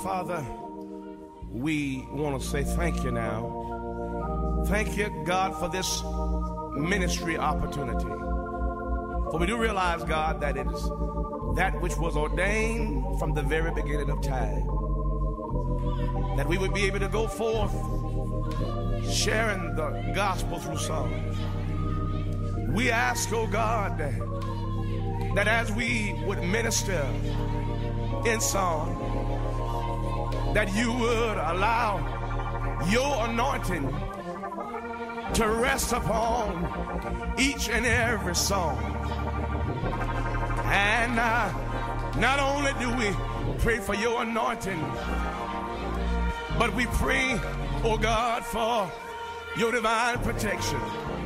Father, we want to say thank you now. Thank you, God, for this ministry opportunity. For we do realize, God, that it is that which was ordained from the very beginning of time, that we would be able to go forth sharing the gospel through songs. We ask, oh God, that as we would minister in song, that you would allow your anointing to rest upon each and every song. And not only do we pray for your anointing, but we pray, oh God, for your divine protection.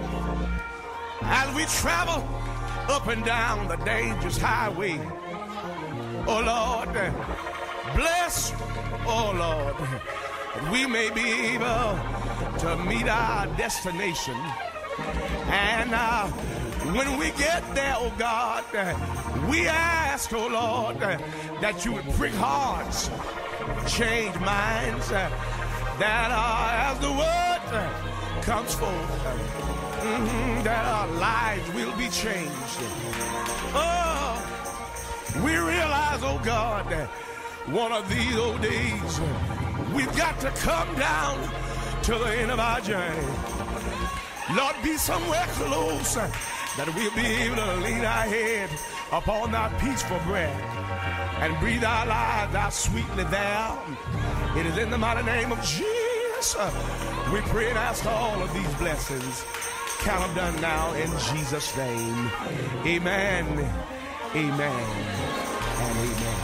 As we travel up and down the dangerous highway, oh Lord, bless, oh Lord, that we may be able to meet our destination. And when we get there, oh God, we ask, oh Lord, that you would prick hearts, change minds, that as the word comes forth, that our lives will be changed. Oh, we realize, oh God, that one of these old days, we've got to come down to the end of our journey. Lord, be somewhere close that we'll be able to lean our head upon thy peaceful breath and breathe our lives out sweetly there. It is in the mighty name of Jesus we pray and ask all of these blessings. Count them done now in Jesus' name. Amen, amen, and amen.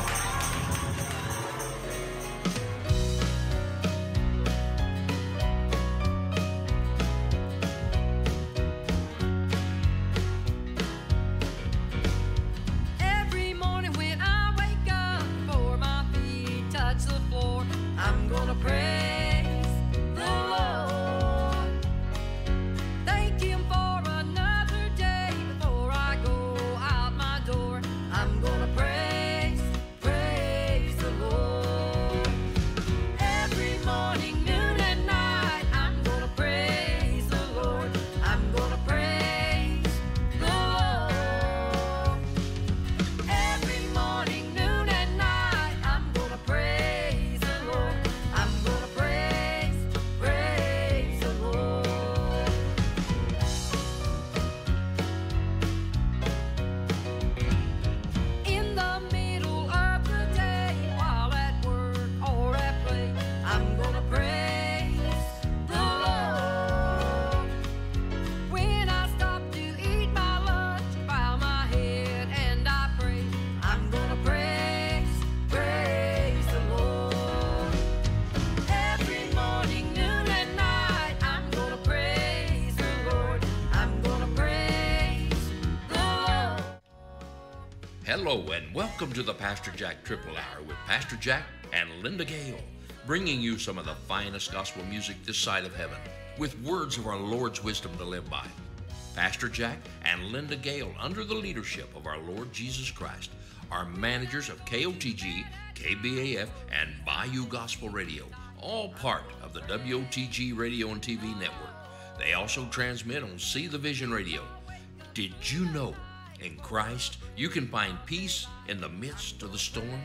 Hello and welcome to the Pastor Jack Triple Hour with Pastor Jack and Linda Gale, bringing you some of the finest gospel music this side of heaven, with words of our Lord's wisdom to live by. Pastor Jack and Linda Gale, under the leadership of our Lord Jesus Christ, are managers of KOTG, KBAF, and Bayou Gospel Radio, all part of the WOTG Radio and TV network. They also transmit on See the Vision Radio. Did you know in Christ you can find peace in the midst of the storm?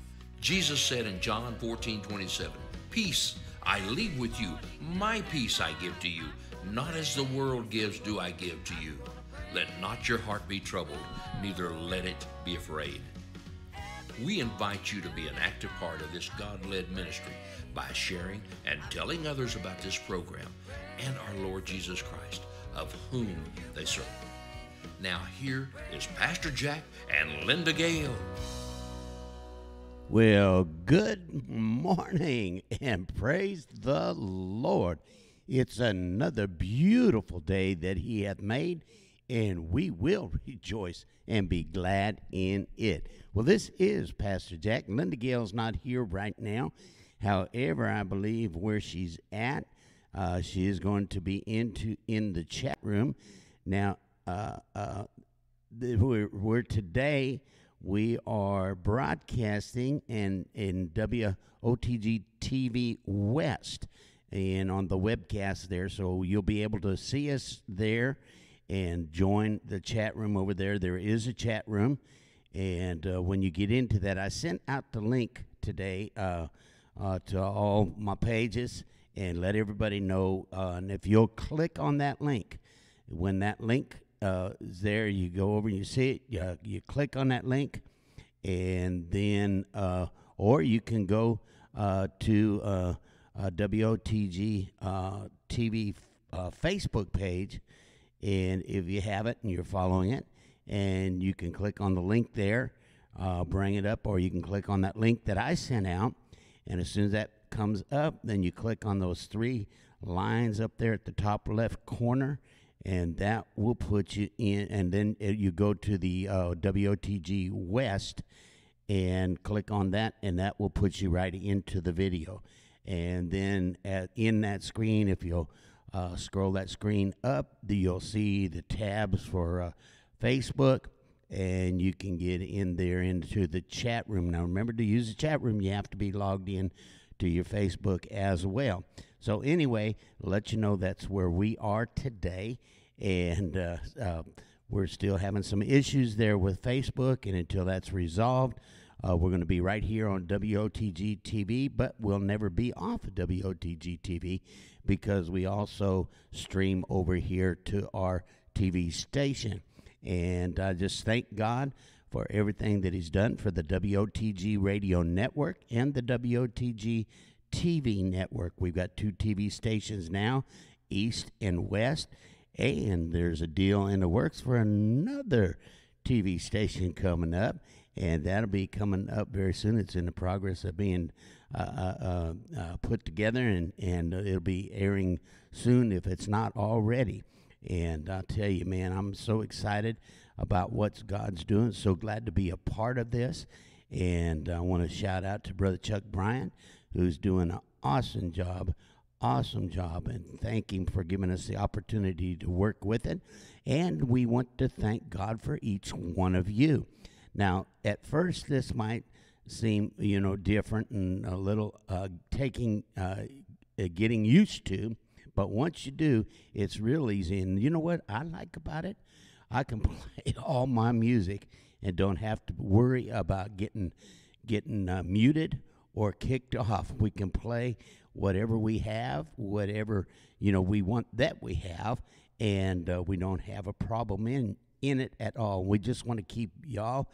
Jesus said in John 14:27, "Peace I leave with you, my peace I give to you. Not as the world gives do I give to you. Let not your heart be troubled, neither let it be afraid." We invite you to be an active part of this God-led ministry by sharing and telling others about this program and our Lord Jesus Christ, of whom they serve. Now here is Pastor Jack and Linda Gale. Well, good morning and praise the Lord. It's another beautiful day that he hath made, and we will rejoice and be glad in it. Well, this is Pastor Jack. Linda Gale's not here right now. However, I believe where she's at, she is going to be in the chat room. Now, we're today We are broadcasting in WOTG TV West and on the webcast there, so you'll be able to see us there and join the chat room over there. There is a chat room, and when you get into that, I sent out the link today to all my pages and let everybody know. And if you'll click on that link, when that link is there, you go over and you see it, you click on that link, and then or you can go to WOTG TV Facebook page, and if you have it and you're following it, and you can click on the link there, bring it up, or you can click on that link that I sent out, and as soon as that comes up, then you click on those 3 lines up there at the top left corner, and that will put you in, and then you go to the WOTG West and click on that, and that will put you right into the video. And then in that screen, if you'll scroll that screen up, you'll see the tabs for Facebook, and you can get in there into the chat room. Now, remember, to use the chat room, you have to be logged in to your Facebook as well. So anyway, let you know that's where we are today, and we're still having some issues there with Facebook, and until that's resolved, we're going to be right here on WOTG TV, but we'll never be off of WOTG TV because we also stream over here to our TV station. And I just thank God for everything that he's done for the WOTG Radio Network and the WOTG TV Network. We've got 2 TV stations now, East and West, and there's a deal in the works for another TV station coming up, and that'll be coming up very soon. It's in the progress of being put together, and it'll be airing soon if it's not already. And I'll tell you, man, I'm so excited about what God's doing. So glad to be a part of this. And I want to shout out to Brother Chuck Bryant, who's doing an awesome job, and thank him for giving us the opportunity to work with it. And we want to thank God for each one of you. Now, at first, this might seem, different and a little getting used to, but once you do, it's real easy. And you know what I like about it? I can play all my music and don't have to worry about getting muted or kicked off. We can play whatever we have, whatever we want that we have, and we don't have a problem in it at all. We just want to keep y'all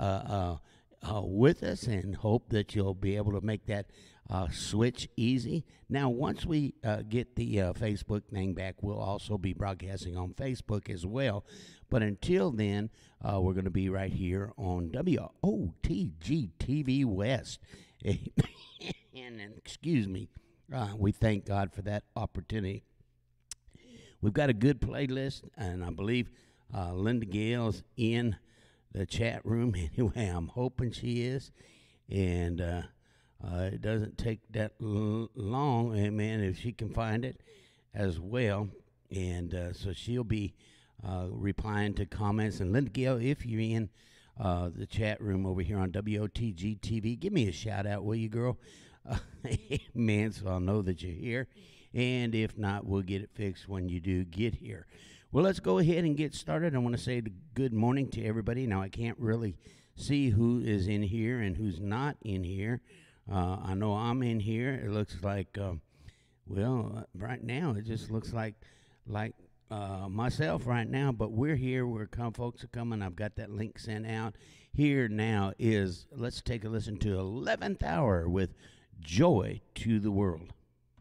with us and hope that you'll be able to make that switch easy. Now, once we get the Facebook thing back, we'll also be broadcasting on Facebook as well. But until then, we're going to be right here on WOTG TV West. And excuse me, we thank God for that opportunity. We've got a good playlist, and I believe Linda Gale's in the chat room. Anyway, I'm hoping she is. And it doesn't take that long, amen, if she can find it as well. And so she'll be replying to comments. And Linda Gale, if you're in the chat room over here on WOTG TV, give me a shout out, will you, girl? Amen, so I'll know that you're here. And if not, we'll get it fixed when you do get here. Well, let's go ahead and get started. I want to say good morning to everybody. Now, I can't really see who is in here and who's not in here. I know I'm in here. It looks like, right now it just looks like myself right now. But we're here. Folks are coming. I've got that link sent out. Here now is, let's take a listen to 11th Hour with Joy to the World.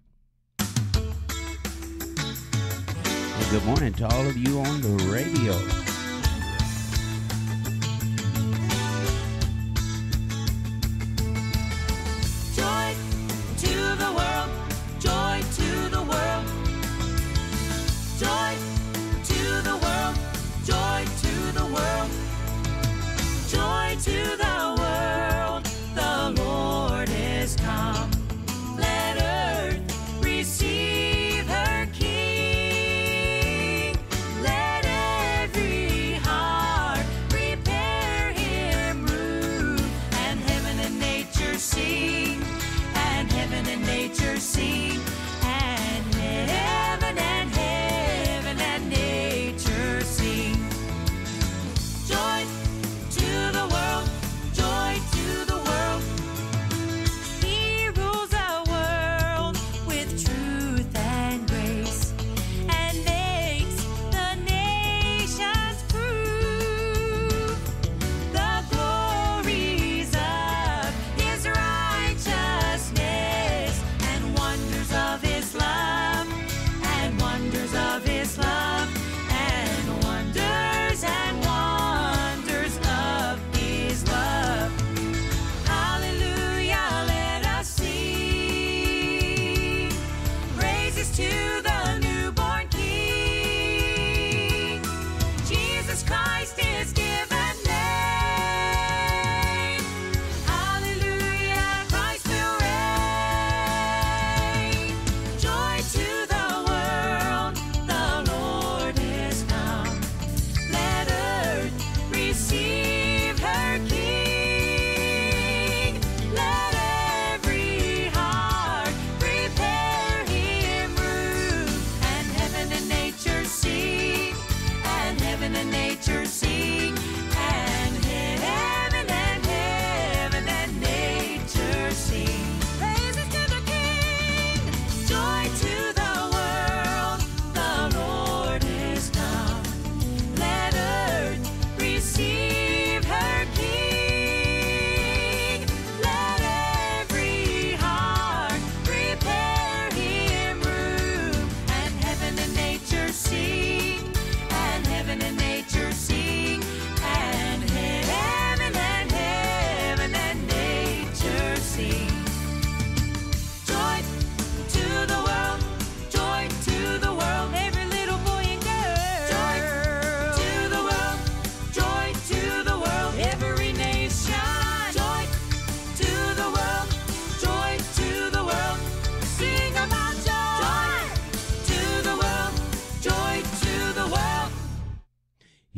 Well, good morning to all of you on the radio. Joy to the world, joy to the world, joy to the world, joy to the world, joy to the world, the Lord is come. Let earth receive her King. Let every heart prepare him room.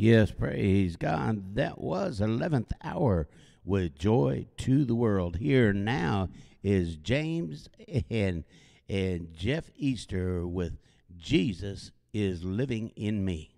Yes, praise God. That was 11th hour with Joy to the World. Here now is James and Jeff Easter with Jesus is Living in Me.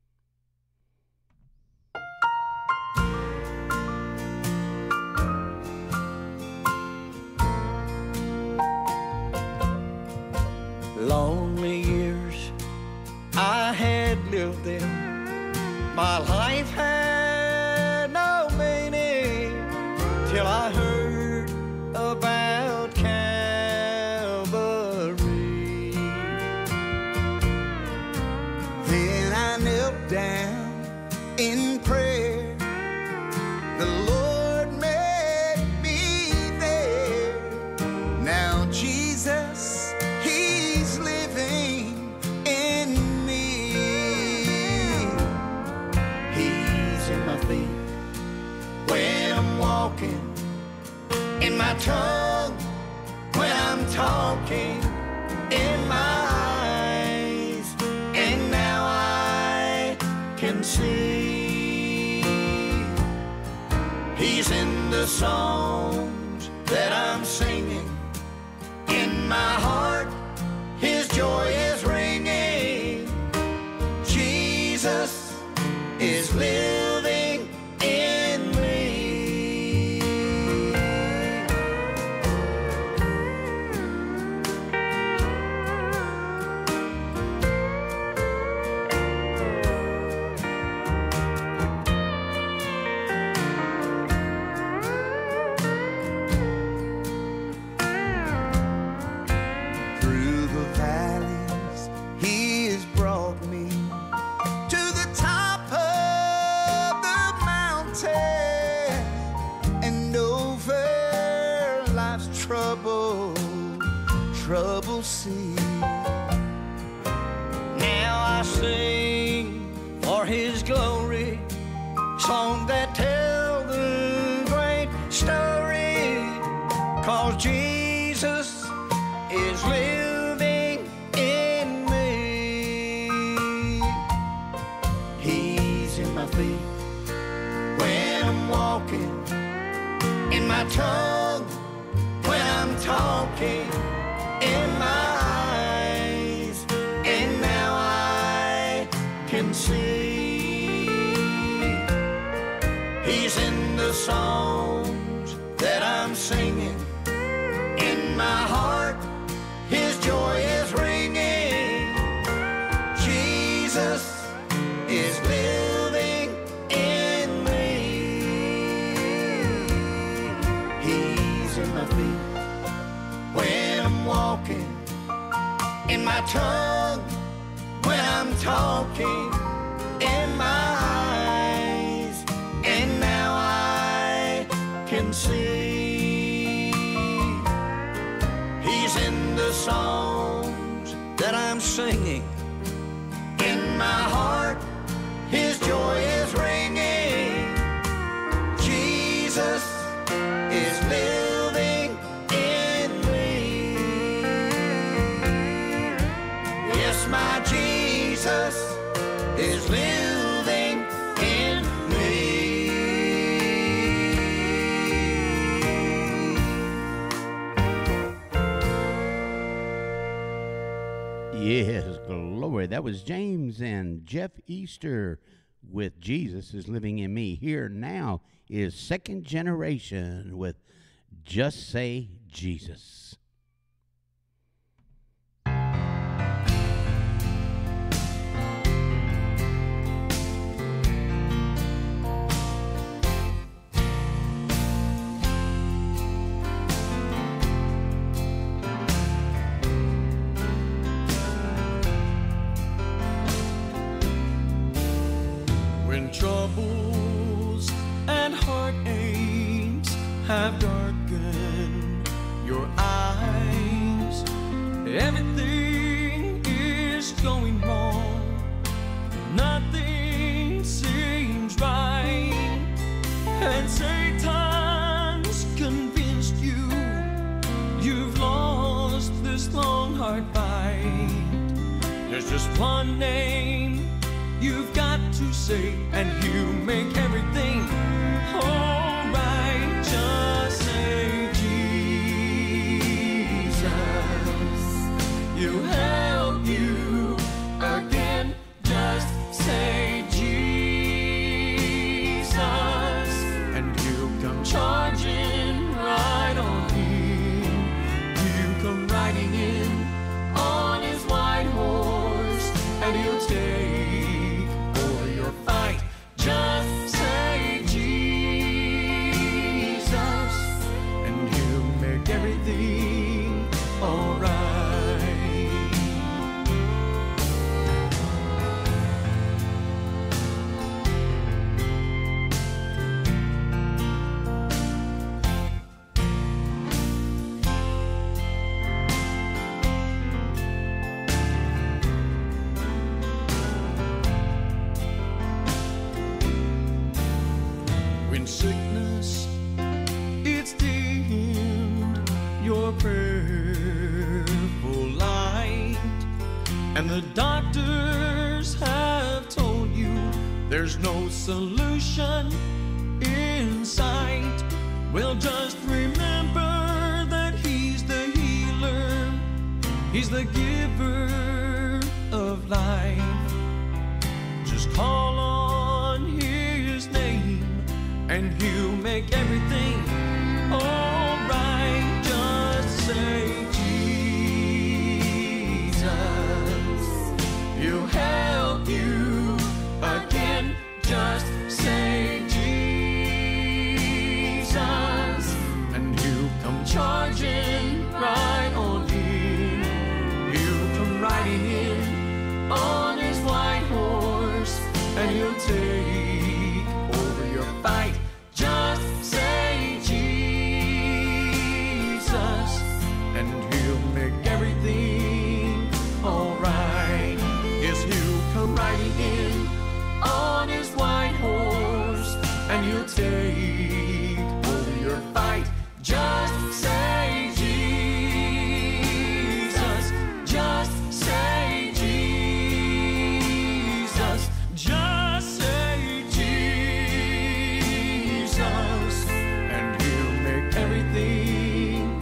Lonely years I had lived them. My life had no meaning till I heard about Calvary. Then I knelt down in prayer. The Lord met me there. Now Jesus, He's living in me. He's in my feet when I'm walking, in my tongue when I'm talking, in my eyes, and now I can see. He's in the songs that I'm singing, in my heart His joy is ringing. Jesus is living in me. Through the valleys He has brought me to the top of the mountain and over life's troubled sea. Now I sing for His glory, songs that tell the great story, 'cause Jesus is living in me. He's in my feet when I'm walking, in my tongue when I'm talking, in my eyes, and now I can see. He's in the songs that I'm singing, in my heart His joy is ringing. Jesus is living in me. He's in my feet when I'm walking, in my tongue when I'm talking, in my eyes, and now I can see. He's in the songs that I'm singing, in my heart His joy is ringing. Jesus is living in me. Yes, my Jesus is living in me. Yes, glory. That was James and Jeff Easter with Jesus is Living in Me. Here now is Second Generation with Just Say Jesus. When troubles and heartaches have darkened your eyes, everything is going wrong, nothing seems right, and Satan's convinced you you've lost this long hard fight. There's just one name you've got to say, and you make everything alright. Just say Jesus, you help you again. Just say Jesus, and you come charging right on in. You come riding in on his white horse, and he'll take over your fight. Just say Jesus, and he'll make everything alright. When sickness it's dimmed your prayerful light, and the doctors have told you there's no solution in sight, well, just remember that he's the healer, he's the giver of life. Just call on his name, and he'll make everything alright. Just say Jesus, he'll help you again. Just say Jesus, and he'll come charging right on in. He'll come riding in on his white horse, and he'll take over your fight. Just say Jesus, and he'll make everything alright. Yes, he'll come riding in on his white horse, and he'll take over your fight. Just say Jesus, just say Jesus, just say Jesus, and he'll make everything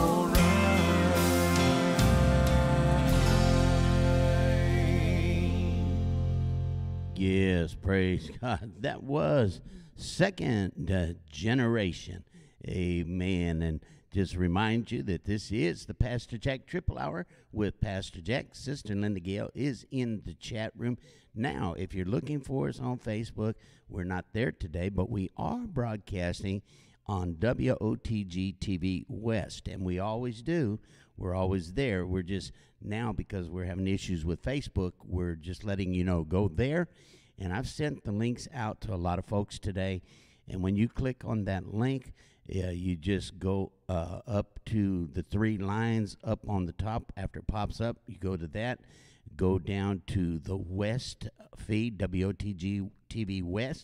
alright. Yes, praise God. That was Second Generation. Amen. And just remind you that this is the Pastor Jack Triple Hour with Pastor Jack. Sister Linda Gale is in the chat room. Now, if you're looking for us on Facebook, we're not there today, but we are broadcasting on WOTG TV West, and we always do. We're always there. We're just now, because we're having issues with Facebook, we're just letting you know, go there. And I've sent the links out to a lot of folks today, and when you click on that link, you just go up to the three lines up on the top. After it pops up, you go to that, go down to the West feed, WOTG TV West,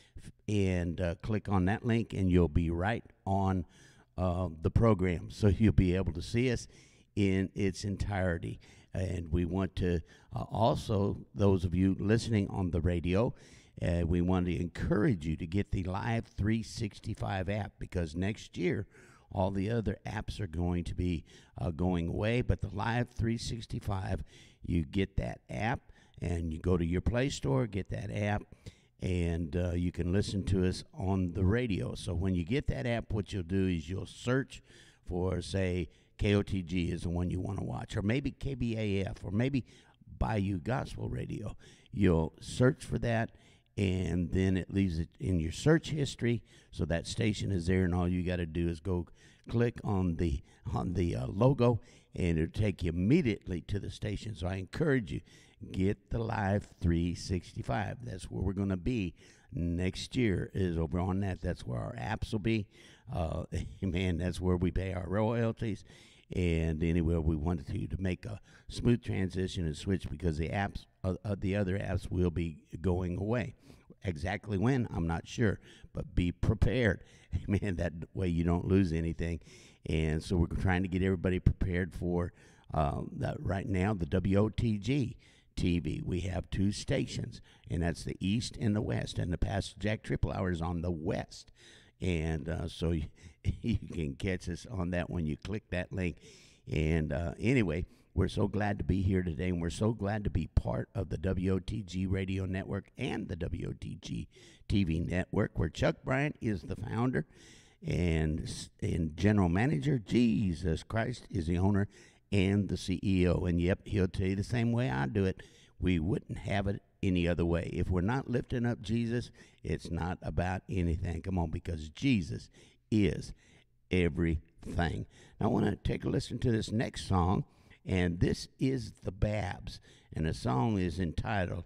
and click on that link, and you'll be right on the program. So you'll be able to see us in its entirety. And we want to also, those of you listening on the radio, we want to encourage you to get the Live 365 app, because next year all the other apps are going to be going away. But the Live 365, you get that app, and you go to your Play Store, get that app, and you can listen to us on the radio. So when you get that app, what you'll do is you'll search for, say, KOTG is the one you want to watch, or maybe KBAF, or maybe Bayou Gospel Radio. You'll search for that, and then it leaves it in your search history, so that station is there, and all you got to do is go click on the logo, and it'll take you immediately to the station. So I encourage you, get the Live 365. That's where we're going to be next year, is over on that. That's where our apps will be. Amen. That's where we pay our royalties. And anyway, we wanted to make a smooth transition and switch, because the apps, the other apps, will be going away. Exactly when, I'm not sure, but be prepared. Amen. That way you don't lose anything. And so we're trying to get everybody prepared for that right now. The WOTG TV. We have 2 stations, and that's the East and the West. And the Pastor Jack Triple Hour is on the West. And so you can catch us on that when you click that link. And anyway, we're so glad to be here today, and we're so glad to be part of the WOTG Radio Network and the WOTG TV Network, where Chuck Bryant is the founder and general manager. Jesus Christ is the owner and the CEO. And yep, he'll tell you the same way I do it. We wouldn't have it any other way. If we're not lifting up Jesus, it's not about anything. Come on, because Jesus is everything. Now, I want to take a listen to this next song, and this is the Babs, and the song is entitled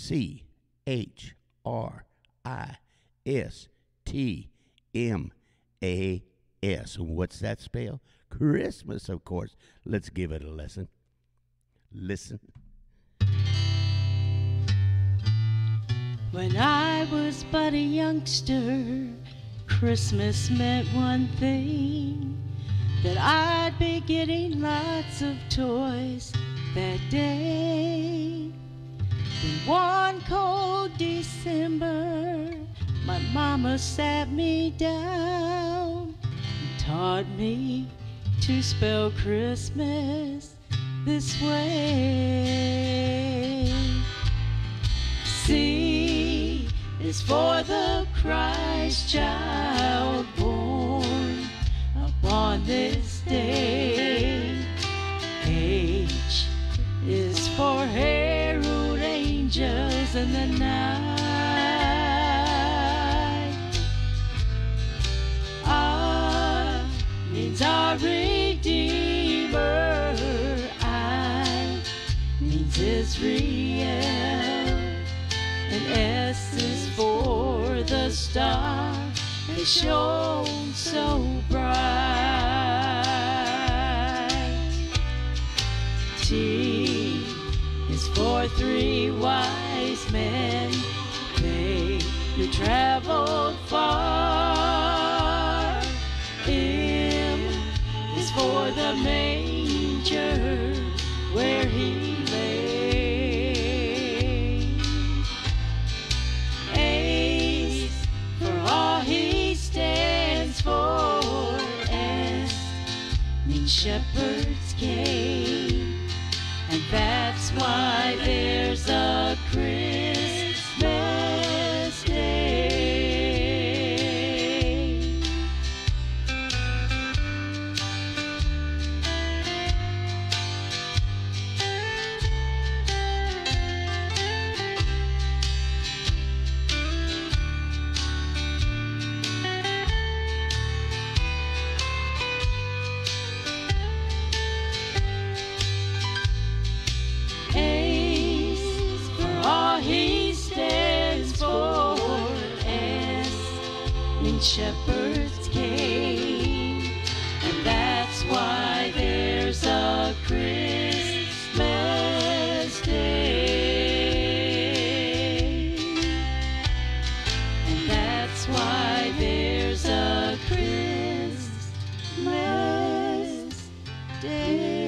CHRISTMAS. What's that spell? Christmas, of course. Let's give it a listen. Listen. When I was but a youngster, Christmas meant one thing, that I'd be getting lots of toys that day. Then one cold December, my mama sat me down and taught me to spell Christmas this way. C is for the Christ child born upon this day. H is for herald angels in the night. R means our Redeemer. I means Israel. And S is for the star that shone so bright. T is for 3 wise men, they who traveled far. M is for the manger where he lay. Shepherds came, and that's why there's a Christmas day. Shepherds came, and that's why there's a Christmas day. And that's why there's a Christmas day.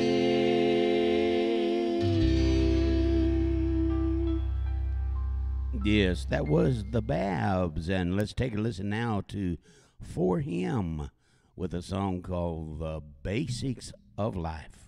Yes, that was the Babs, and let's take a listen now to For Him with a song called The Basics of Life.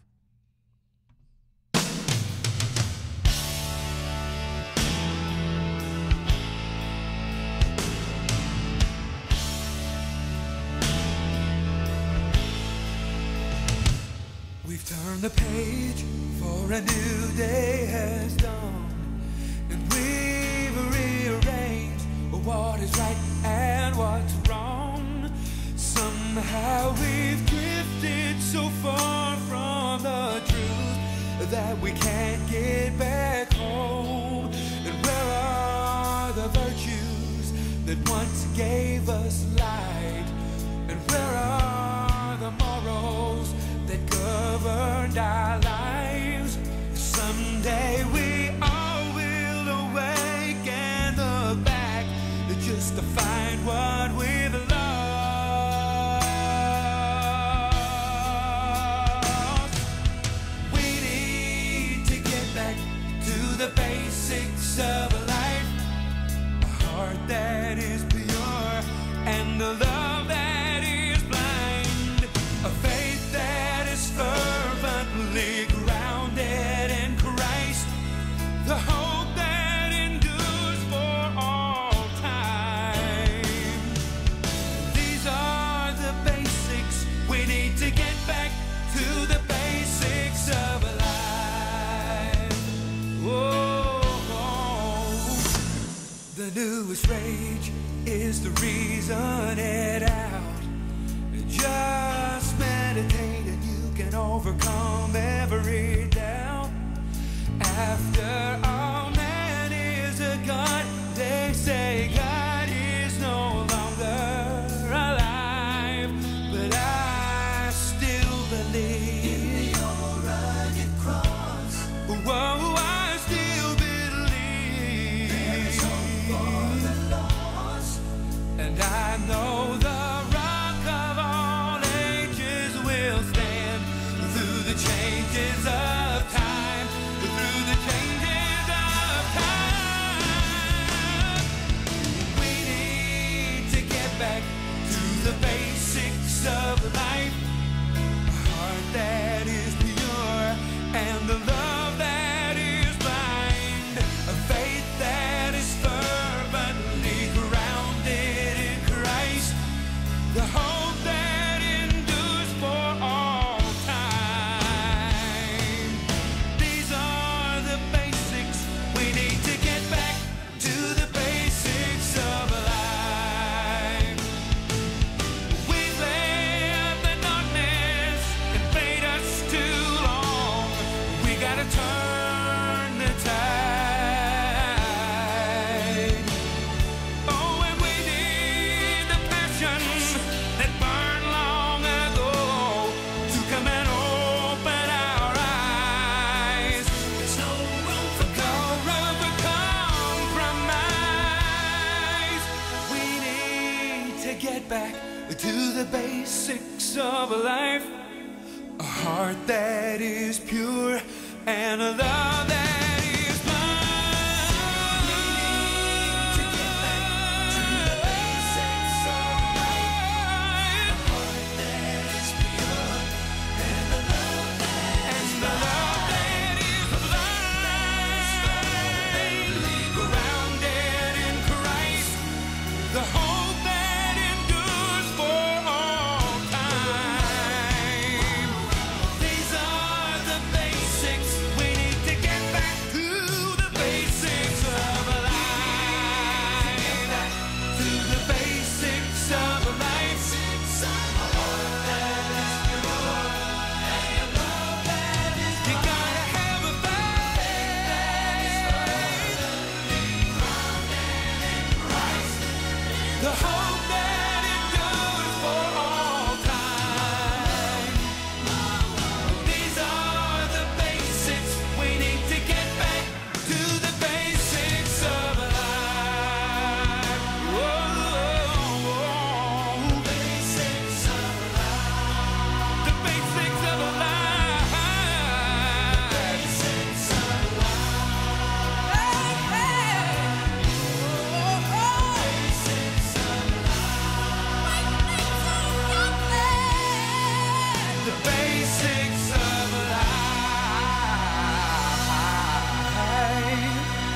We've turned the page, for a new day has dawned, and we've rearranged what is right and what's wrong. Somehow we've drifted so far from the truth that we can't get back home. And where are the virtues that once gave us light? And where are the morals that governed our lives? Someday we all will awake and look back just to find what we've lost. We need to get back to the is to reason it out. Just meditate and you can overcome every doubt. After all, man is a God. They say God is no longer alive, but I still believe in your rugged cross. Whoa, I still believe there is hope for the lost, and I know the Rock of all ages will stand through the changes of time, through the changes of time. We need to get back to the basics of life, a heart that is pure and a love that is blind, a faith that is fervently grounded in Christ, the hope that endures for all time. These are the basics. We need to get back to the basics of life. We've let the darkness invade us too long. We gotta turn the tide. Oh, and we need the passion that burned long ago to come and open our eyes. There's no room for compromise. We need to get back to the basics of life, a heart that is pure and a love that is blind. We need to get back to the basics of life, a heart that is pure and a love that is blind, grounded in Christ, the hope that endures for all time. These are the basics. We need to get back to the basics of life, to the basics of life. A heart that is pure and a love that is blind. You gotta have a faith that is fervently grounded in Christ, the hope that endures for all time. These are the basics. We need to get back to the basics of life. Whoa, basics of life. The basics of life. Basics of life. Basics of life. The basics of life.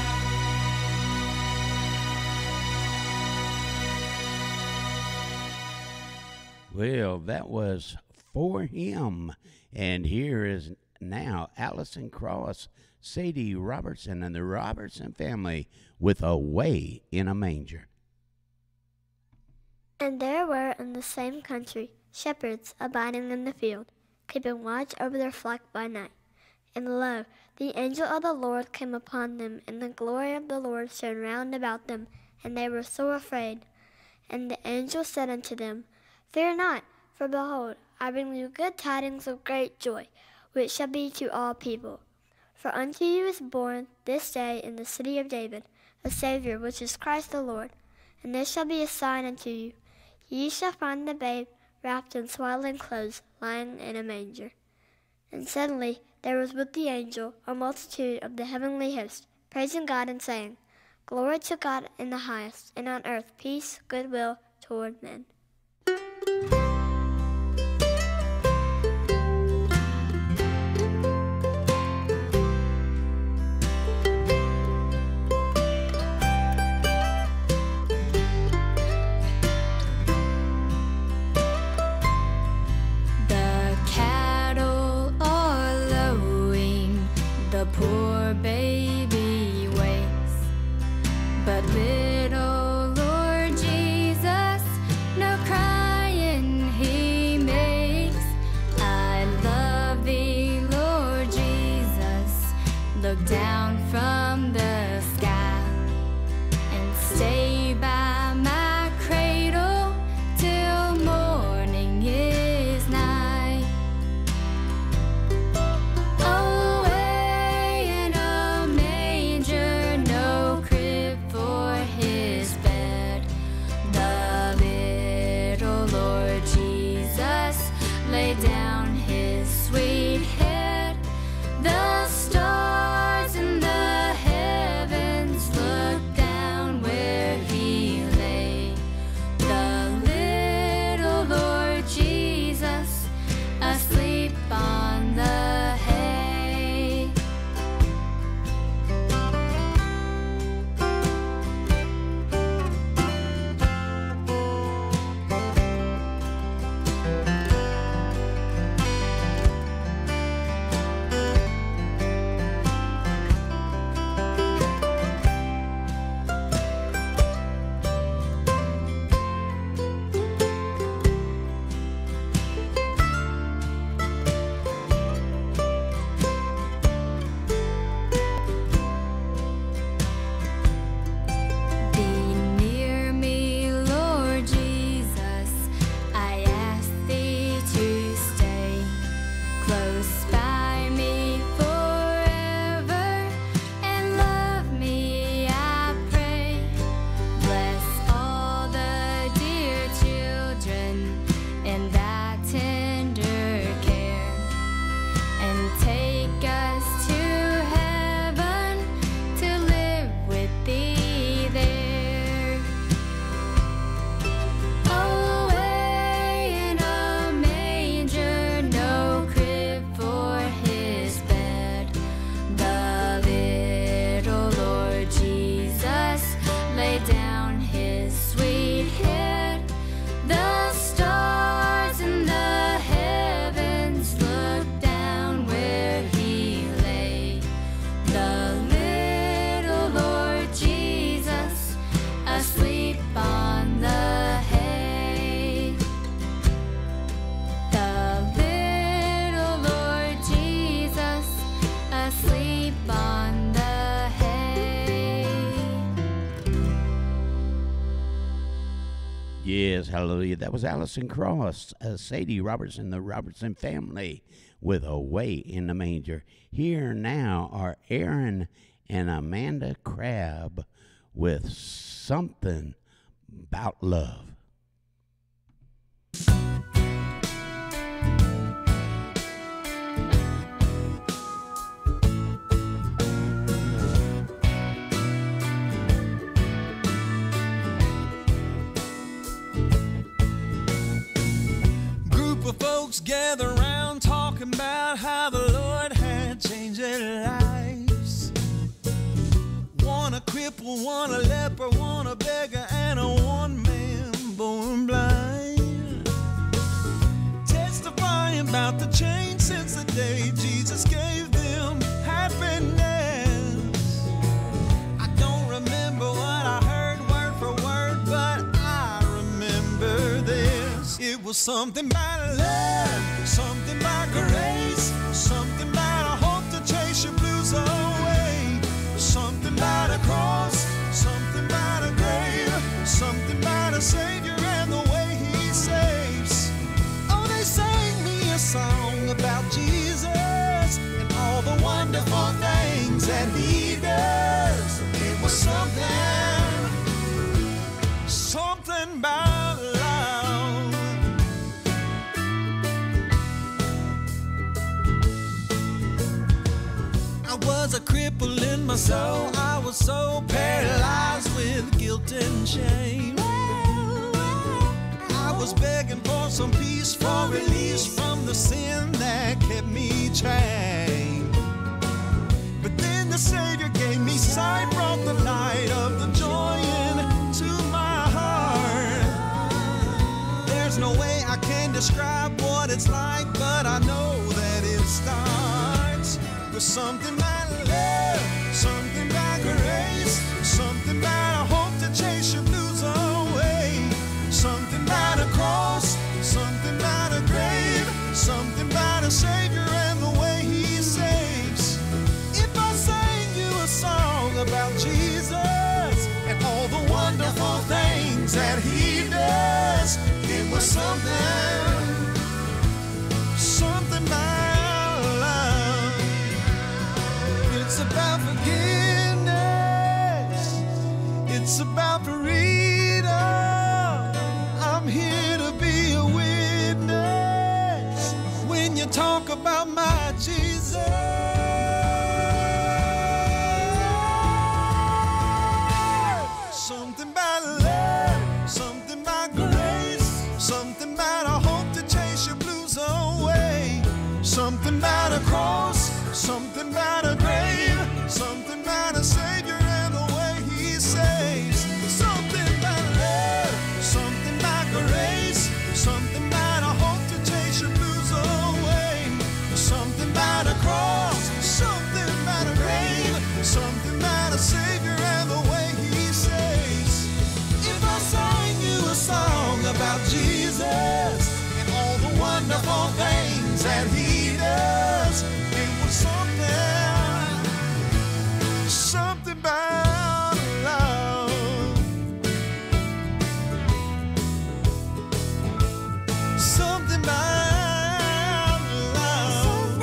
Well, that was For Him. And here is now Allison Cross, Sadie Robertson, and the Robertson family with Away in a Manger. And there were in the same country shepherds abiding in the field, keeping watch over their flock by night. And lo, the angel of the Lord came upon them, and the glory of the Lord shone round about them, and they were sore afraid. And the angel said unto them, Fear not, for behold, I bring you good tidings of great joy, which shall be to all people. For unto you is born this day in the city of David a Savior, which is Christ the Lord. And this shall be a sign unto you. Ye shall find the babe wrapped in swaddling clothes, lying in a manger. And suddenly there was with the angel a multitude of the heavenly host, praising God and saying, Glory to God in the highest, and on earth peace, goodwill toward men. poor baby waits, but little Lord Jesus lay down his sweet head. The stars in the heavens looked down where he lay. The little Lord Jesus asleep on the hay. Be near me, Lord Jesus, I ask thee to stay close by me forever and love me, I pray. Bless all the dear children in thy tender care, and take us to heaven to live with thee there. Away in a manger, no crib for his bed, the little Lord Jesus lay down his sweet head. The stars in the heavens looked down where he lay. The little Lord Jesus asleep on the hay. The little Lord Jesus asleep on the hay. Yes, hallelujah. That was Allison Cross, Sadie Robertson, the Robertson family, with Away in the Manger. Here now are Aaron and Amanda Crabb with Something About Love. Group of folks gather around talking about how the Lord had changed their lives. One a cripple, one a leper, one a beggar, and a one-man born blind. Testifying about the change since the day Jesus gave them happiness. I don't remember what I heard word for word, but I remember this. It was something about love, something about grace, something about a hope to chase your blues away, something about a cross, something about a grave, something about a Savior and the way he saves. Oh, they sang me a song about Jesus and all the wonderful things that he does. It was something about love. I was a cripple in my soul. I was so paralyzed with guilt and shame. I was begging for some peace, for release from the sin that kept me chained. But then the Savior gave me sight, brought the light of the joy into my heart. There's no way I can describe what it's like, but I know that it starts with something about love, something about grace, something about a hope to chase your blues away, something about a cross, something about a grave, something about a Savior and the way he saves. If I sang you a song about Jesus and all the wonderful things that he does, it was something about love. It's about forgiveness. about Jesus and all the wonderful things that he does. It was something about love. Something about love.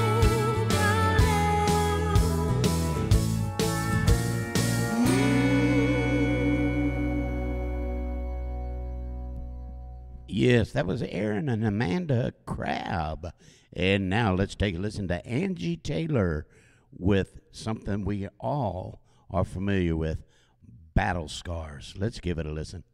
Yes, that was Aaron and Amanda Crabb. And now let's take a listen to Angie Taylor with something we all are familiar with, Battle Scars. Let's give it a listen.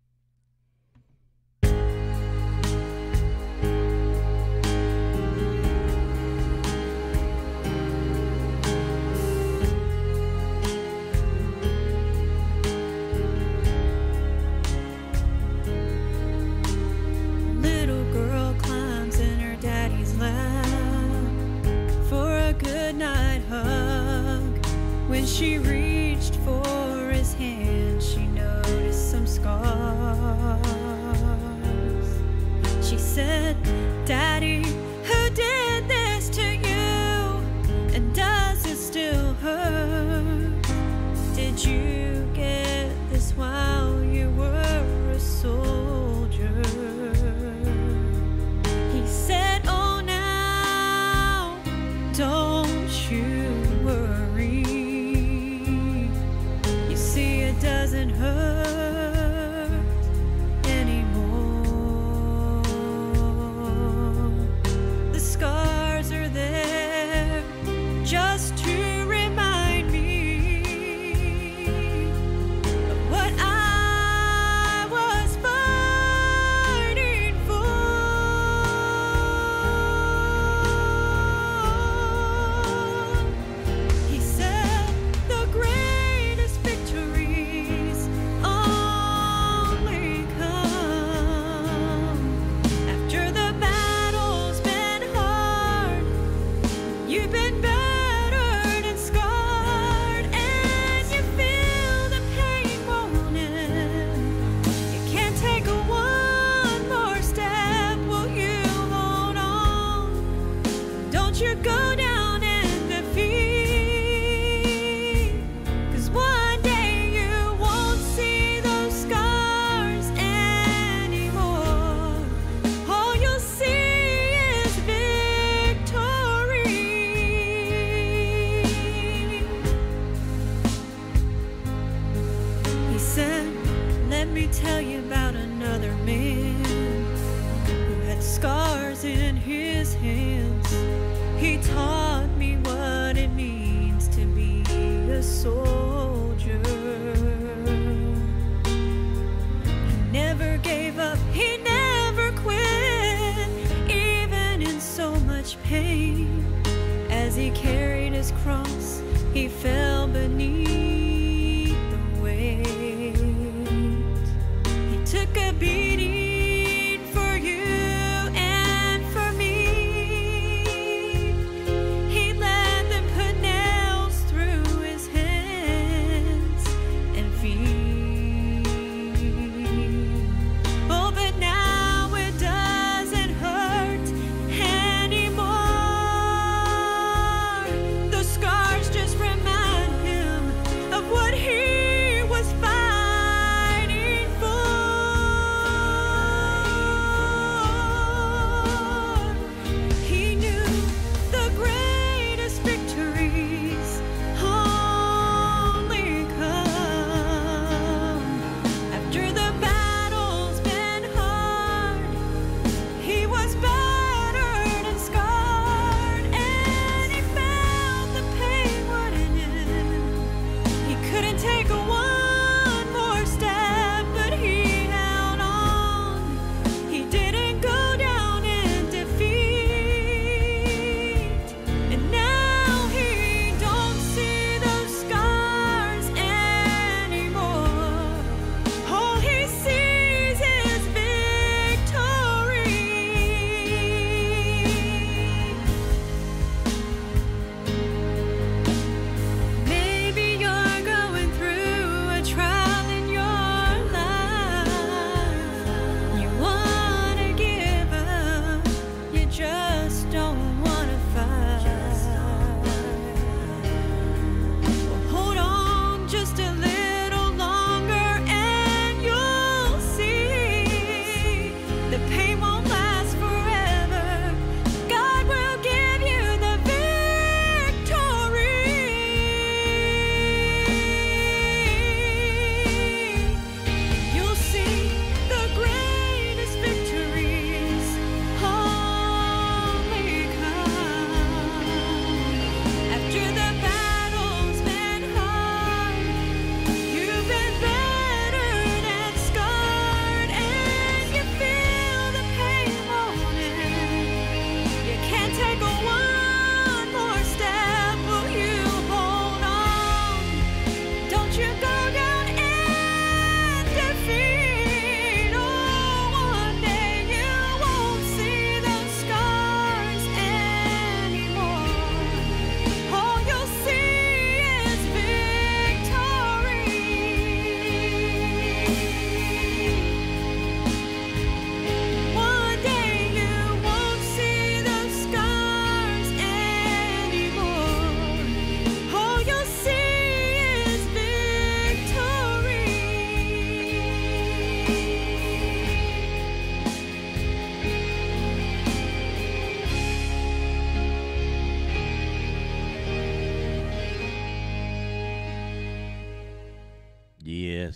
Little girl climbs in her daddy's lap for a good night hug. When she reached for his hand, she noticed some scars. She said, "Daddy, who did this to you? And does it still hurt? Did you get this while you were a soldier?" He said, "Oh, now don't you worry. You see, it doesn't hurt anymore. The scars are there just to remind me of what I was fighting for." He said, "The greatest victories only come after the battle's been hard. You've been battered and scarred, and you feel the pain won't end. You can't take one more step. Will you hold on? Don't you go down in defeat. 'Cause one day you won't see those scars anymore. All you'll see is victory." He said, "Let me tell you about another man who had scars in his hands. He taught me what it means to be a soldier. He never gave up, he never quit, even in so much pain. As he carried his cross, he fell beneath the weight. He took a beating for you and for me. He let them put nails through his hands and feet. Oh, but now it doesn't hurt anymore. The scars just remind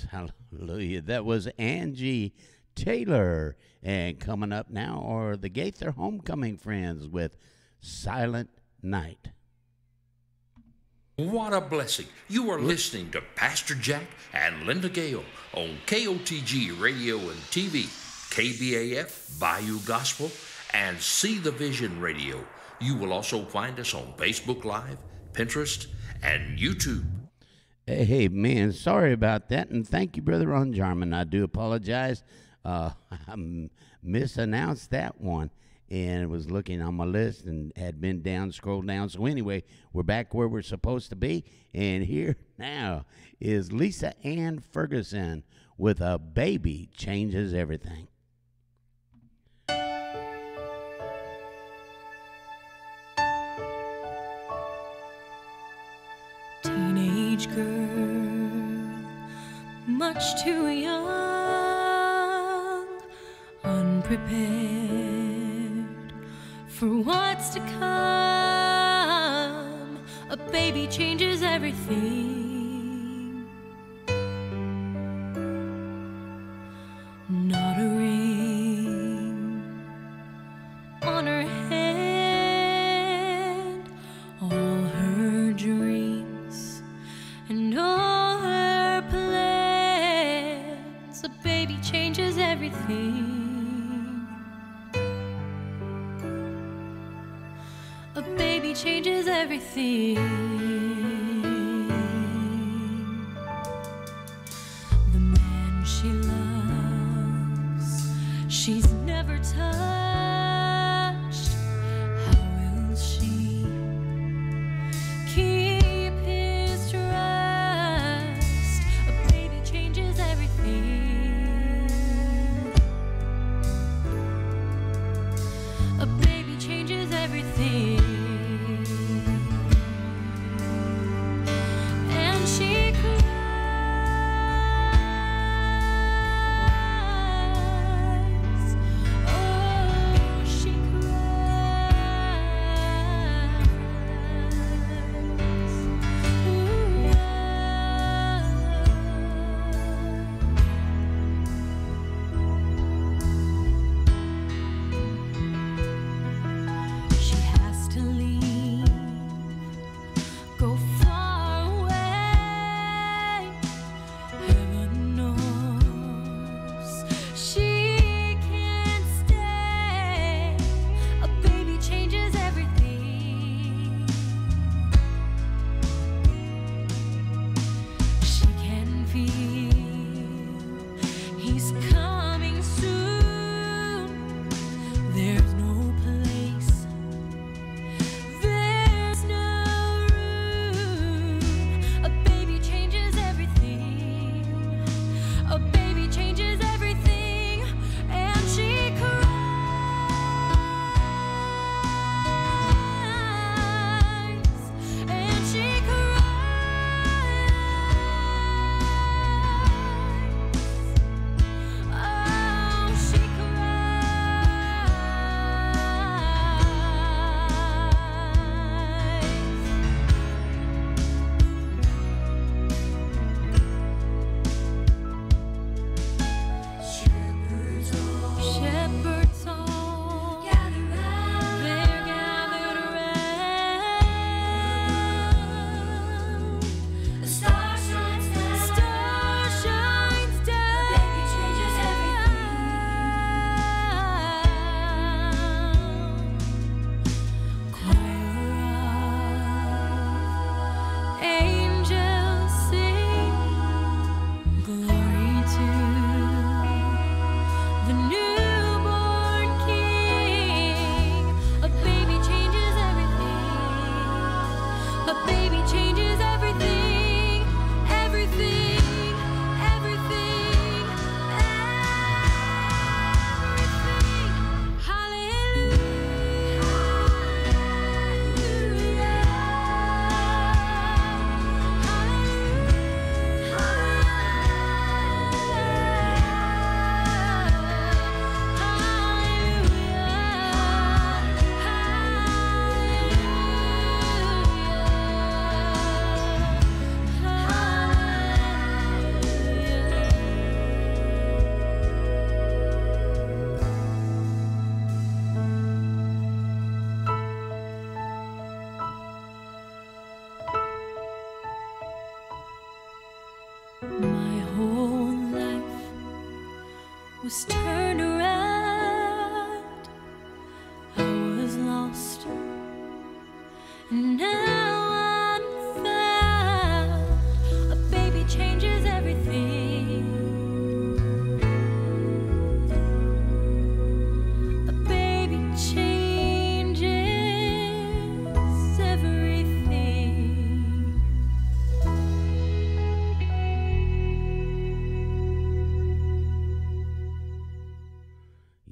Yes, hallelujah. That was Angie Taylor. And coming up now are the Gaither Homecoming Friends with Silent Night. What a blessing. You are listening to Pastor Jack and Linda Gale on KOTG Radio and TV, KBAF, Bayou Gospel, and See the Vision Radio. You will also find us on Facebook Live, Pinterest, and YouTube. Hey, man, sorry about that, and thank you, Brother Ron Jarman. I do apologize. I misannounced that one, and was looking on my list and had been scrolled down. So anyway, we're back where we're supposed to be, and here now is Lisa Ann Ferguson with A Baby Changes Everything. Teenage girl, much too young, unprepared for what's to come. A baby changes everything. Not a ring on her hand, all her dreams and all her plans. A baby changes everything. A baby changes everything. The man she loves, she's never touched. How will she keep his trust? A baby changes everything. A baby changes everything. And she cries, oh,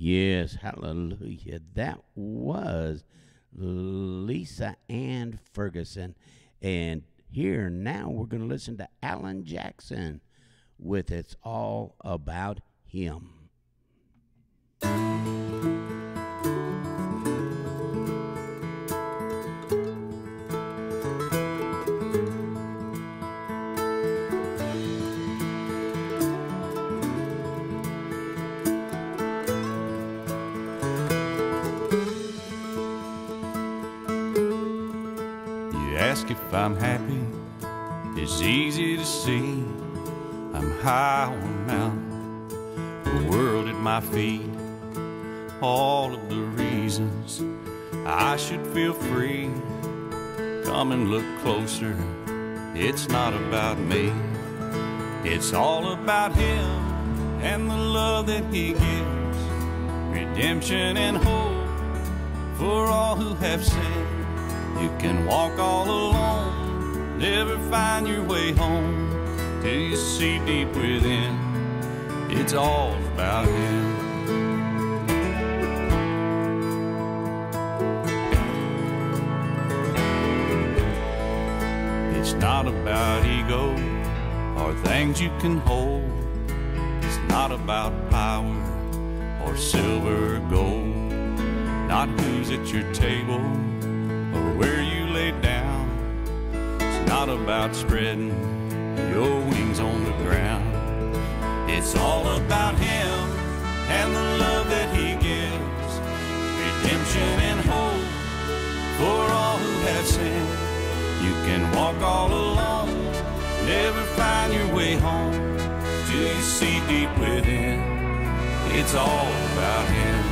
Yes, hallelujah. That was Lisa Ann Ferguson. And here now we're going to listen to Alan Jackson with It's All About Him. Ask if I'm happy, it's easy to see. I'm high on a mountain, the world at my feet. All of the reasons I should feel free. Come and look closer, it's not about me. It's all about Him and the love that He gives. Redemption and hope for all who have sinned. You can walk all alone, never find your way home, till you see deep within, it's all about Him. It's not about ego or things you can hold. It's not about power or silver or gold. Not who's at your table or where you lay down. It's not about spreading your wings on the ground. It's all about Him and the love that He gives. Redemption and hope for all who have sinned. You can walk all alone, never find your way home, till you see deep within, it's all about Him.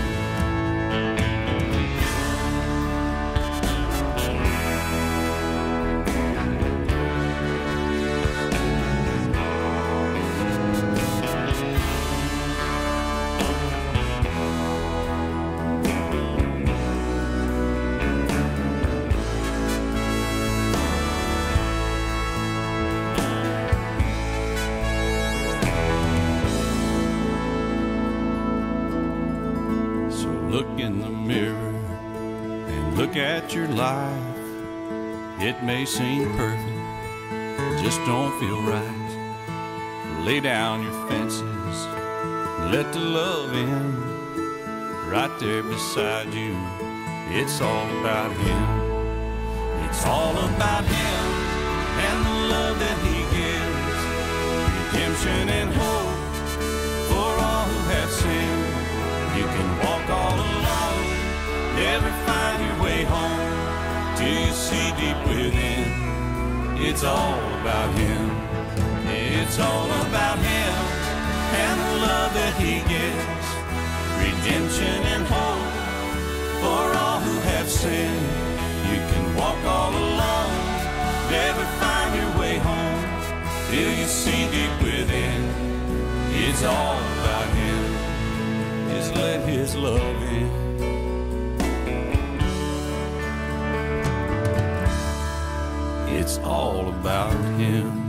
Look in the mirror and look at your life. It may seem perfect, just don't feel right. Lay down your fences, let the love in. Right there beside you, it's all about Him. It's all about Him and the love that He gives. Redemption and hope for all who have sinned. You can walk all alone, never find your way home, till you see deep within, it's all about Him. It's all about Him and the love that He gives. Redemption and hope for all who have sinned. You can walk all alone, never find your way home, till you see deep within, it's all about Him. Just let His love in. It's all about Him.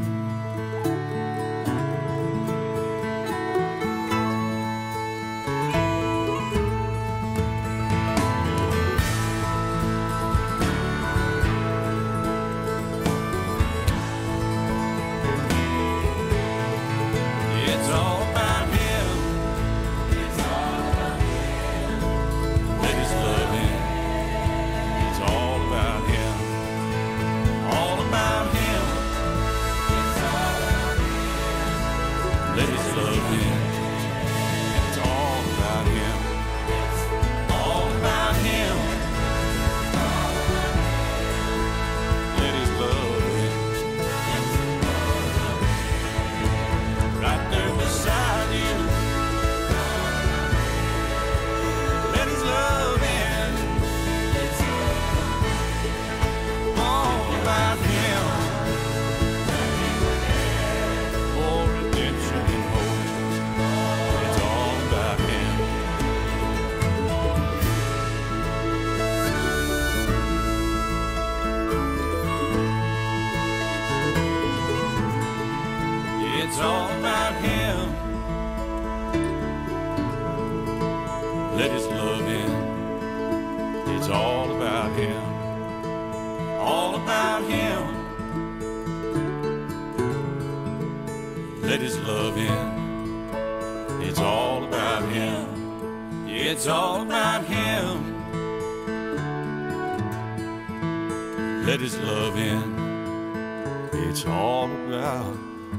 let his love in. It's all about him, all about him. Let his love in. It's all about him. It's all about him. Let his love in. It's all about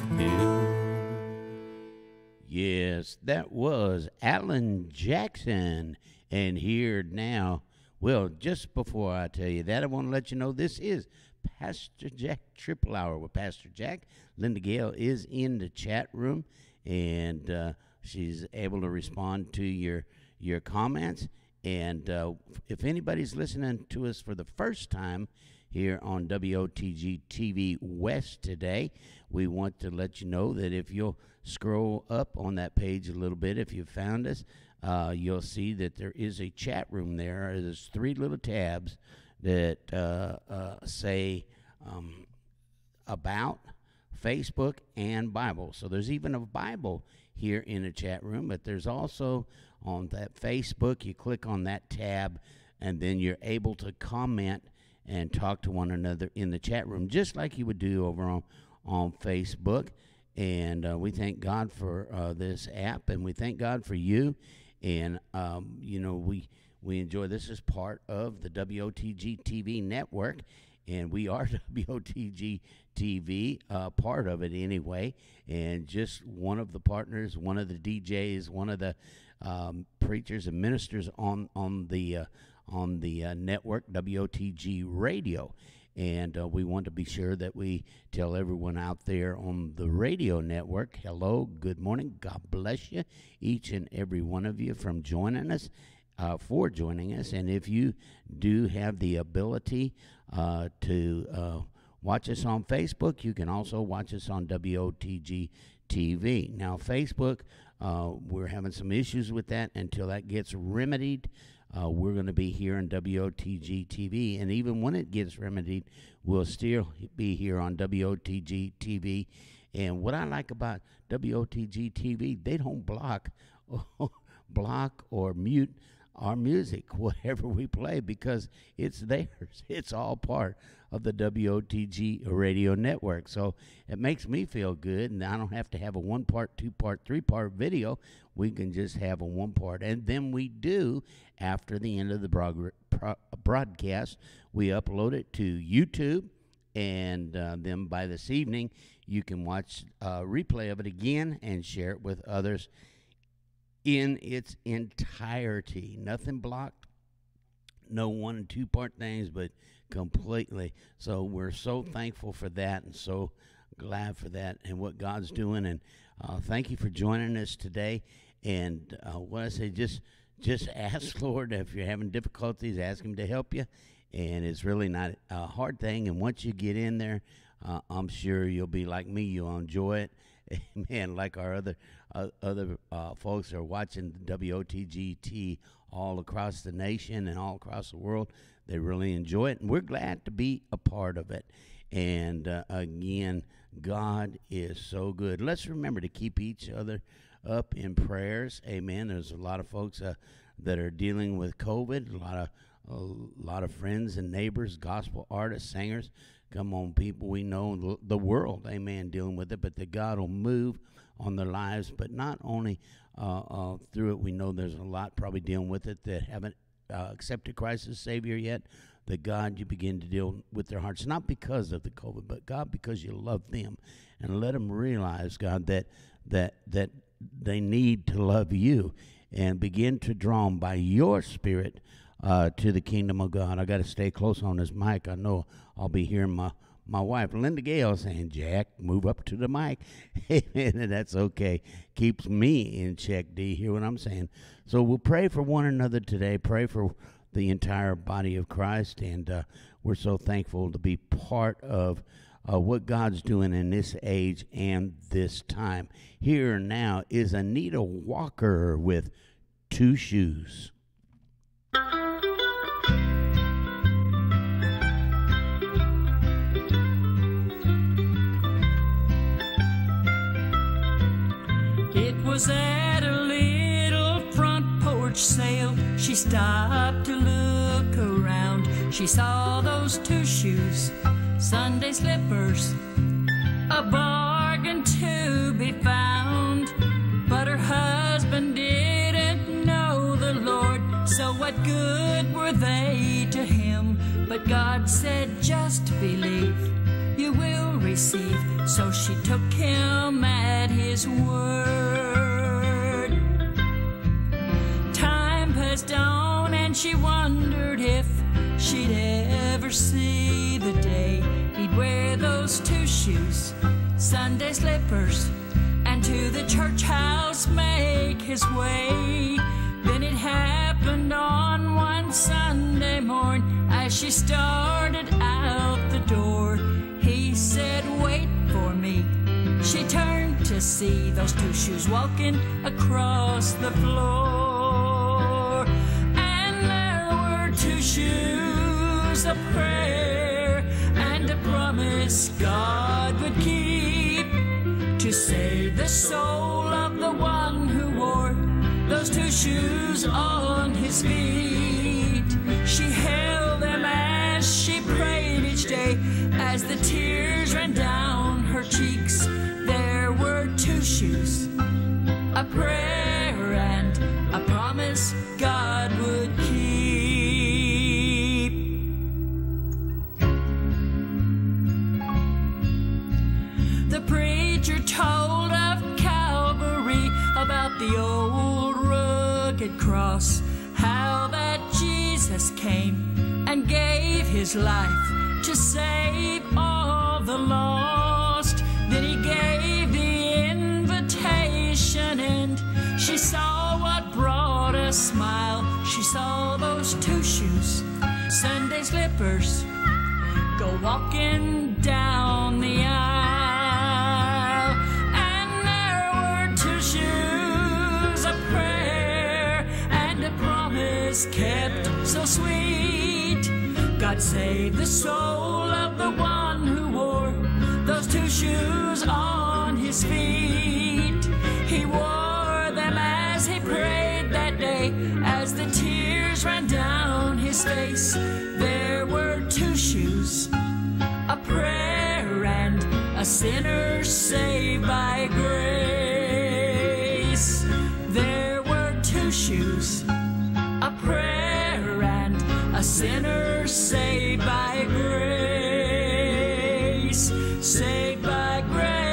him. Yes, that was Alan Jackson. And here now, well, just before I tell you that, I want to let you know this is Pastor Jack Triple Hour with Pastor Jack. Linda Gale is in the chat room, and she's able to respond to your comments. And if anybody's listening to us for the first time here on WOTG TV West today, we want to let you know that if you'll scroll up on that page a little bit, if you found us, you'll see that there is a chat room there. There's 3 little tabs that say about, Facebook, and Bible. So there's even a Bible here in the chat room, but there's also on that Facebook, you click on that tab, and then you're able to comment and talk to one another in the chat room, just like you would do over on Facebook. And we thank God for this app, and we thank God for you. And, you know, we enjoy this as part of the WOTG TV network, and we are WOTG TV, part of it anyway, and just one of the partners, one of the DJs, one of the preachers and ministers on the network, WOTG Radio. And we want to be sure that we tell everyone out there on the radio network, hello, good morning, God bless you, each and every one of you from joining us, for joining us. And if you do have the ability to watch us on Facebook, you can also watch us on WOTG TV. Now, Facebook, we're having some issues with that. Until that gets remedied, we're going to be here on WOTG TV, and even when it gets remedied, we'll still be here on WOTG TV. And what I like about WOTG TV, they don't block or mute our music, whatever we play, because it's theirs. It's all part of the WOTG radio network. So it makes me feel good, and I don't have to have a 1-part, 2-part, 3-part video. We can just have a 1-part. And then we do, after the end of the broadcast, we upload it to YouTube, and then by this evening, you can watch a replay of it again and share it with others in its entirety. Nothing blocked, no 1- and 2-part things, but completely. So we're so thankful for that, and so glad for that and what God's doing. And thank you for joining us today. And what I say, just ask Lord if you're having difficulties, ask Him to help you. And it's really not a hard thing. And once you get in there, I'm sure you'll be like me. You'll enjoy it. Man, like our other folks are watching WOTGT all across the nation and all across the world. They really enjoy it, and we're glad to be a part of it. And again, God is so good. Let's remember to keep each other up in prayers. Amen. There's a lot of folks that are dealing with COVID. A lot of friends and neighbors, gospel artists, singers. Come on, people we know, the world, amen, dealing with it, but that God will move on their lives. But not only through it, we know there's a lot probably dealing with it that haven't accepted Christ as Savior yet. That God, you begin to deal with their hearts, not because of the COVID, but God, because you love them, and let them realize, God, that they need to love you, and begin to draw them by your Spirit to the kingdom of God. I got to stay close on this mic. I know I'll be hearing my wife, Linda Gale, saying, Jack, move up to the mic. And that's okay. Keeps me in check. Do you hear what I'm saying? So we'll pray for one another today. Pray for the entire body of Christ. And we're so thankful to be part of what God's doing in this age and this time. Here now is Anita Walker with 2 Shoes. It was at a little front porch sailed, she stopped to look around. She saw those 2 shoes, Sunday slippers, a bargain to be found. But her husband didn't know the Lord, so what good were they to him? But God said, just believe, you will receive. So she took him at his word. Time passed on and she wondered if she'd ever see the day he'd wear those 2 shoes, Sunday slippers, and to the church house make his way. Then it happened on one Sunday morn, as she started out the door, he said, wait for me. She turned to see those 2 shoes walking across the floor. And there were 2 shoes, a prayer and a promise God would keep, to save the soul of the one who wore those 2 shoes on his feet. She held them as she prayed each day, as the tears ran down her cheeks. There were 2 shoes, a prayer and a promise God would keep. The preacher told of Calvary, about the old rugged cross, how that Jesus came and gave his life to save all the lost. Then he gave the invitation, and she saw what brought a smile. She saw those 2 shoes, Sunday slippers, go walking down the aisle. And there were 2 shoes, a prayer and a promise kept so sweet. God saved the soul of the one who wore those 2 shoes on his feet. He wore them as he prayed that day, as the tears ran down his face. There were 2 shoes, a prayer and a sinner saved by grace. There were 2 shoes, a prayer and a sinner saved by grace, saved by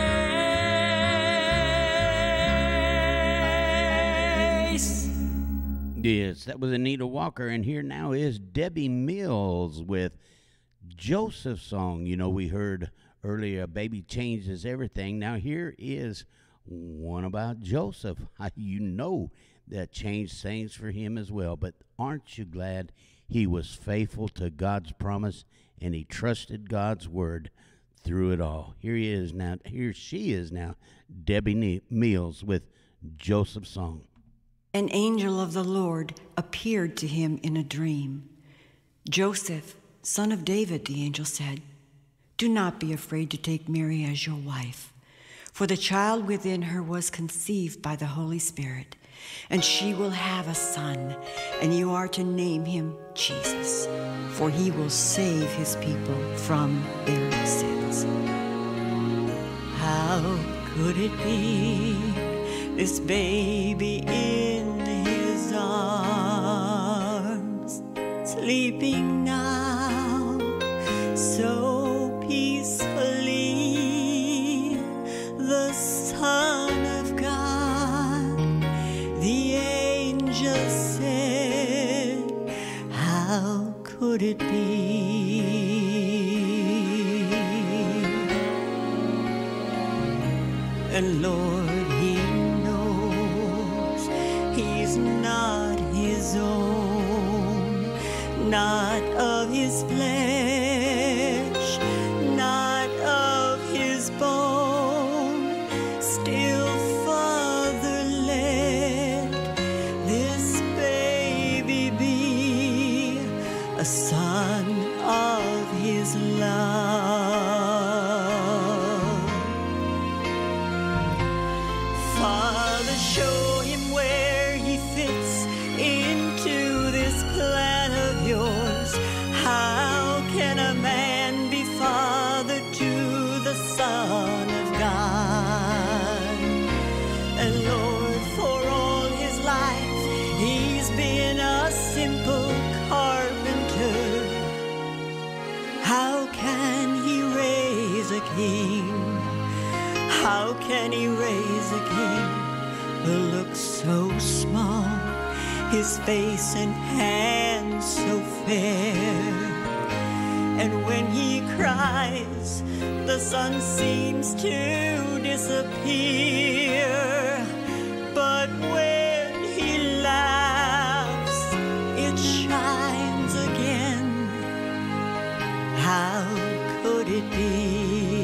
grace. Yes, that was Anita Walker, and here now is Debbie Mills with Joseph's song. You know, we heard earlier, Baby Changes Everything. Now here is one about Joseph. You know that changed things for him as well, but aren't you glad he was faithful to God's promise and he trusted God's word through it all? Here she is now, Debbie Mills with Joseph's song. An angel of the Lord appeared to him in a dream. Joseph, son of David, the angel said, do not be afraid to take Mary as your wife, for the child within her was conceived by the Holy Spirit, and she will have a son, and you are to name him Jesus, for he will save his people from their sins. How could it be, this baby in his arms, sleeping now so peacefully, the Son of God? The angel said, how could it be? And Lord, he knows he's not his own, not of his flesh, not of his bone. Still, Father, let this baby be a son of his love. Father, show him where he fits in He's been a simple carpenter. How can he raise a king? How can he raise a king who looks so small, his face and hands so fair? And when he cries, the sun seems to disappear. But when he laughs, it shines again. How could it be?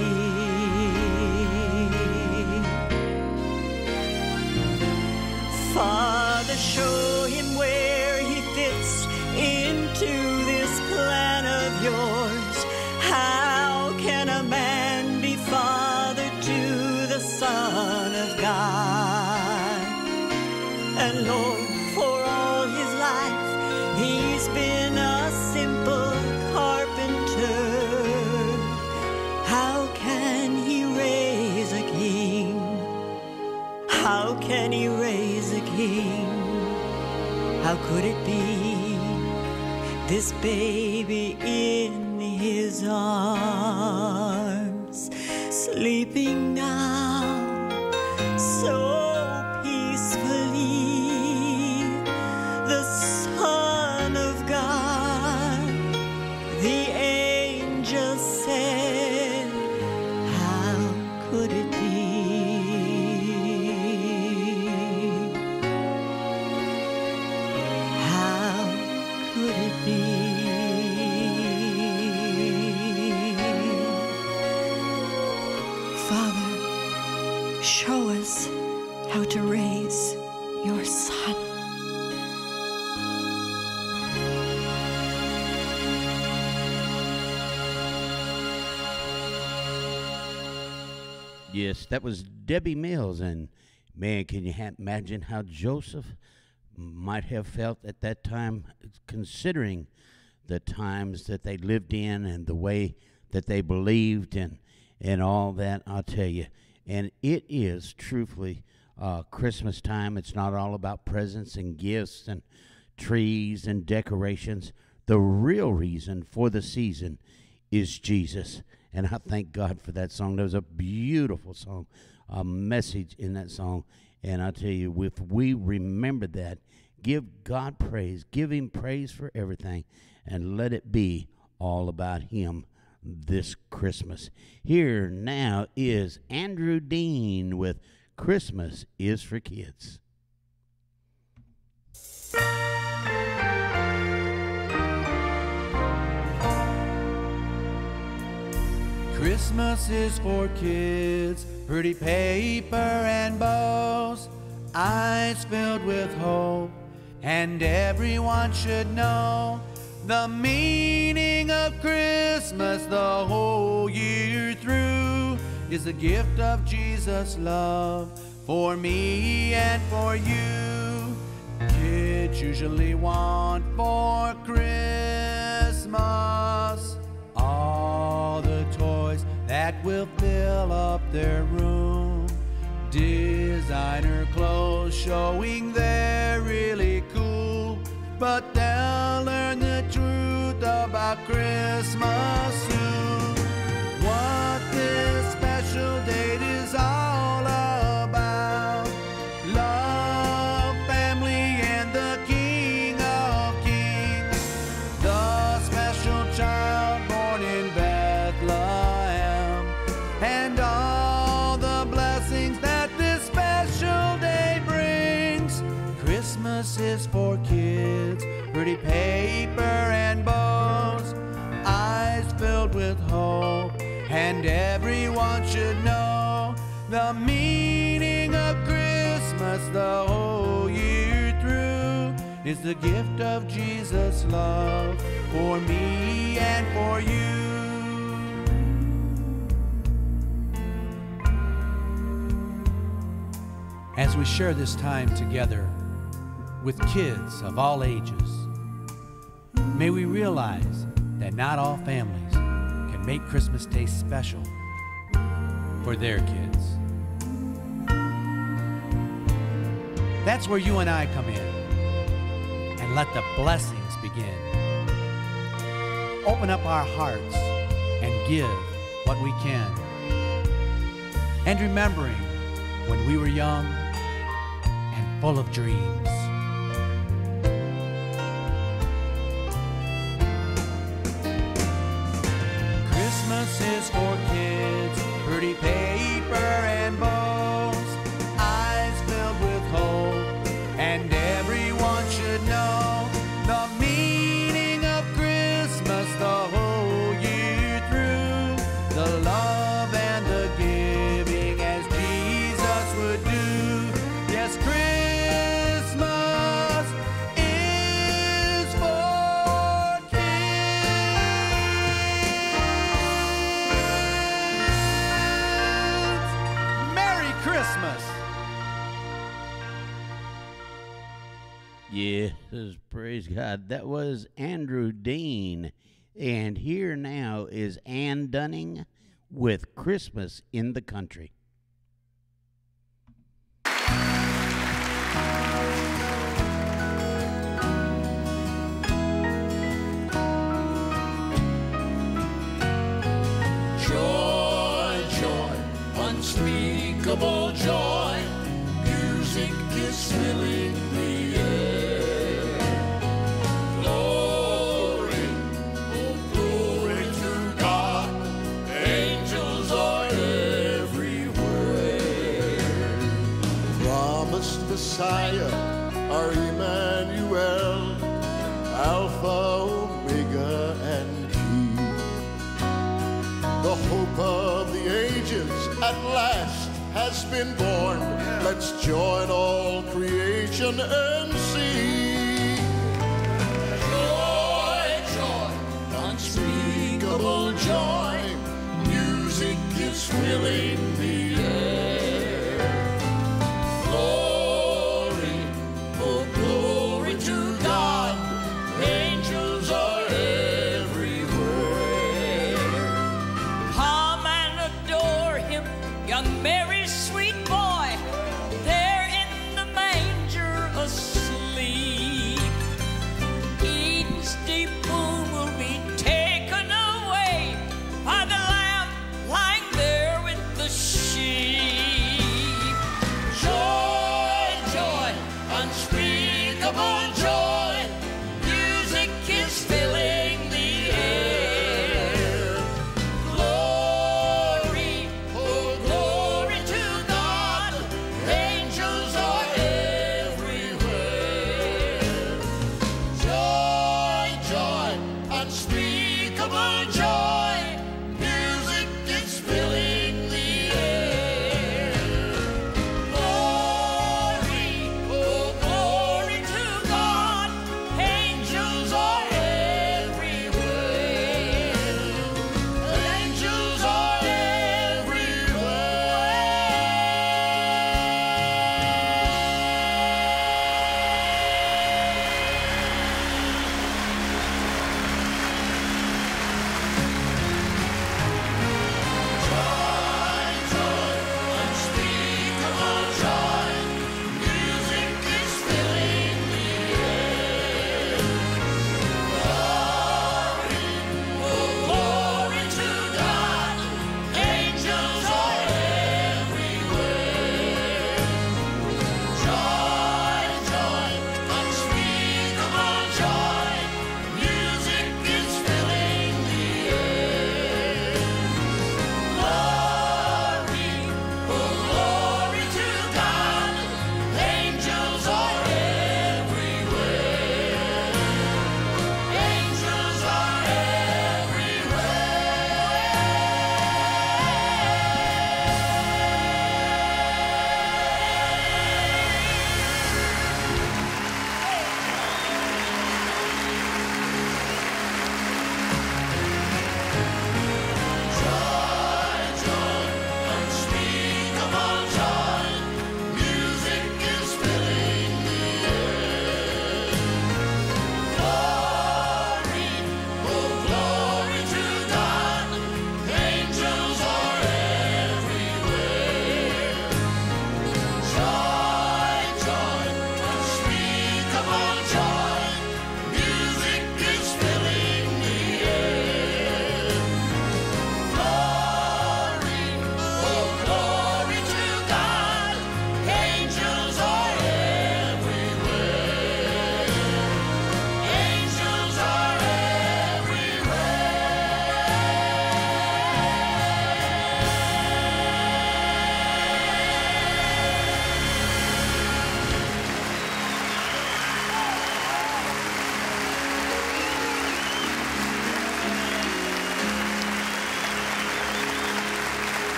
Father, show him where he fits into this plan of yours. How can a man be father to the Son of God? And Lord, for all his life, he's been a simple carpenter. How can he raise a king? How can he raise a king? How could it be? This baby in his arms, sleeping now so peacefully, the Son of God, the angel said, how could it be? How could it be? Father, show us how to raise your son. Yes, that was Debbie Mills, and man, can you imagine how Joseph might have felt at that time, considering the times that they lived in and the way that they believed and all that, I'll tell you. And it is truthfully Christmas time. It's not all about presents and gifts and trees and decorations. The real reason for the season is Jesus. And I thank God for that song. There was a beautiful song, a message in that song. And I tell you, if we remember that, give God praise, give him praise for everything, and let it be all about him this Christmas. Here now is Andrew Dean with Christmas is for Kids. Christmas is for kids, pretty paper and bows, eyes filled with hope, and everyone should know the meaning of Christmas the whole year through is the gift of Jesus' love for me and for you. Kids usually want for Christmas all the toys that will fill up their room, designer clothes showing they're really cool, but they'll learn the truth about Christmas soon. What this special date is all about: love, family, and the King of Kings, the special child born in Bethlehem, and all the blessings that this special day brings. Christmas is for kids, pretty paper and bows, eyes filled with hope, and everyone should know the meaning of Christmas the whole year through is the gift of Jesus' love for me and for you. As we share this time together with kids of all ages, may we realize that not all families can make Christmas Day special for their kids. That's where you and I come in. let the blessings begin. Open up our hearts and give what we can. And remembering when we were young and full of dreams. Christmas is for kids, pretty paper and bows, eyes filled with hope, and everyone should know the meaning of Christmas the whole year through. The love and the giving as Jesus would do. Yes, Christmas is for kids. Merry Christmas. Yes, praise God. That was Andrew Dean. And here now is Ann Dunning with Christmas in the Country. Joy, joy, unspeakable joy. Music is filling the air. Glory, oh glory to God. Angels are everywhere. Promised Messiah, our Emmanuel, Alpha, Omega, and the hope of the ages at last has been born. Let's join all creation and sing. Joy, joy, unspeakable joy. Music is filling the air. Glory, oh glory to God. Angels are everywhere. Come and adore him, young Mary's sweet boy. There in the manger asleep.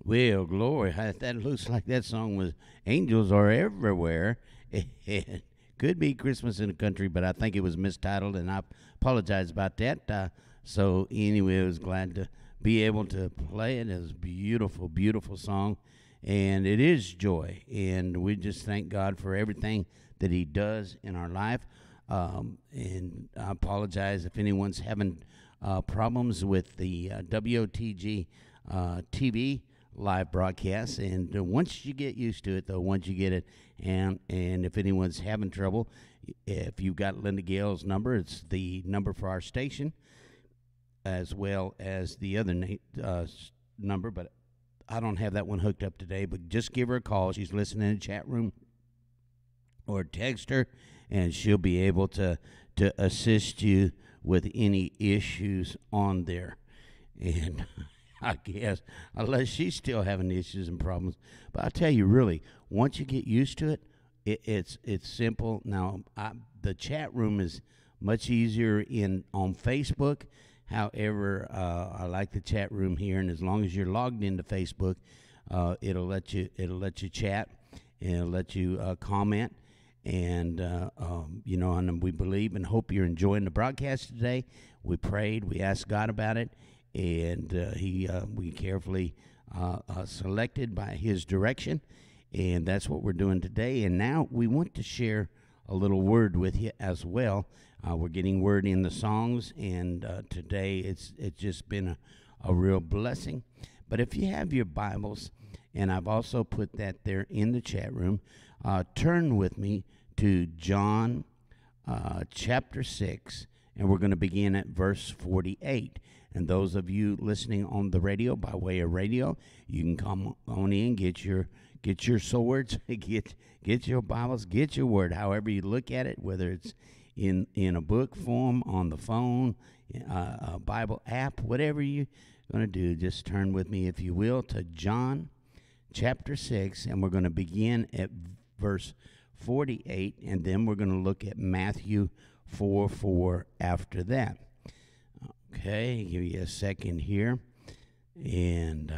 Well, glory. That looks like that song was Angels Are Everywhere. It could be Christmas in the Country, but I think it was mistitled, and I apologize about that. So anyway, I was glad to be able to play it. It was a beautiful, beautiful song, and it is joy. And we just thank God for everything that he does in our life. And I apologize if anyone's having problems with the WOTG TV live broadcast. And once you get used to it, though, once you get it, and if anyone's having trouble, if you've got Linda Gale's number, it's the number for our station, as well as the other number, but I don't have that one hooked up today. But just give her a call. She's listening in the chat room, or text her, and she'll be able to assist you with any issues on there. And I guess, unless she's still having issues and problems. But I tell you, really, once you get used to it, it's simple. Now, the chat room is much easier on Facebook. However, I like the chat room here, and as long as you're logged into Facebook, it'll let you chat, and it'll let you comment. And and we believe and hope you're enjoying the broadcast today. We prayed, we asked God about it, and we carefully selected by his direction, and that's what we're doing today. And now we want to share a little word with you as well. We're getting word in the songs, and today it's just been a real blessing. But if you have your Bibles, and I've also put that there in the chat room, turn with me to John chapter 6, and we're going to begin at verse 48. And those of you listening on the radio, by way of radio, you can come on in, get your swords, get your Bibles, get your word, however you look at it, whether it's in a book form, on the phone, a Bible app, whatever you're going to do. Just turn with me, if you will, to John chapter 6, and we're going to begin at verse 48, and then we're going to look at Matthew 4:4 after that. Okay, give you a second here. And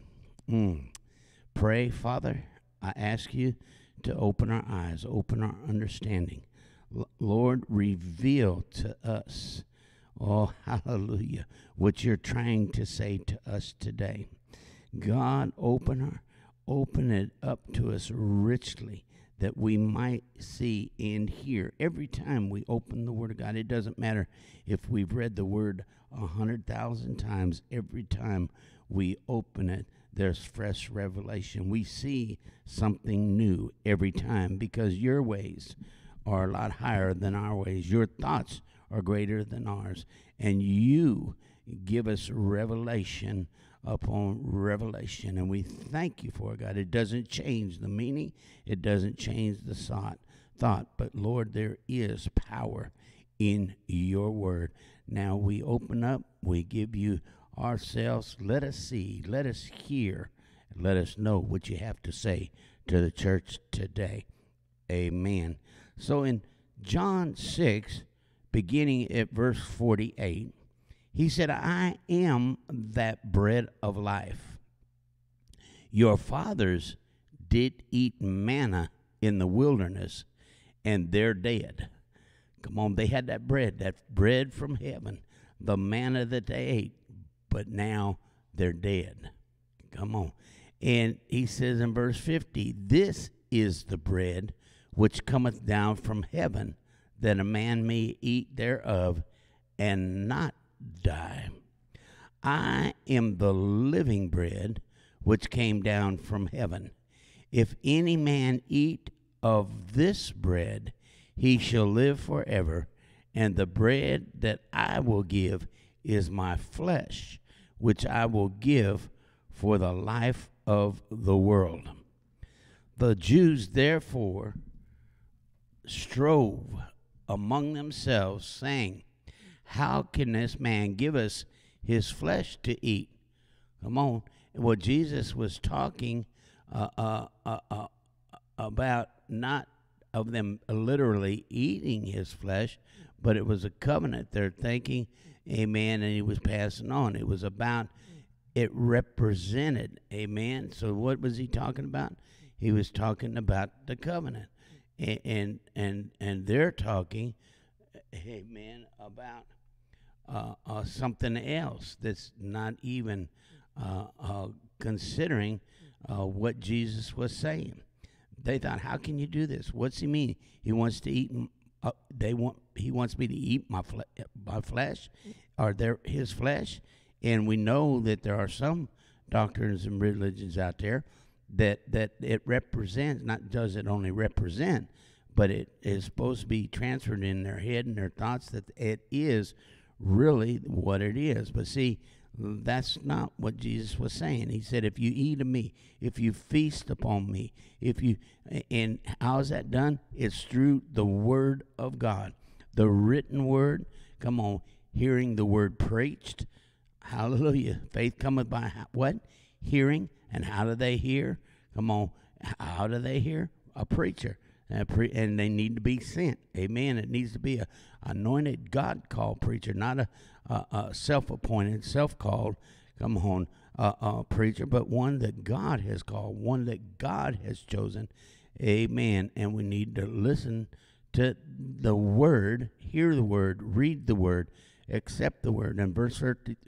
pray, Father, I ask you to open our eyes, open our understanding. Lord, reveal to us, oh, hallelujah, what you're trying to say to us today. God, open it up to us richly, that we might see and hear. Every time we open the Word of God, it doesn't matter if we've read the Word 100,000 times. Every time we open it, there's fresh revelation. We see something new every time, because your ways are a lot higher than our ways. Your thoughts are greater than ours. And you give us revelation upon revelation, and we thank you for it, God. It doesn't change the meaning. It doesn't change the thought. But, Lord, there is power in your word. Now we open up. We give you ourselves. Let us see. Let us hear. Let us know what you have to say to the church today. Amen. So in John 6, beginning at verse 48, he said, I am that bread of life. Your fathers did eat manna in the wilderness, and they're dead. Come on, they had that bread from heaven, the manna that they ate, but now they're dead. Come on. And he says in verse 50, this is the bread which cometh down from heaven, that a man may eat thereof and not die. I am the living bread which came down from heaven. If any man eat of this bread, he shall live forever. And the bread that I will give is my flesh, which I will give for the life of the world. The Jews therefore strove among themselves, saying, how can this man give us his flesh to eat? Come on. Well, Jesus was talking about not of them literally eating his flesh, but it was a covenant they're thinking, amen, and he was passing on. It was about it represented, amen. So what was he talking about? He was talking about the covenant, and they're talking, amen, about something else that's not even considering what Jesus was saying. They thought, how can you do this? What's he mean? He wants to eat. He wants me to eat my flesh, or his flesh. And we know that there are some doctrines and religions out there that it represents. Not does it only represent, but it is supposed to be transferred in their head and their thoughts that it is really what it is. But see, that's not what Jesus was saying. He said, if you eat of me, if you feast upon me, and how is that done? It's through the word of God, the written word. Come on, hearing the word preached. Hallelujah. Faith cometh by what? Hearing. And how do they hear? Come on, how do they hear? A preacher. And they need to be sent. Amen. It needs to be a anointed, God-called preacher, not a self-appointed, self-called, come on, preacher, but one that God has called, one that God has chosen. Amen. And we need to listen to the word, hear the word, read the word, accept the word. And verse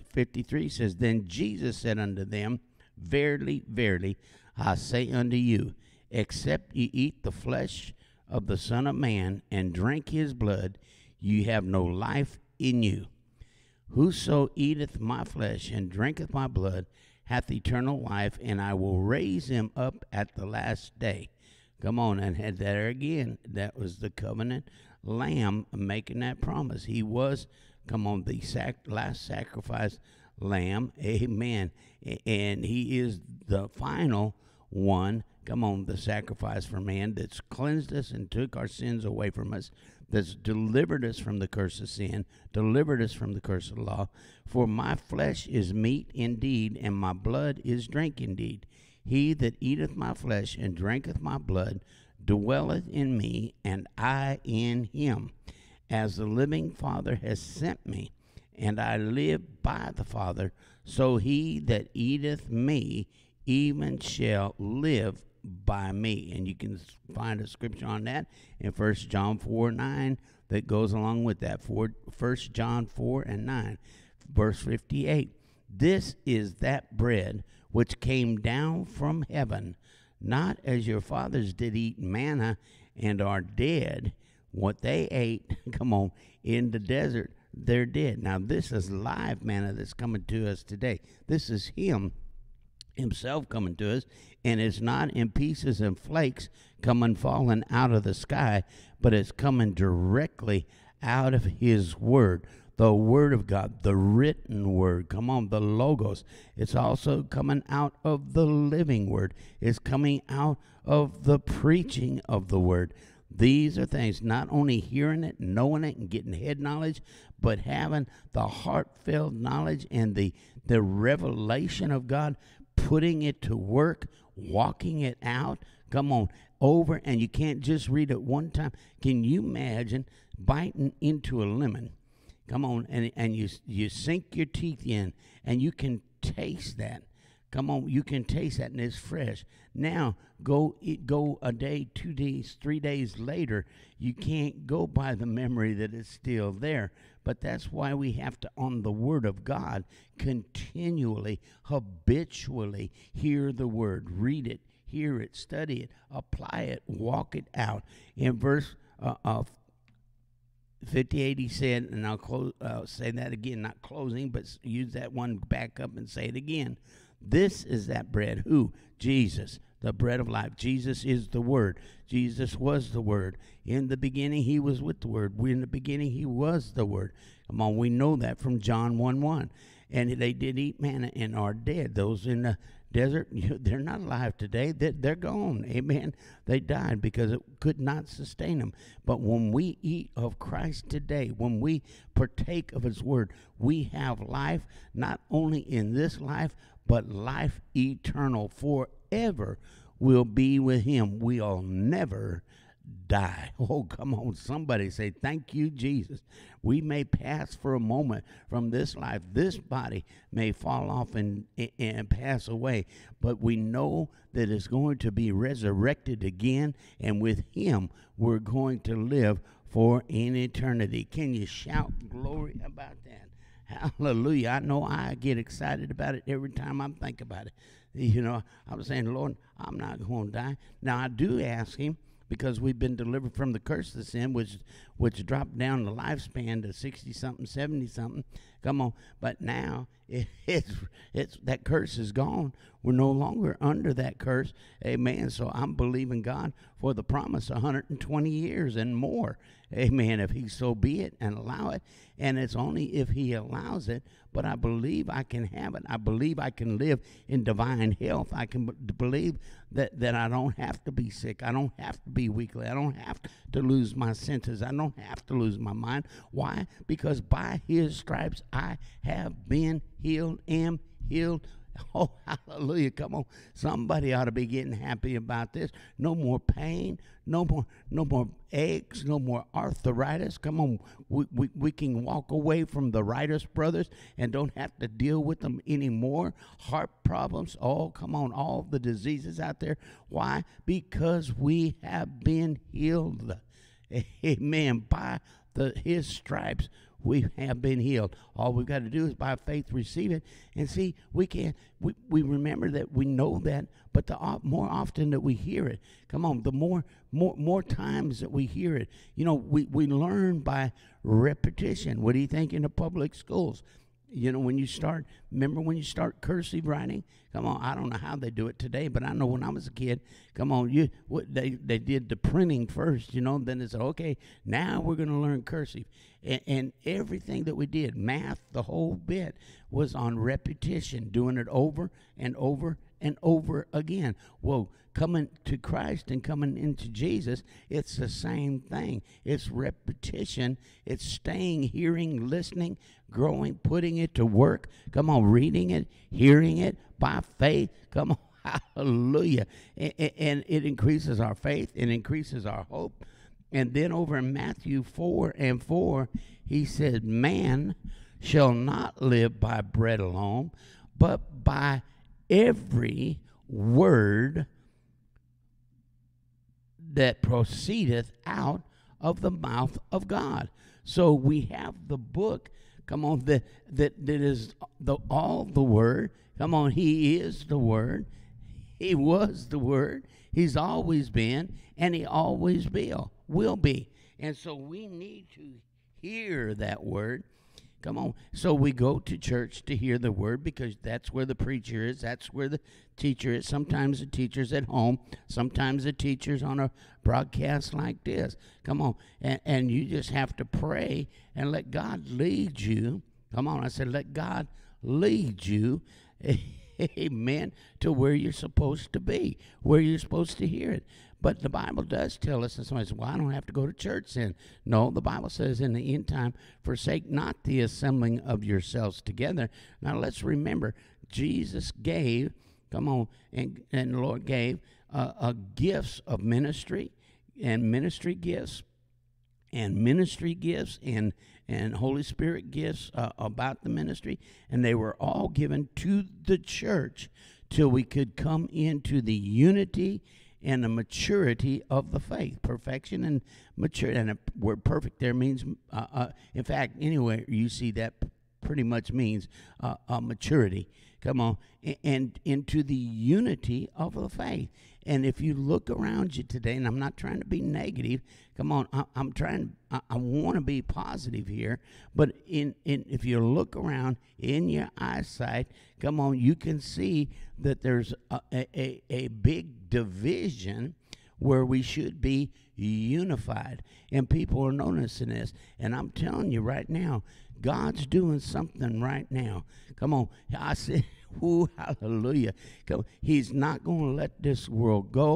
53 says, Then Jesus said unto them, Verily, verily, I say unto you, except ye eat the flesh of the Son of Man and drink his blood, you have no life in you. Whoso eateth my flesh and drinketh my blood hath eternal life, and I will raise him up at the last day. Come on, and had there again, that was the covenant lamb making that promise. He was, come on, the last sacrifice lamb, amen, and he is the final one, come on, the sacrifice for man that's cleansed us and took our sins away from us, that's delivered us from the curse of sin, delivered us from the curse of the law. For my flesh is meat indeed, and my blood is drink indeed. He that eateth my flesh and drinketh my blood dwelleth in me, and I in him. As the living Father has sent me, and I live by the Father, so he that eateth me even shall live by me. And you can find a scripture on that in 1 John 4:9 that goes along with that. 1 John 4:9, verse 58. This is that bread which came down from heaven, not as your fathers did eat manna and are dead. What they ate, come on, in the desert, they're dead. Now this is live manna that's coming to us today. This is himself coming to us, and it's not in pieces and flakes coming falling out of the sky, but it's coming directly out of his word, the word of God, the written word. Come on, the logos. It's also coming out of the living word. It's coming out of the preaching of the word. These are things, not only hearing it, knowing it, and getting head knowledge, but having the heartfelt knowledge and the revelation of God, putting it to work, walking it out. Come on, over, and you can't just read it one time. Can you imagine biting into a lemon? Come on, and you sink your teeth in, and you can taste that. Come on, you can taste that, and it's fresh. Now, go a day, 2 days, 3 days later, you can't go by the memory that it's still there. But that's why we have to, on the Word of God, continually, habitually hear the Word, read it, hear it, study it, apply it, walk it out. In verse 58, he said, and I'll say that again, not closing, but use that one back up and say it again. This is that bread. Who? Jesus, the bread of life. Jesus is the Word. Jesus was the Word. In the beginning, he was with the Word. In the beginning, he was the Word. Come on, we know that from John 1:1. And they did eat manna and are dead. Those in the desert, they're not alive today. They're gone. Amen. They died because it could not sustain them. But when we eat of Christ today, when we partake of his word, we have life, not only in this life, but life eternal forever will be with him. We'll never die. Oh, come on. Somebody say, thank you, Jesus. We may pass for a moment from this life. This body may fall off and pass away, but we know that it's going to be resurrected again, and with him, we're going to live for an eternity. Can you shout glory about that? Hallelujah. I know I get excited about it every time I think about it. You know, I was saying, Lord, I'm not going to die. Now, I do ask him, because we've been delivered from the curse of sin, which dropped down the lifespan to 60-something, 70-something. Come on. But now, it's that curse is gone. We're no longer under that curse. Amen. So I'm believing God for the promise, 120 years and more. Amen. If he so be it and allow it. And it's only if he allows it. But I believe I can have it. I believe I can live in divine health. I can believe that I don't have to be sick. I don't have to be weakly. I don't have to lose my senses. I don't have to lose my mind. Why? Because by his stripes I have been healed, am healed. Oh, hallelujah. Come on. Somebody ought to be getting happy about this. No more pain, no more aches, no more arthritis. Come on. We can walk away from the Wrightus brothers and don't have to deal with them anymore. Heart problems. Oh, come on. All the diseases out there. Why? Because we have been healed. Amen. By his stripes, we have been healed. All we've got to do is by faith receive it. And see, we remember that, we know that, but the more often that we hear it, come on, the more times that we hear it, you know, we learn by repetition. What do you think in the public schools? You know, remember when you start cursive writing? Come on, I don't know how they do it today, but I know when I was a kid, come on, they did the printing first, you know, then they said, okay, now we're going to learn cursive. And everything that we did, math, the whole bit, was on repetition, doing it over and over and over again. Well, coming to Christ and coming into Jesus, it's the same thing. It's repetition. It's staying, hearing, listening, growing, putting it to work. Come on, reading it, hearing it by faith. Come on, hallelujah. And it increases our faith. It increases our hope. And then over in Matthew 4:4, he said, man shall not live by bread alone, but by every word that proceedeth out of the mouth of God. So we have the book, come on, that is all the word. Come on, he is the word. He was the word. He's always been, and he always will be. And so we need to hear that word. Come on. So we go to church to hear the word, because that's where the preacher is. That's where the teacher is. Sometimes the teacher's at home. Sometimes the teacher's on a broadcast like this. Come on. And you just have to pray and let God lead you. Come on. I said, let God lead you. Amen. To where you're supposed to be, where you're supposed to hear it. But the Bible does tell us, and somebody says, well, I don't have to go to church then. No, the Bible says in the end time, forsake not the assembling of yourselves together. Now let's remember, Jesus gave, come on, and the Lord gave gifts of ministry, and ministry gifts, and Holy Spirit gifts about the ministry, and they were all given to the church till we could come into the unity and the maturity of the faith. Perfection and maturity. And the word perfect there means, in fact, anywhere you see that pretty much means maturity. Come on. And into the unity of the faith. And if you look around you today, and I'm not trying to be negative, come on, I want to be positive here, but if you look around in your eyesight, come on, you can see that there's a big division where we should be unified. And people are noticing this. And I'm telling you right now, God's doing something right now. Come on. I said, ooh, hallelujah. Come on. He's not going to let this world go.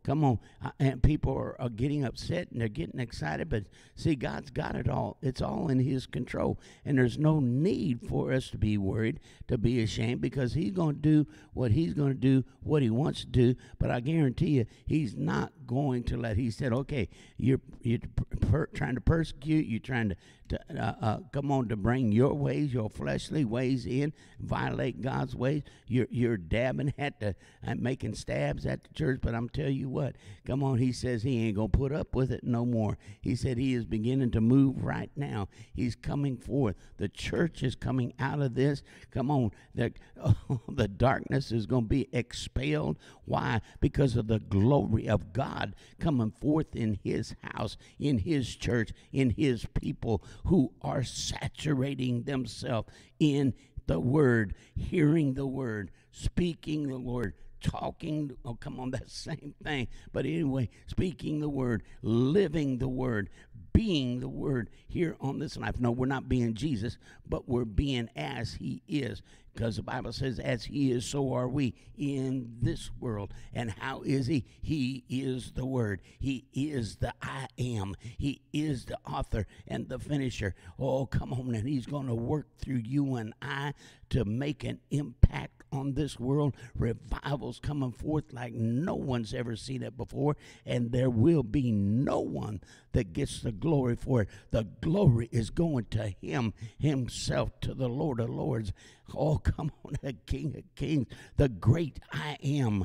Come on. And people are getting upset and they're getting excited. But see, God's got it all. It's all in his control. And there's no need for us to be worried, to be ashamed, because he's going to do what he's going to do, what he wants to do. But I guarantee you, he's not going to let. He said, okay, you're trying to persecute, you're trying to come on, to bring your ways, your fleshly ways in, violate God's ways. You're dabbing at making stabs at the church. But I'm telling you what, come on, he says he ain't gonna put up with it no more. He said he is beginning to move right now. He's coming forth. The church is coming out of this. Come on, the darkness is going to be expelled. Why? Because of the glory of God coming forth in his house, in his church, in his people who are saturating themselves in the word, hearing the word, speaking the word, talking. Oh, come on, that same thing. But anyway, speaking the word, living the word, being the word here on this life. No, we're not being Jesus, but we're being as he is. Because the Bible says, as he is, so are we in this world. And how is he? He is the Word. He is the I am. He is the author and the finisher. Oh, come on. And he's going to work through you and I to make an impact on this world. Revival's coming forth like no one's ever seen it before. And there will be no one that gets the glory for it. The glory is going to him himself, to the Lord of Lords. Oh, come on, the King of Kings, the great I am,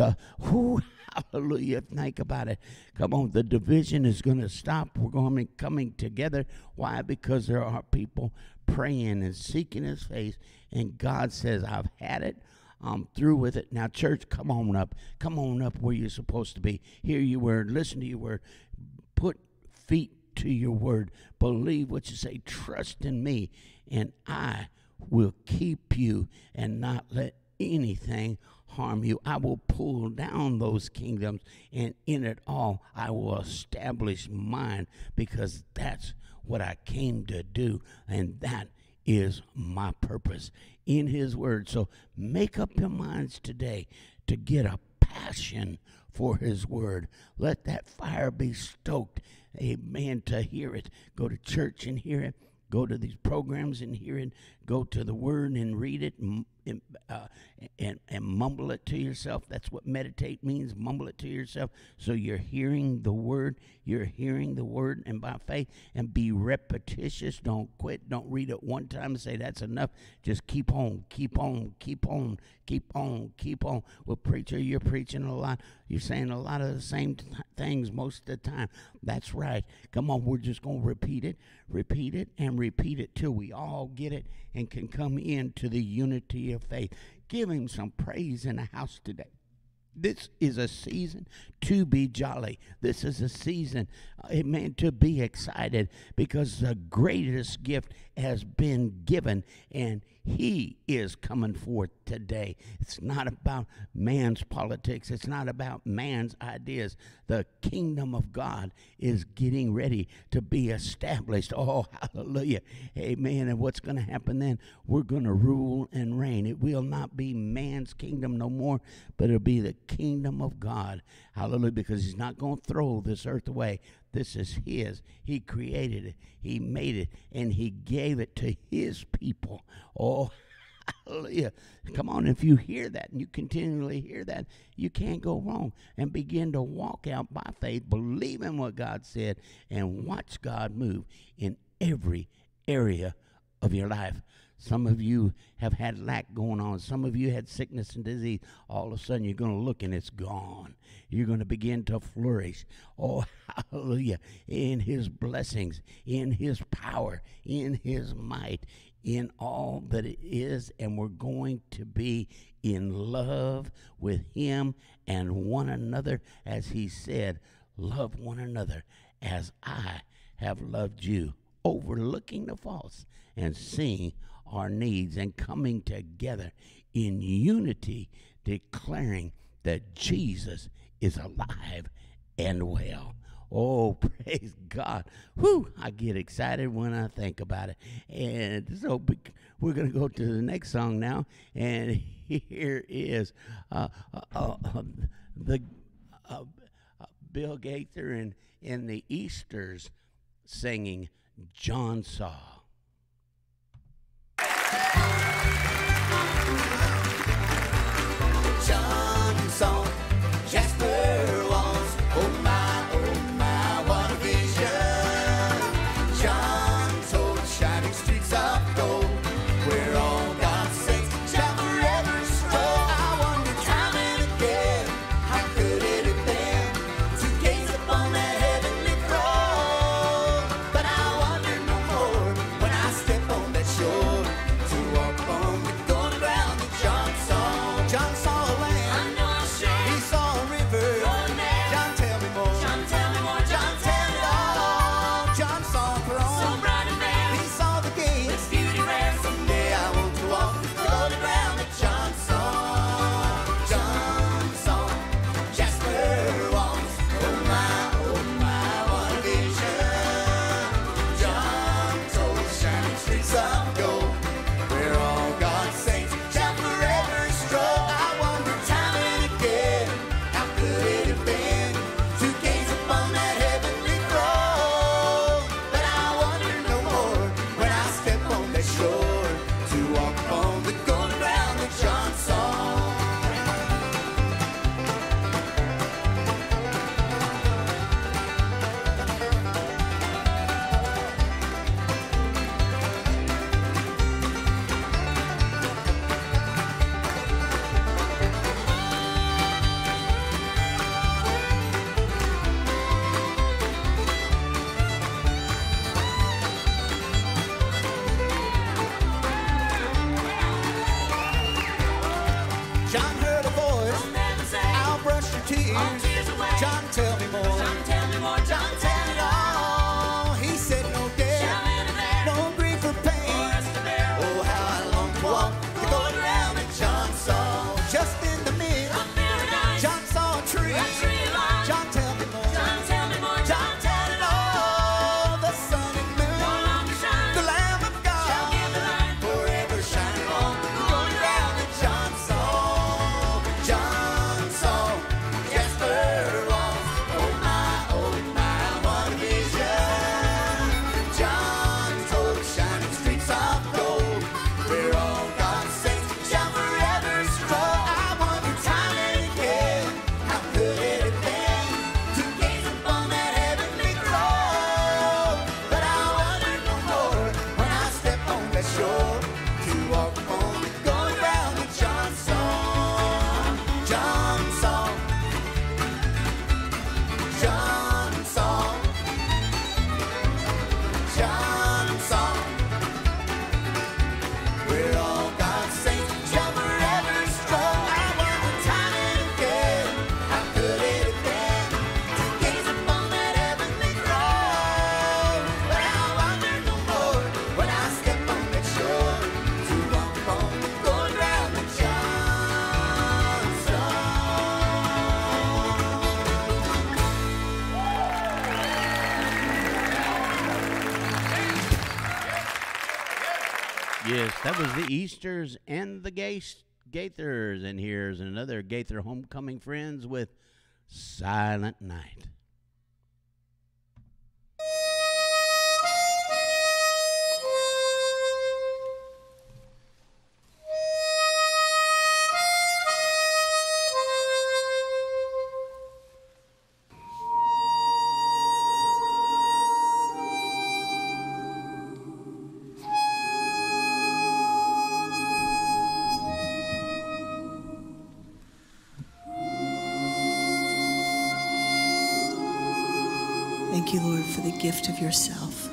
hallelujah, think about it. Come on, the division is going to stop. We're going to be coming together. Why? Because there are people praying and seeking his face, and God says, I've had it. I'm through with it. Now, church, come on up. Come on up where you're supposed to be. Hear your word. Listen to your word. Put feet to your word. Believe what you say. Trust in me, and I will keep you and not let anything harm you. I will pull down those kingdoms, and in it all I will establish mine, because that's what I came to do, and that is my purpose in his word. So make up your minds today to get a passion for his word. Let that fire be stoked, amen, to hear it. Go to church and hear it. Go to these programs and hear it. Go to the word and read it and mumble it to yourself. That's what meditate means, mumble it to yourself. So you're hearing the word. You're hearing the word, and by faith, and be repetitious. Don't quit. Don't read it one time and say that's enough. Just keep on, keep on, keep on, keep on, keep on. Well, preacher, you're preaching a lot. You're saying a lot of the same things most of the time. That's right. Come on, we're just going to repeat it, and repeat it till we all get it and can come into the unity of faith. Give him some praise in the house today. This is a season to be jolly. This is a season, amen, to be excited, because the greatest gift has been given, and he is coming forth today. It's not about man's politics. It's not about man's ideas. The kingdom of God is getting ready to be established. Oh, hallelujah. Amen. And what's going to happen then? We're going to rule and reign. It will not be man's kingdom no more, but it'll be the kingdom of God. Hallelujah. Because he's not going to throw this earth away. This is his. He created it. He made it. And he gave it to his people. Oh, hallelujah. Come on, if you hear that and you continually hear that, you can't go wrong. And begin to walk out by faith, believe in what God said, and watch God move in every area of your life. Some of you have had lack going on. Some of you had sickness and disease. All of a sudden, you're going to look and it's gone. You're going to begin to flourish. Oh, hallelujah. In his blessings, in his power, in his might, in all that it is. And we're going to be in love with him and one another. As he said, love one another as I have loved you. Overlooking the faults and seeing our needs, and coming together in unity, declaring that Jesus is alive and well. Oh, praise God. Whew, I get excited when I think about it. And so we're going to go to the next song now. And here is Bill Gaither and the Easters singing John Saw. John saw Jasper was, oh my, what a vision. John told shining streets of gold, where all God's saints shall forever stroll. I wonder time and again, how could it have been to gaze upon that heavenly throne? But I wonder no more when I step on that shore to walk on the golden ground that John saw. John saw a land. He saw a river. John, tell me more. John, tell me more. John, tell it all. John saw a throne. So bright and fair. He saw the gates. With beauty rare. Someday I want to walk the golden ground that John saw. John saw Jasper walks. Oh my, what a vision. John told shining streets of gold, where all God's saints shall forever stroll. I wonder time and again, how could it have been to gaze upon that heavenly throne? But I wonder no more when I step on that shore to walk on the golden ground that John saw. John heard a voice, I'll brush your tears. John, tell me more. John, tell me more. John, tell it all. He said no death, no grief or pain. Oh, how I long to walk the golden ground that John saw. Just in the middle, John saw a tree. John, tell me more. John, tell me more. John, tell it all. The sun and moon, the Lamb of God, forever shining on the golden ground that John saw. John saw Jasper walk. Oh my, what a vision. John told shining streets of gold, where all God's saints shall forever stroll. I wonder time and again, how could it have been to gaze upon that heavenly throne? But I wonder no more when I step on that shore to walk on the golden ground that John saw. John saw. John saw. John saw. Where all God's saints shall forever stroll. I wonder time and again, how could it have been to gaze upon that heavenly throne? But I wonder no more when I step on that shore to walk on the golden ground that John saw. Yes, that was the Easters and the Gaithers. And here's another Gaither Homecoming Friends with Silent Night. Thank you, Lord, for the gift of yourself.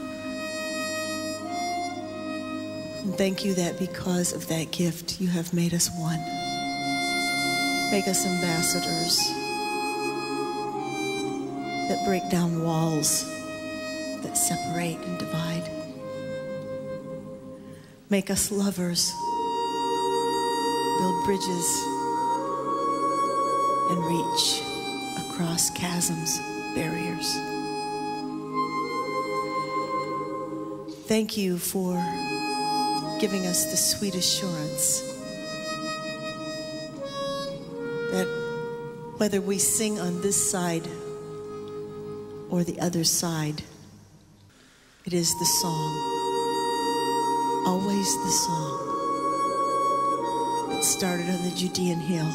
And thank you that because of that gift, you have made us one. Make us ambassadors that break down walls that separate and divide. Make us lovers, build bridges, and reach across chasms, barriers. Thank you for giving us the sweet assurance that whether we sing on this side or the other side. It is the song, always the song, that started on the Judean hill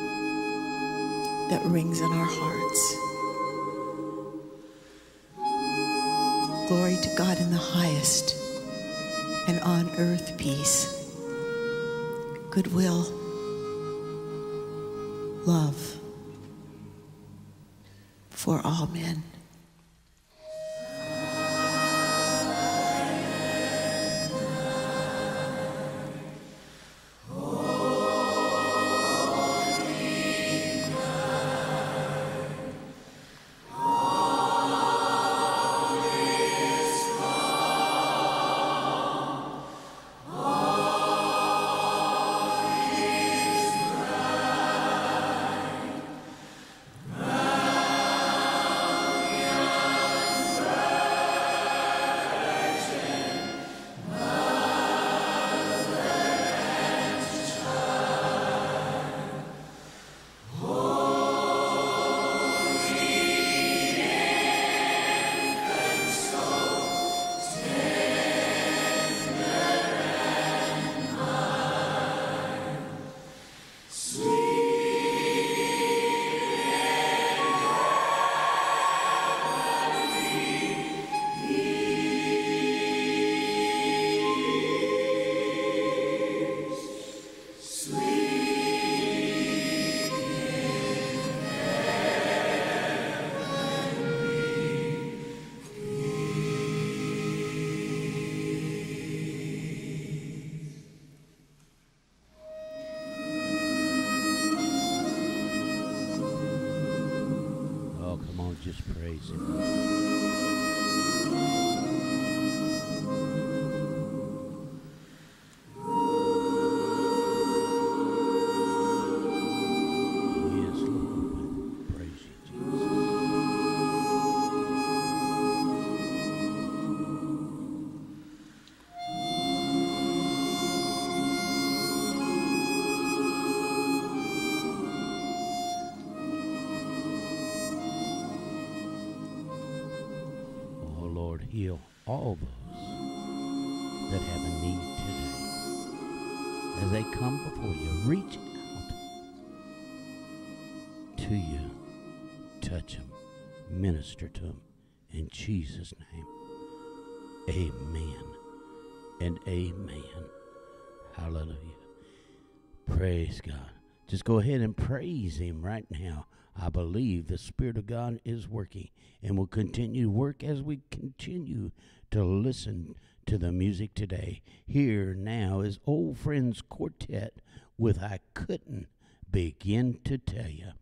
that rings in our hearts. Glory to God in the highest, and on earth peace, goodwill, love for all men. Just praise him. Heal all those that have a need today. As they come before you, reach out to you, touch them, minister to them. In Jesus' name, amen and amen. Hallelujah. Praise God. Just go ahead and praise him right now. I believe the Spirit of God is working and will continue to work as we continue to listen to the music today. Here now is Old Friends Quartet with I Couldn't Begin to Tell You.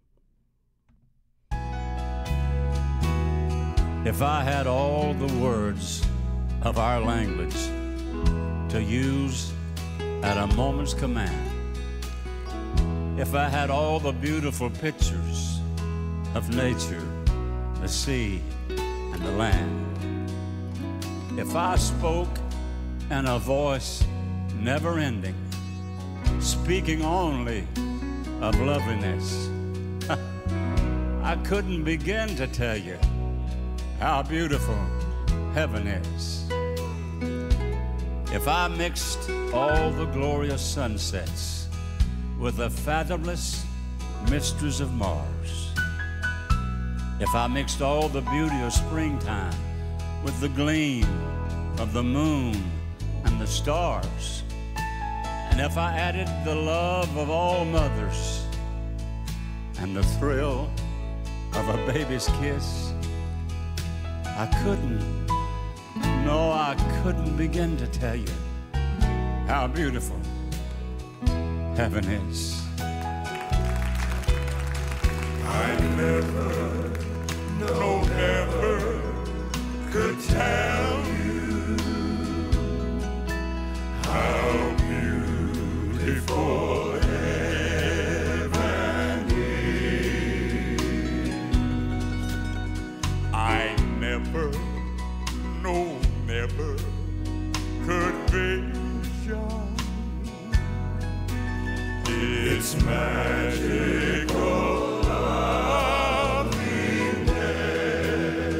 If I had all the words of our language to use at a moment's command, if I had all the beautiful pictures of nature, the sea, and the land, if I spoke in a voice never ending, speaking only of loveliness, I couldn't begin to tell you how beautiful heaven is. If I mixed all the glorious sunsets with the fathomless mysteries of Mars, if I mixed all the beauty of springtime with the gleam of the moon and the stars, and if I added the love of all mothers and the thrill of a baby's kiss, I couldn't begin to tell you how beautiful heaven is. I never, no, never could tell you how beautiful heaven is. I never, no, never could vision its magical loveliness.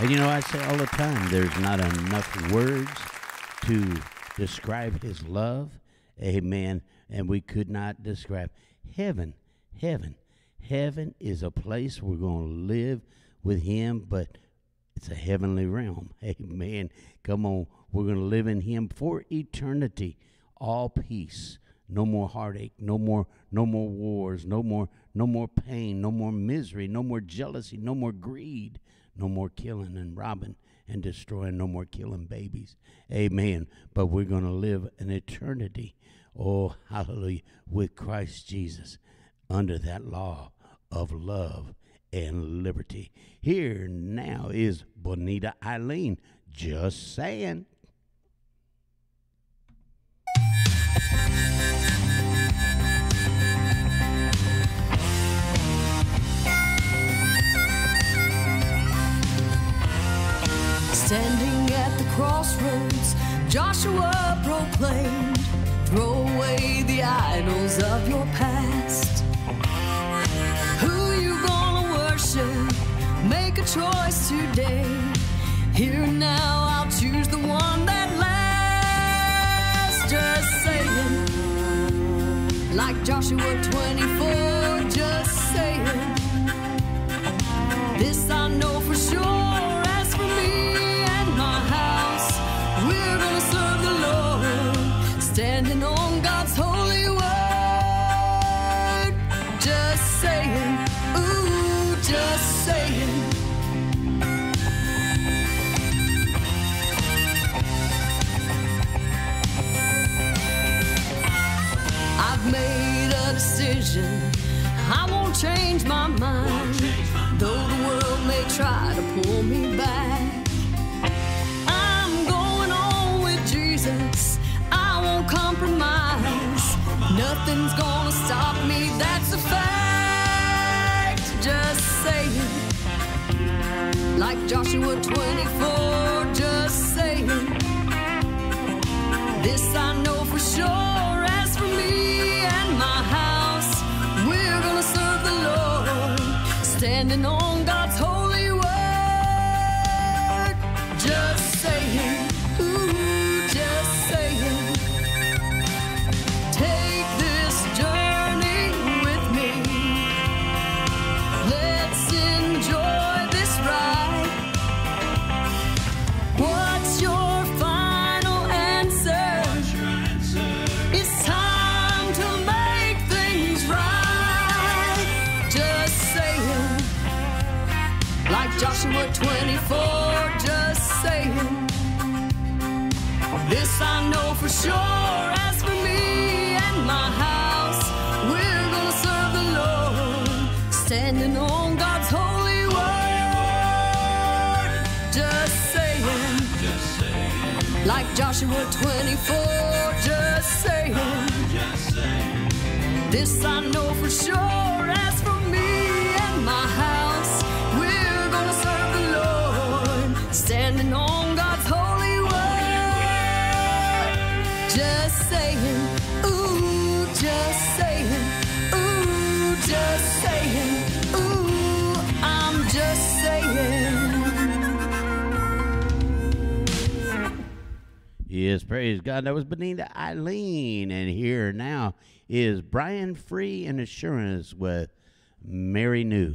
And you know, I say all the time, there's not enough words to describe his love. Amen. And we could not describe heaven. Heaven is a place we're going to live with him, but it's a heavenly realm. Amen. Come on. We're going to live in him for eternity. All peace. No more heartache. No more wars. No more pain. No more misery. No more jealousy. No more greed. No more killing and robbing and destroying. No more killing babies. Amen. But we're going to live an eternity. Oh, hallelujah. With Christ Jesus under that law of love and liberty. Here now is Bonita Eileen. Just saying. Standing at the crossroads, Joshua proclaimed, throw away the idols of your past. Who you gonna worship? Make a choice today. Here now, I'll choose the one that lasts. Just saying, like Joshua 24, just saying. This I know for sure. As for me and my house, we're gonna serve the Lord, standing on God's holy word. Just saying, ooh, just saying. I've made a decision, I won't change my mind, though the world may try to pull me back. I'm going on with Jesus, I won't compromise. Nothing's gonna stop me, that's a fact. Just saying, like Joshua 24, just saying. This I know for sure, as for me and my house, we're gonna serve the Lord, standing on God's holy word. Just saying, ooh, just saying. Take this journey with me. Let's enjoy this ride. What's your final answer? It's time to make things right. Just saying, like Joshua 24, just saying. This I know for sure, as for me and my house, we're gonna serve the Lord, standing on God's holy word. Just saying, like Joshua 24, just saying. This I know for sure, as for me and my house, we're gonna serve the Lord, standing on God's holy word. Just saying, ooh, just saying, ooh, just saying, ooh, I'm just saying. Yes, praise God. That was Bonita Eileen. And here now is Brian Free and Assurance with Mary New.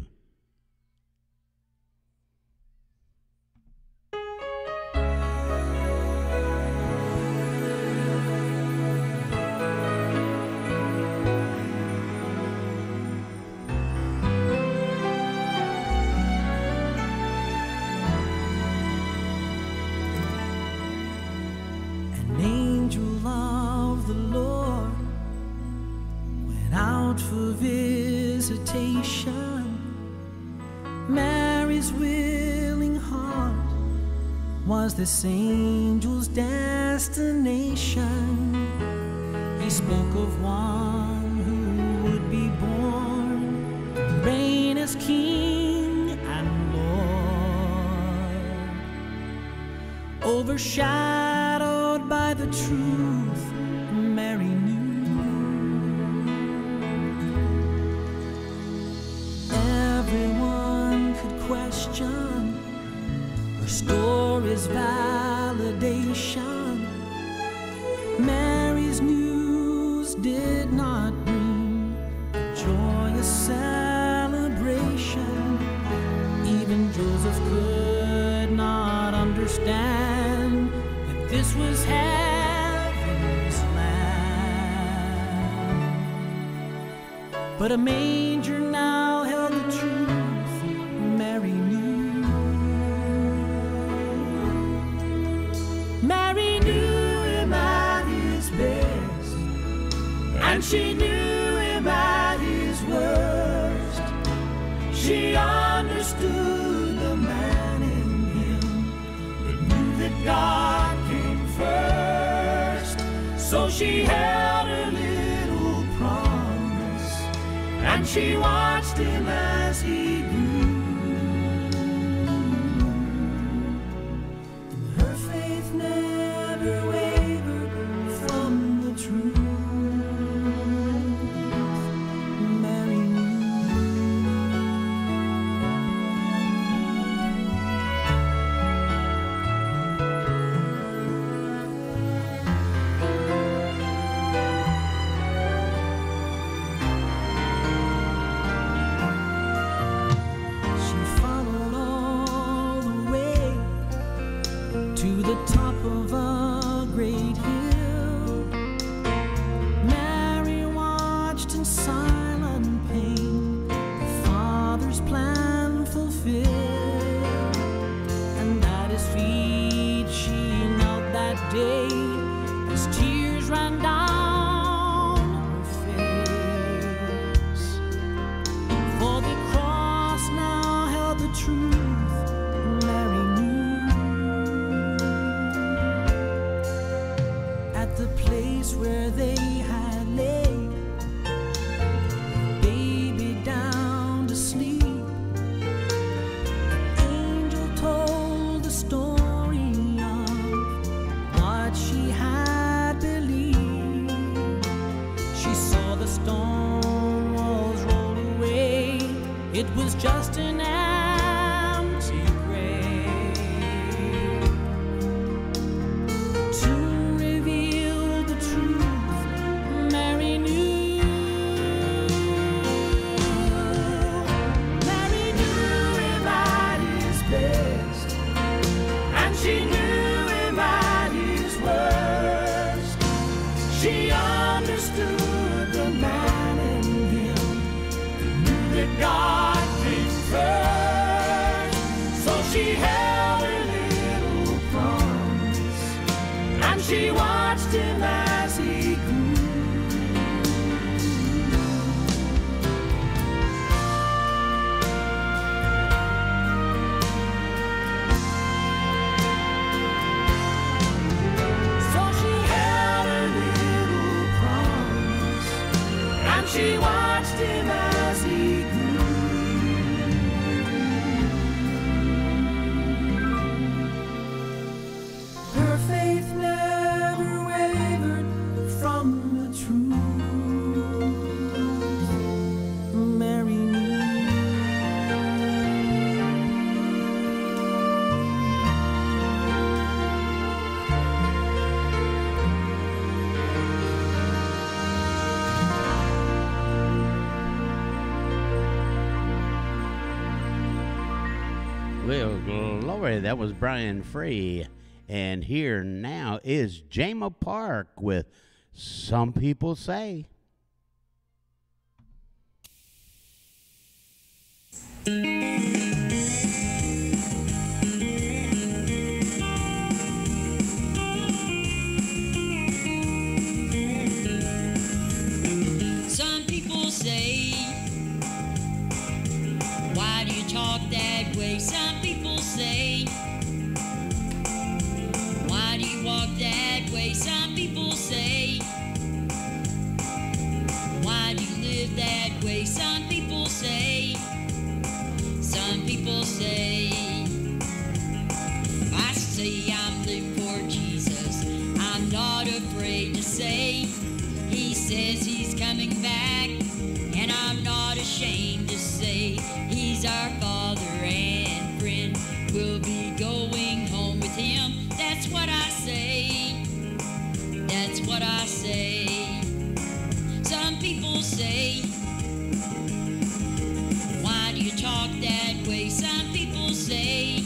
An angel of the Lord went out for visitation. Mary's willing heart was this angel's destination. He spoke of one who would be born to reign as King and Lord. Overshadowed by the truth Mary knew. Everyone could question but a manger now held the truth Mary knew. Mary knew him at his best, and she knew him at his worst. She understood the man in him, but knew that God came first. So she held her little promise, and she watched him as he grew. And her faith never wavered from the truth. Mary to the top of a great hill. Mary watched in silent pain the Father's plan fulfill, and at his feet she knelt that day as tears ran down her face. For the cross now held the truth Mary knew. The place where they had laid baby down to sleep, the angel told the story of what she had believed. She saw the stone walls roll away. It was just an empty grave. Mary knew him at his best, and she knew him at his worst. She understood the man in him, knew that God came first. So she held her little promise, and she watched him as he grew. She watched him as he grew. Her faith never wavered from the truth Mary knew. Well, glory, that was Brian Free. And here now is Jama Park with Some People Say. Some people say, why do you talk that way? Some people say, why do you walk that way? Some people say, why do you live that way? Some people say, some people say, I say I'm living for Jesus, I'm not afraid to say, he says he's coming back, and I'm not ashamed to say, he's our Father and friend, we'll be going home with him. That's what I say, that's what I say. Some people say, why do you talk that way? Some people say,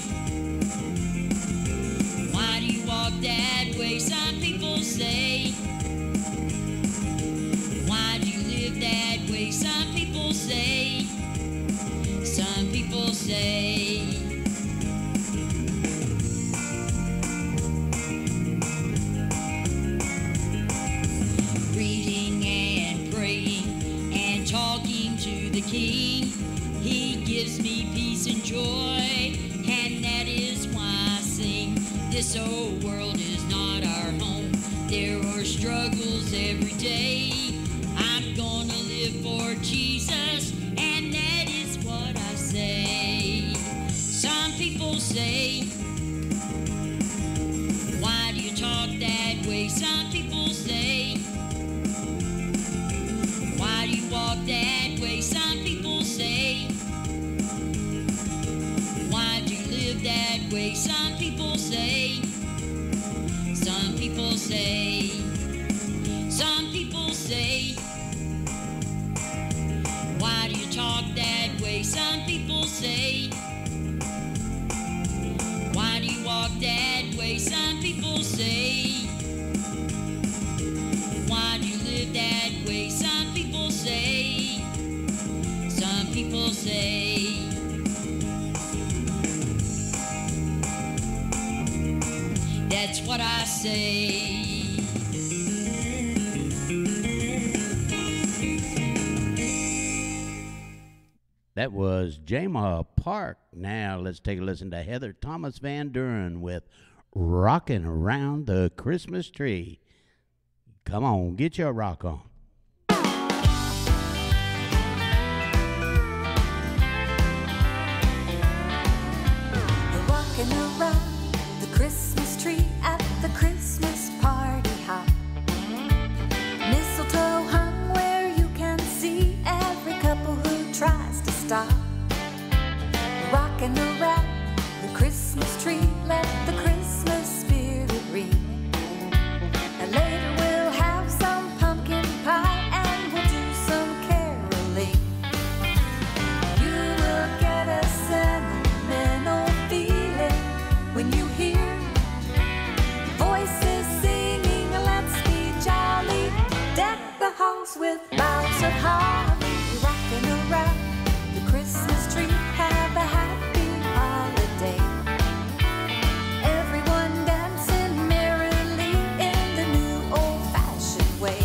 why do you walk that way? Some people say, why do you live that way? Some people people say, some people say. Reading and praying and talking to the King, He gives me peace and joy, and that is why I sing. This old world is not our home. There are struggles every day. I'm gonna live for Jesus, and that is what I say. Some people say, why do you talk that way? Some people say, why do you walk that way? Some people say, why do you live that way? Some people say, some people say, some people say, why do you talk that way? Some people say, why do you walk that way? Some people say, why do you live that way? Some people say, some people say. That's what I say. That was Jama Park. Now let's take a listen to Heather Thomas Van Duren with Rockin' Around the Christmas Tree. Come on, get your rock on. Rockin' around the Christmas tree at the Christmas party hop. Mistletoe hung where you can see every couple who tries to stop. Rockin' around the Christmas tree, let the Christmas spirit ring. And later we'll have some pumpkin pie and we'll do some caroling. You will get a sentimental feeling when you hear voices singing, let's be jolly. Deck the halls with boughs of holly. Rockin' around the Christmas tree, have a happy holiday. Everyone dancing merrily in the new old-fashioned way.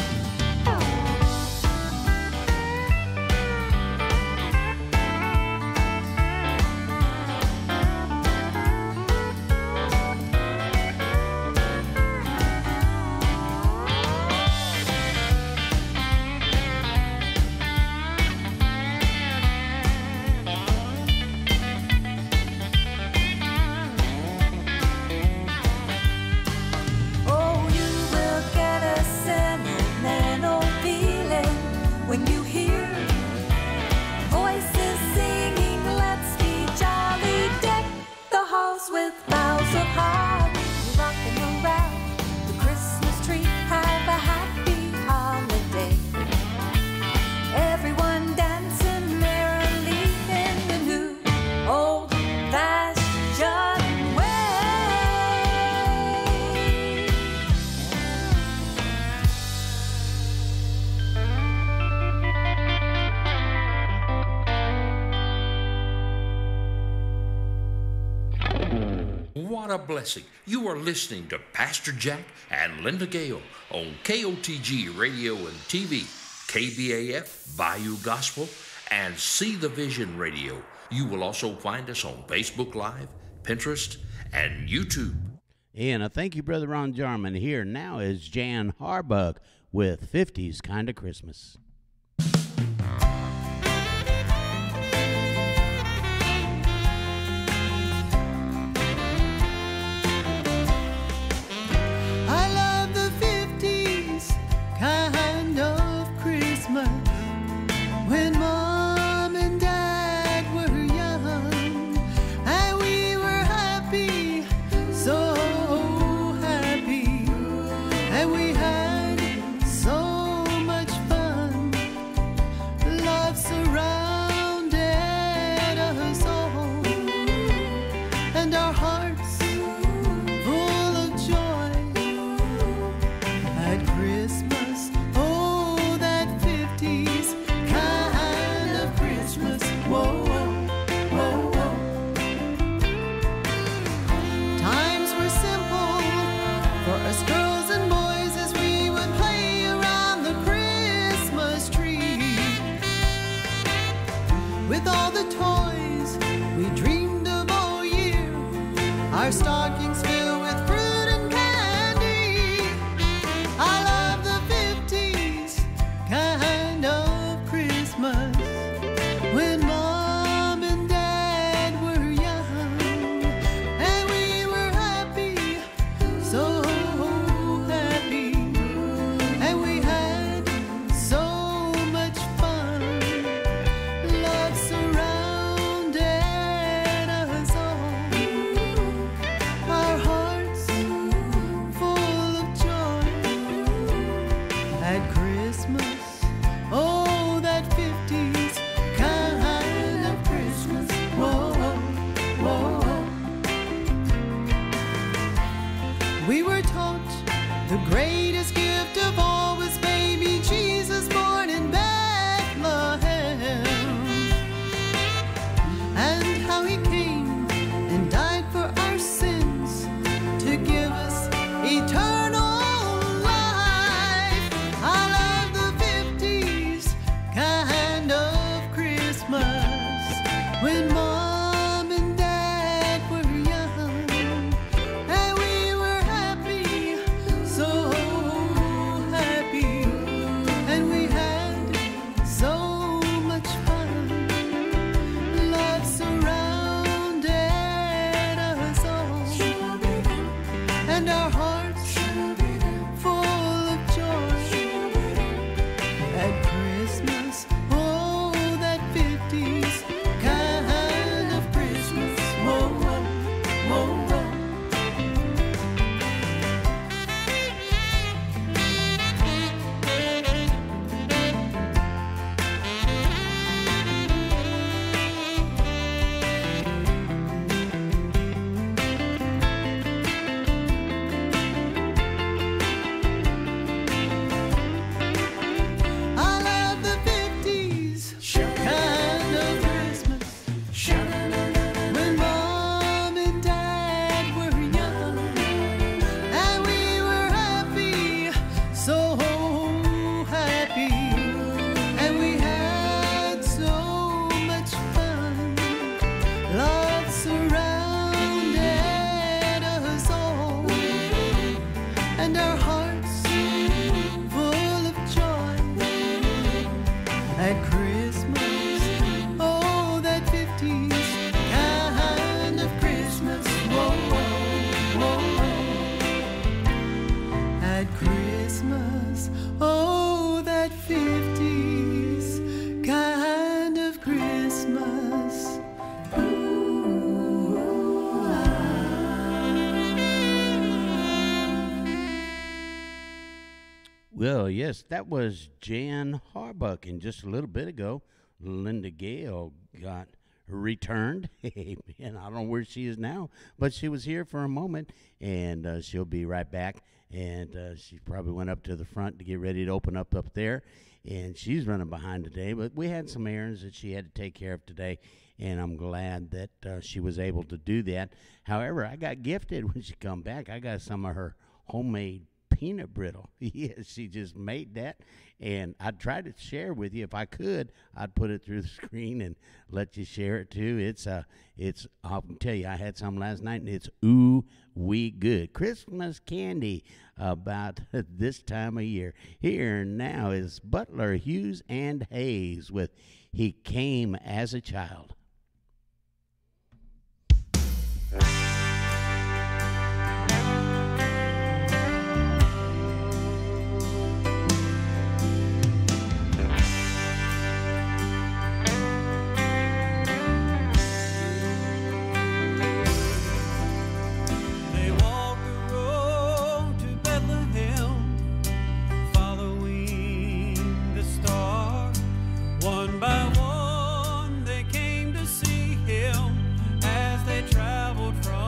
Oh, you will get a sentimental feeling when you hear voices singing, let's be jolly. Deck the halls with boughs of holly. Rockin' around the Christmas tree, have a happy holiday. Everyone dancing merrily in the new old-fashioned way. What a blessing. You are listening to Pastor Jack and Linda Gale on KOTG Radio and TV, KBAF, Bayou Gospel, and See the Vision Radio. You will also find us on Facebook Live, Pinterest, and YouTube. And I thank you, Brother Ron Jarman. Here now is Jan Harbuck with 50s Kinda Christmas. I love the 50s kind of Christmas, when Mom and Dad were young and we were happy, so happy, and we had so much fun. with all the toys we dreamed of all year. Our stockings filled with fruit and candy. I love the 50s kind of Christmas, when Mom and Dad were young and we were happy, so happy, and we had so much fun. Love surrounded us all, our hearts full of joy at Christmas. Oh, that 50s kind of Christmas. Whoa, whoa. We were taught the greatest gift of all was baby Jesus born in Bethlehem, and how he came and died for our sins to give us eternal life. I love the 50s kind of Christmas, when Mom and Dad were young and we were happy, so happy, and we had so much fun. Love surrounded us all, and our hearts full of joy at Christmas. Oh, that 50s kind of Christmas. Whoa, whoa, whoa, whoa. I love the 50s kind of Christmas, when Mom and Dad were young and we were happy, so happy, and we had so much fun. Love surrounded us all, and our hearts full of joy at Christmas. Oh, that 50s kind of Christmas. Whoa, whoa, whoa. At Christmas. Oh, that 50s kind of Christmas. Well, yes, that was Jan Harbuck. And just a little bit ago, Linda Gale got returned. And I don't know where she is now, but she was here for a moment, and she'll be right back. And she probably went up to the front to get ready to open up there. And she's running behind today, but we had some errands that she had to take care of today, and I'm glad that she was able to do that. However, I got gifted when she come back. I got some of her homemade peanut brittle. Yes, she just made that, and I tried to share with you. If I could, I'd put it through the screen and let you share it too. It's I'll tell you, I had some last night, and it's ooh-wee good. Christmas candy about this time of year. Here now is Butler, Hughes, and Hayes with He Came as a Child. They walked the road to Bethlehem, following the star. One by one they came to see him as they traveled from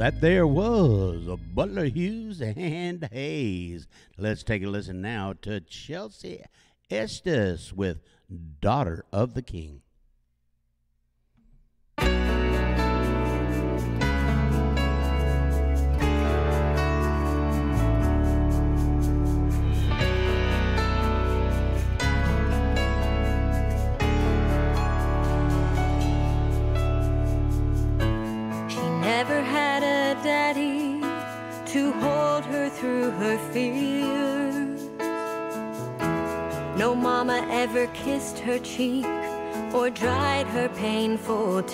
That there was Butler Hughes and Hayes. Let's take a listen now to Chelsea Estes with Daughter of the King. Never had a daddy to hold her through her fears. No mama ever kissed her cheek or dried her painful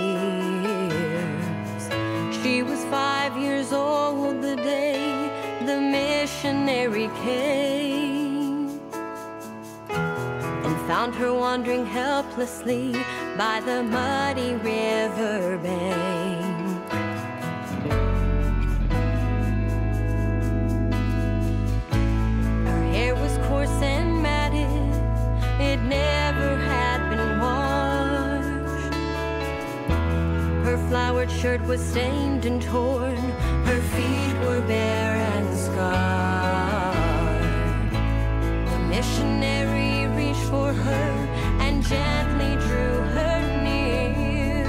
tears. She was 5 years old the day the missionary came and found her wandering helplessly by the muddy river bank. And matted, it never had been washed. Her flowered shirt was stained and torn, her feet were bare and scarred. The missionary reached for her and gently drew her near,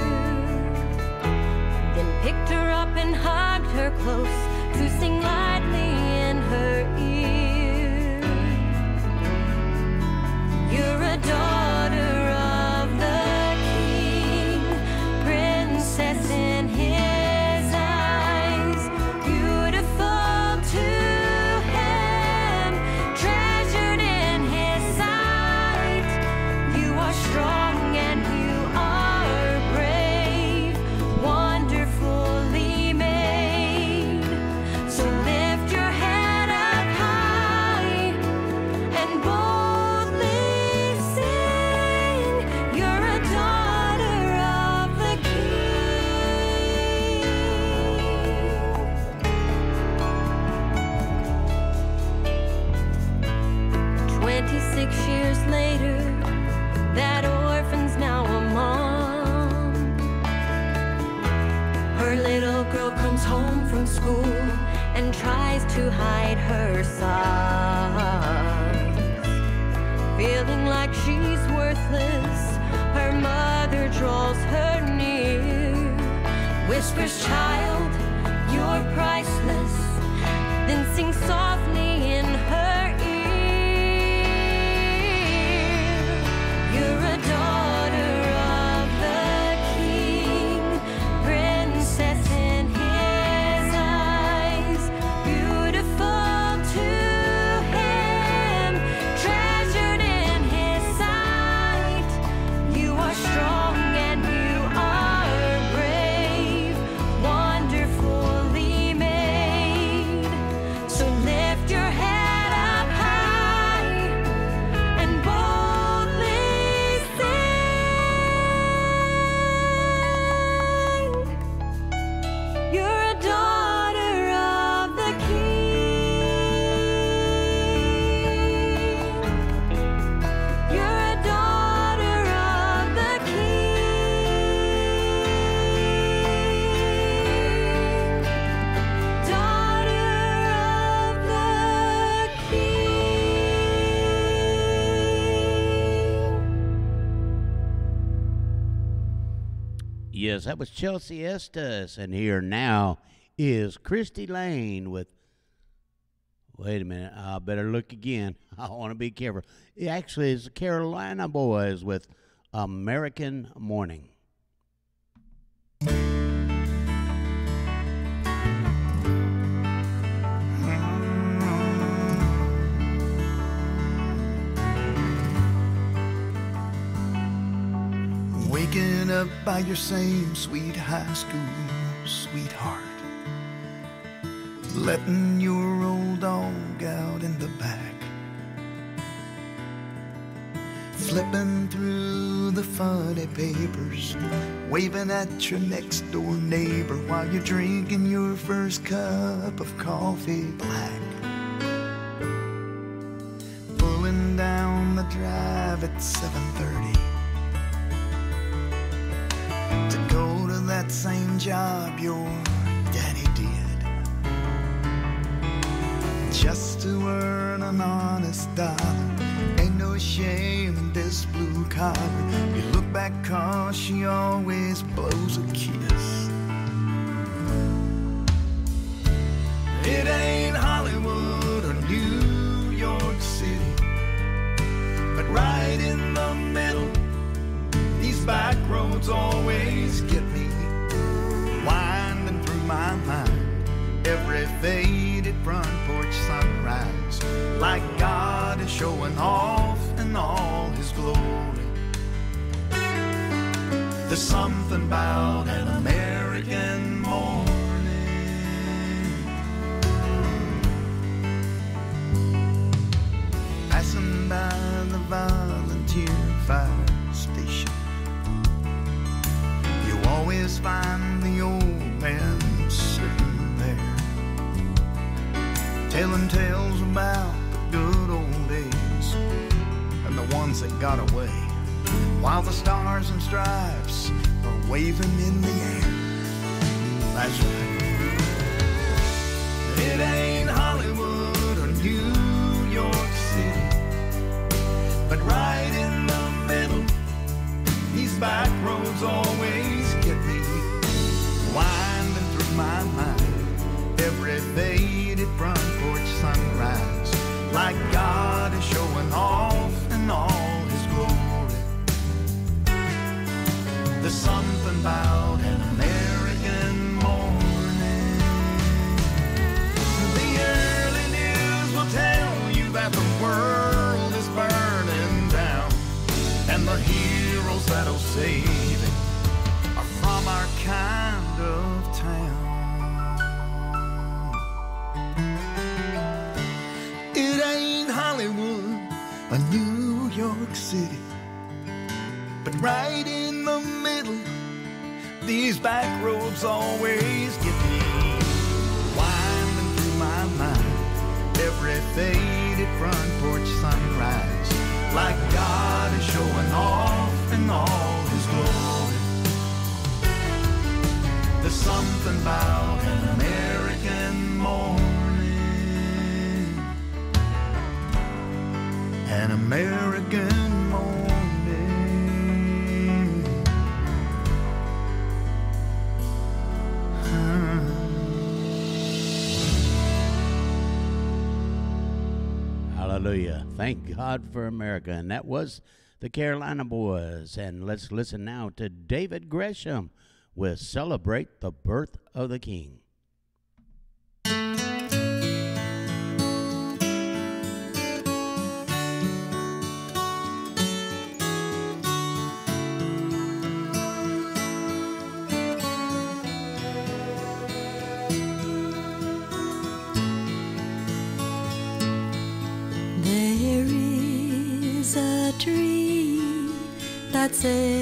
then picked her up and hugged her close to sing lightly in her ear. You're a daughter of the King, princess in his eyes, beautiful to him, treasured in his sight. You are strong and you are brave, wonderfully made. So lift your head up high and boldly years later, that orphan's now a mom. Her little girl comes home from school and tries to hide her sobs. Feeling like she's worthless, her mother draws her near, whispers, "Child, you're priceless," then sings softly in her ear. You're a daughter of the King, princess in his eyes, beautiful to him, treasured in his sight. You are strong and you are brave, wonderfully made. So lift your head up high and boldly you're a daughter of the King. You're a daughter of the King. Daughter of the Yes, that was Chelsea Estes, and here now is Christy Lane with, wait a minute, I better look again. I want to be careful. It actually is the Carolina Boys with American Morning. Waking up by your same sweet high school sweetheart, letting your old dog out in the back, flipping through the funny papers, waving at your next door neighbor while you're drinking your first cup of coffee black, pulling down the drive at 7:30 to go to that same job your daddy just to earn an honest dollar. Ain't no shame in this blue collar. You look back 'cause she always blows a kiss. It ain't Hollywood or New York City, but right in the middle, these back roads always get me. Winding through my mind every faded front porch sunrise, like God is showing off in all his glory. There's something about an American morning. Passing by the volunteer fire station, you always find the old man sitting there, telling tales about the good old days and the ones that got away, while the stars and stripes are waving in the air. That's right. It ain't Hollywood or New York City, but right in the middle, these back roads always get me. Winding through my mind every faded front porch sunrise, like God is showing off in all his glory. There's something about an American morning. The early news will tell you that the world is burning down, and the heroes that'll save it are from our kind of town. It ain't Hollywood or New York City, but right in the middle, these back roads always get me. Winding through my mind every faded front porch sunrise, like God is showing off in all his glory. There's something about an American morning, an American morning. Hallelujah. Thank God for America. And that was the Carolina Boys. And let's listen now to David Gresham with Celebrate the Birth of the King. There is a tree that's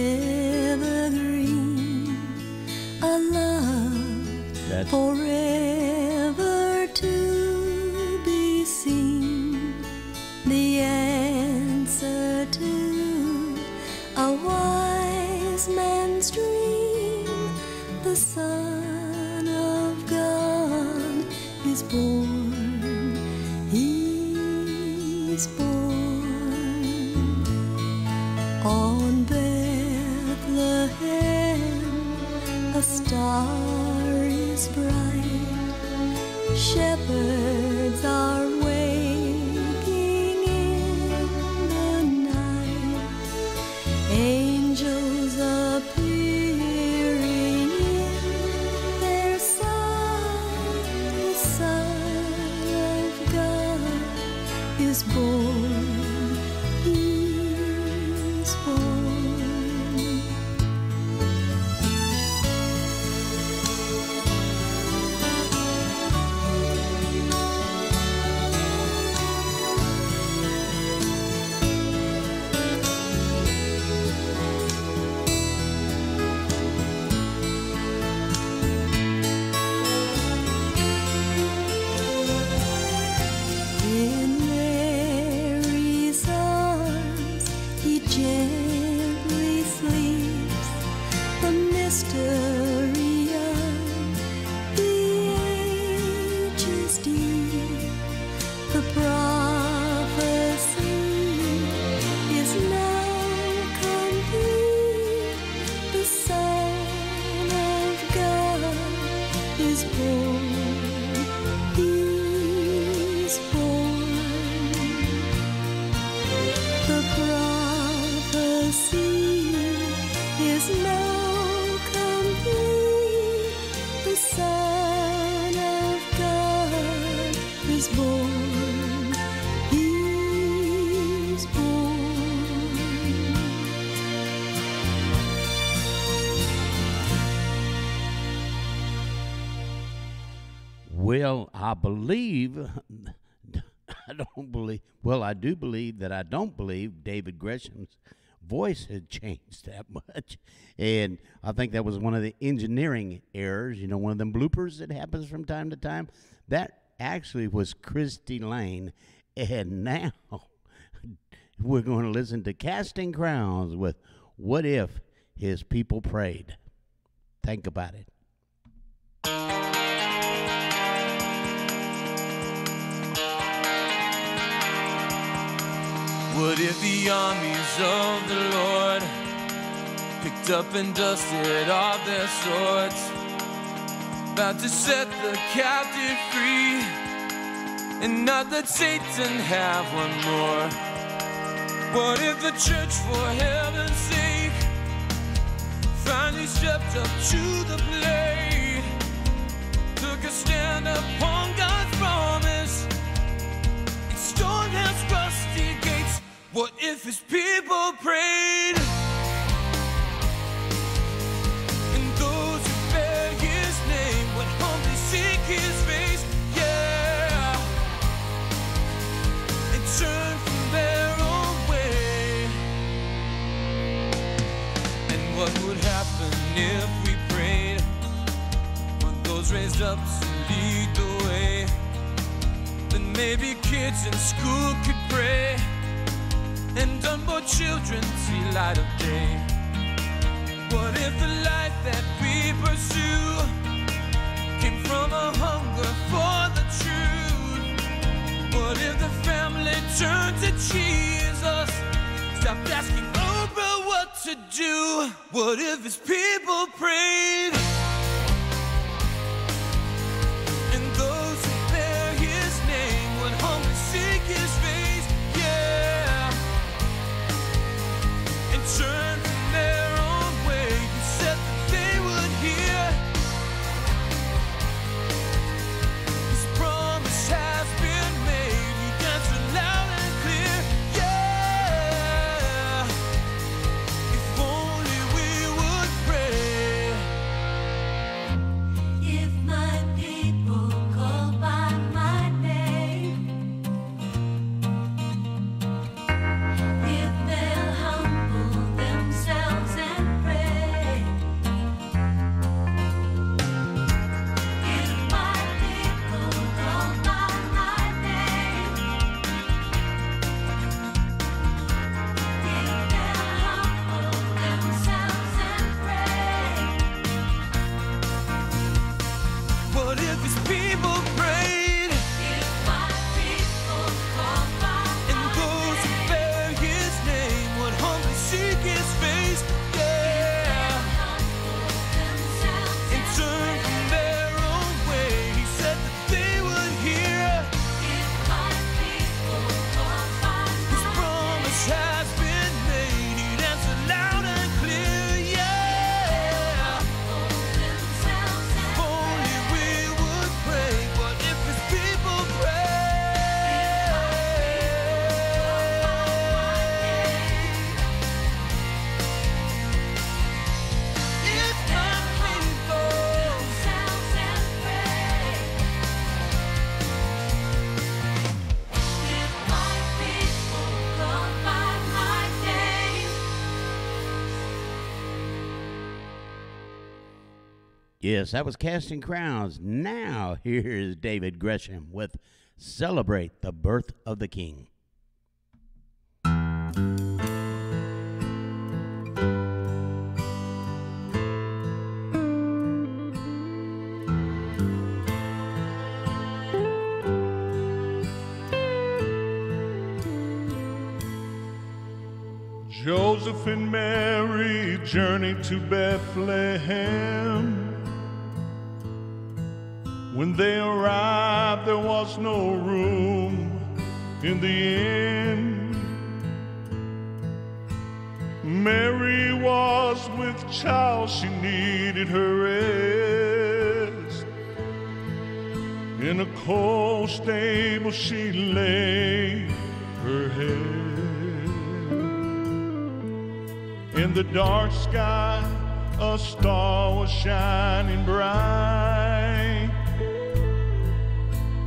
evergreen, a love forever to be seen, the answer to a wise man's dream. The Son of God is born. He's born on Bethlehem. A star is bright. Shepherds are waking in the night. Angels appearing in their sight. The Son of God is born, he's born. In Mary's arms he gently I believe, I do believe that I don't believe David Gresham's voice had changed that much. And I think that was one of the engineering errors, you know, one of them bloopers that happens from time to time. That actually was Christy Lane. And now we're going to listen to Casting Crowns with What If His People Prayed. Think about it. What if the armies of the Lord picked up and dusted off their swords, about to set the captive free, and not let Satan have one more? What if the church, for heaven's sake, finally stepped up to the plate, took a stand upon God's promise, and stormed Hell's rusty gates? What if His people prayed, and those who bear His name would humbly seek His face, yeah, and turn from their own way? And what would happen if we prayed for those raised up to lead the way? Then maybe kids in school could pray, and unborn children see light of day. What if the life that we pursue came from a hunger for the truth? What if the family turned to Jesus, stopped asking Oprah what to do? What if His people prayed, and those who bear His name would humbly seek His face, yeah, and turn from their own way? You said that they would hear. His promise has been made. He answered loud and clear, yeah. If only we would pray. If my people call by my name, if they'll humble themselves and pray, if my people call by my name, if they'll humble themselves and pray. What if His people prayed, If my people call by and those who bear His name would humbly seek His face, yeah, and turn from their own way? He said that they would hear. His promise has been made. He'd answer loud and clear, yeah. If only we would pray. What if His people pray? If my people Yes, that was Casting Crowns. Now, here's David Gresham with Celebrate the Birth of the King. Joseph and Mary journeyed to Bethlehem. When they arrived, there was no room in the inn. Mary was with child, she needed her rest. In a cold stable she lay her head. In the dark sky, a star was shining bright.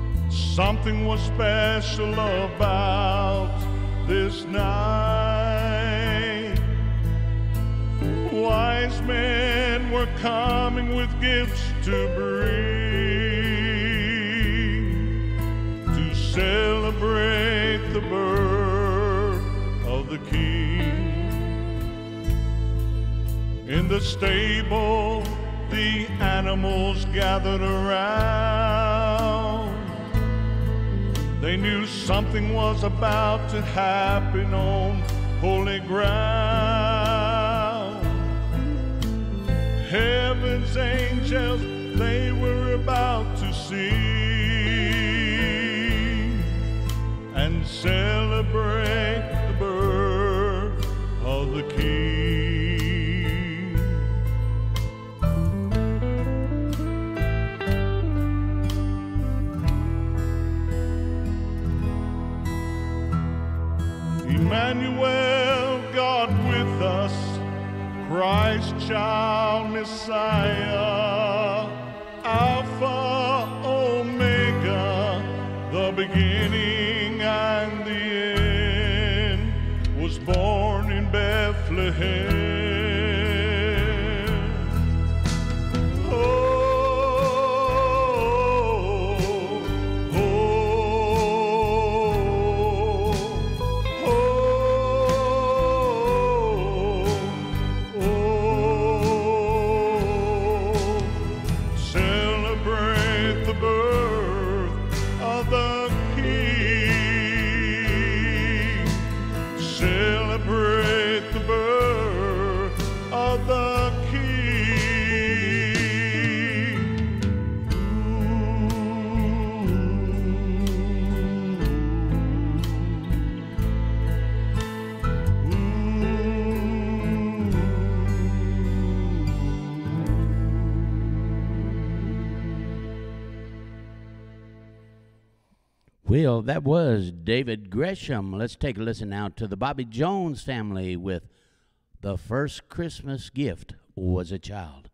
Something was special about this night. Wise men were coming with gifts to bring, to celebrate the birth of the King. In the stable, the animals gathered around. They knew something was about to happen on holy ground. Heaven's angels, they were about to sing and celebrate the birth of the King. Emmanuel, God with us, Christ child Messiah, Alpha, Omega, the beginning and the end, was born in Bethlehem. Well, that was David Gresham. Let's take a listen now to the Bobby Jones family with The First Christmas Gift Was a Child.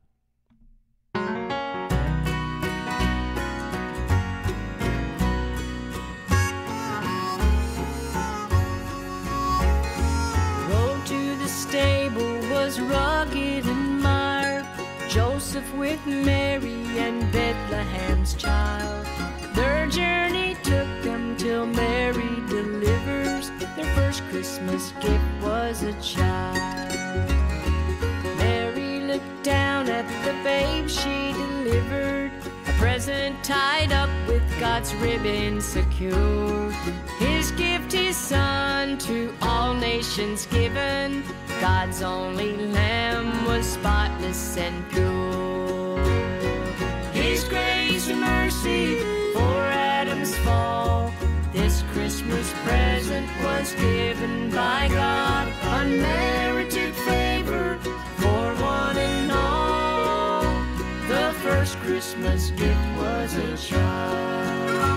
Road to the stable was rugged and mired. Joseph with Mary and Bethlehem's child. Their journey took them till Mary delivers. Their first Christmas gift was a child. Mary looked down at the babe she delivered, a present tied up with God's ribbon secured. His gift, his son, to all nations given. God's only lamb was spotless and pure. His grace and mercy for Adam's fall. This Christmas present was given by God, unmerited favor for one and all. The first Christmas gift was a child.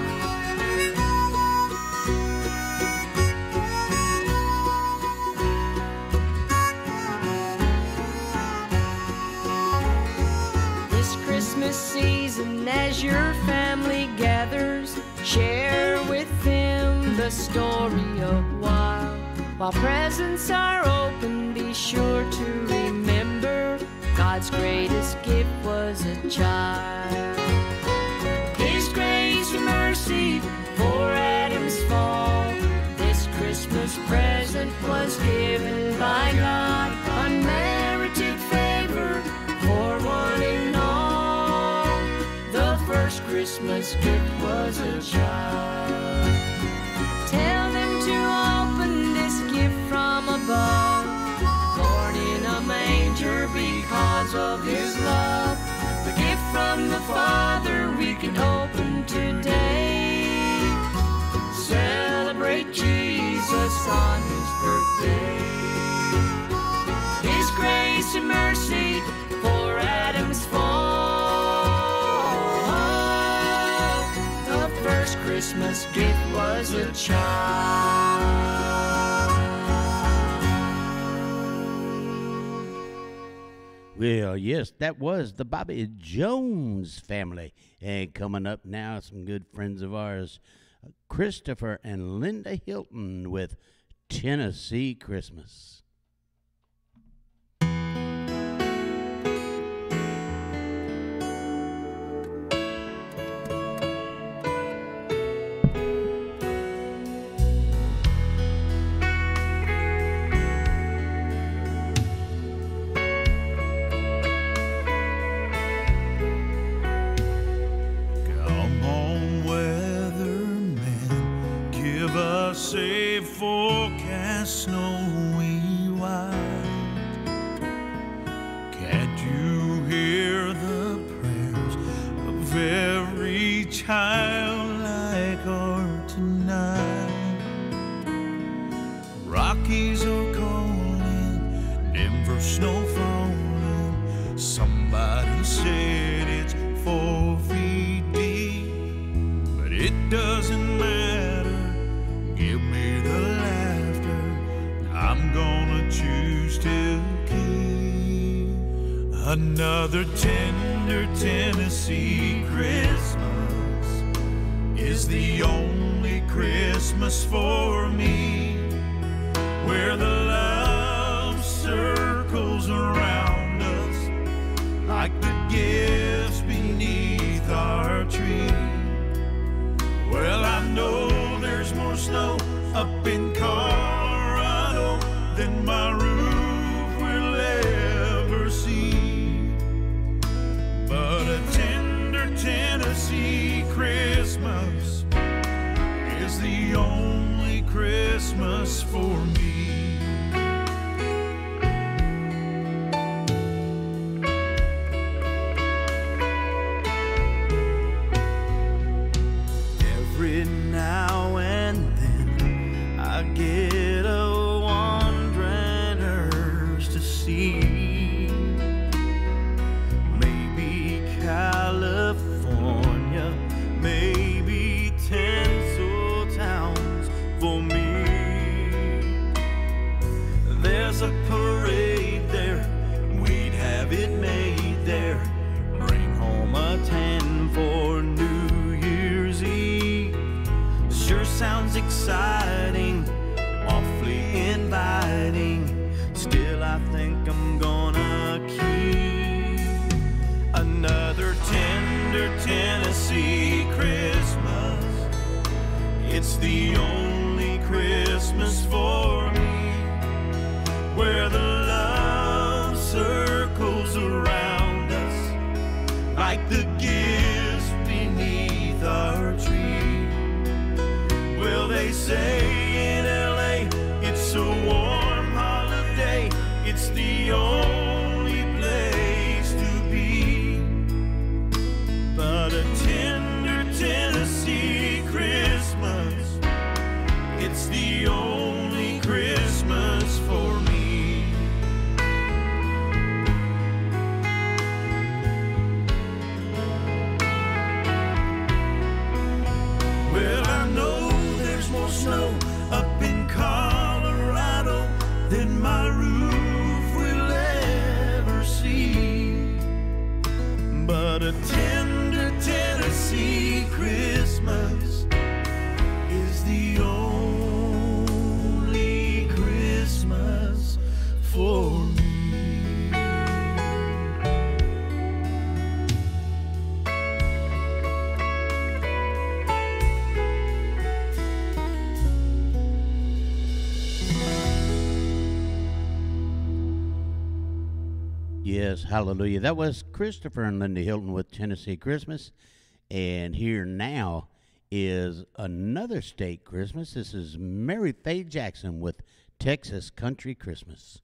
This Christmas season, as your family gathers, share with them the story of while presents are open, be sure to remember God's greatest gift was a child. His grace and mercy for Adam's fall. This Christmas present was given by God, unmerited favor for one and all. The first Christmas gift was a child. Tell them to open this gift from above, born in a manger because of his love. The gift from the Father we can open today. Celebrate Jesus on his birthday. His grace and mercy for Adam's fall. The first Christmas gift was a child. Well, yes, that was the Bobby Jones family. And coming up now, some good friends of ours, Christopher and Linda Hilton with Tennessee Christmas. A forecast snowy white. Can't you hear the prayers of every child like heart tonight? Rockies are calling, Denver snow falling. Somebody said it's 4 feet deep, but it doesn't matter. Give me the laughter, I'm gonna choose to keep. Another tender Tennessee Christmas is the only Christmas for me, where the love circles around us like the gifts beneath our tree. Well, I know there's more snow up in Colorado than my roof will ever see. But a tender Tennessee Christmas is the only Christmas for me. Exciting, awfully inviting. Still, I think I'm gonna keep another tender Tennessee Christmas. It's the only Christmas for me, where the love circles around us like the gifts beneath our tree. Well, they say in LA it's a warm holiday, it's the only place to be. But a tender Tennessee Christmas, it's the only Christmas for me. Well, I know there's more snow up in Colorado than my roof will ever see. But a tender Tennessee Christmas is the only Christmas for me. Yes, hallelujah. That was Christopher and Linda Hilton with Tennessee Christmas. And here now is another state Christmas. This is Mary Faye Jackson with Texas Country Christmas.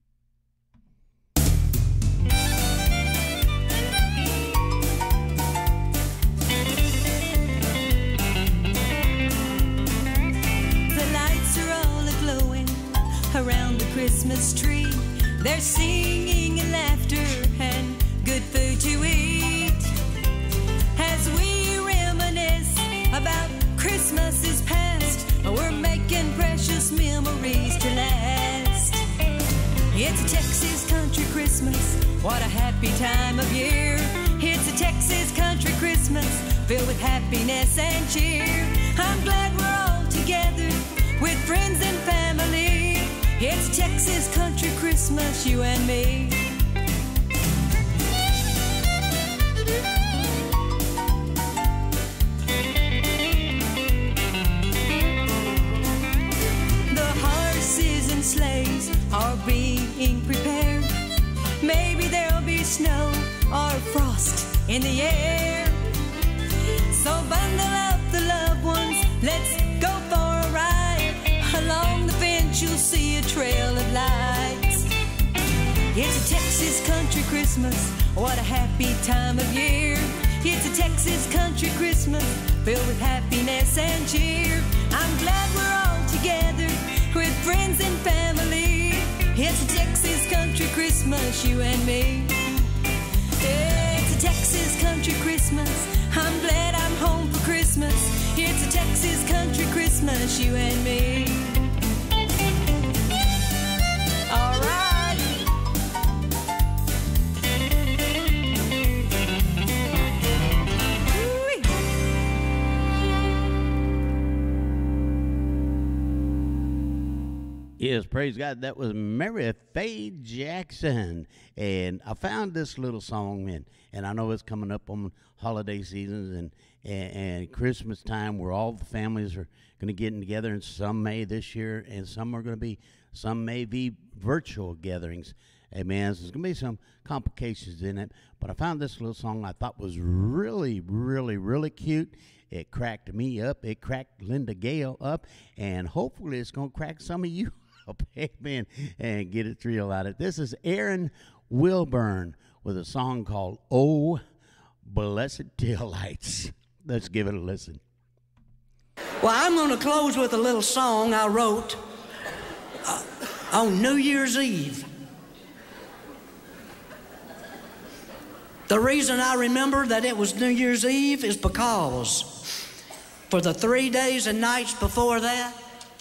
The lights are all a-glowing around the Christmas tree. There's singing and laughter and good food to eat as we reminisce about Christmases past. We're making precious memories to last. It's a Texas country Christmas, What a happy time of year. It's a Texas country Christmas filled with happiness and cheer. I'm glad we're all together with friends and family. It's a Texas country Christmas, you and me. The horses and sleighs are being prepared. Maybe there'll be snow or frost in the air. So bundle up the loved ones, let's go for a ride. Along the fence you'll see a trail of lights. It's a Texas country Christmas, what a happy time of year. It's a Texas country Christmas filled with happiness and cheer. I'm glad we're all together with friends and family. It's a Texas country Christmas, you and me. It's a Texas country Christmas. I'm glad I'm home for Christmas. It's a Texas country Christmas, you and me. All right. Yes, praise God. That was Mary Faye Jackson. And I found this little song, and I know it's coming up on holiday seasons and Christmas time where all the families are going to get together, and some may this year, and some may be virtual gatherings. Amen. So there's going to be some complications in it. But I found this little song I thought was really, really, really cute. It cracked me up. It cracked Linda Gale up. And hopefully it's going to crack some of you up. Amen. And get a thrill out of it. This is Aaron Wilburn with a song called Oh, Blessed Taillights. Let's give it a listen. Well, I'm going to close with a little song I wrote on New Year's Eve. The reason I remember that it was New Year's Eve is because for the 3 days and nights before that,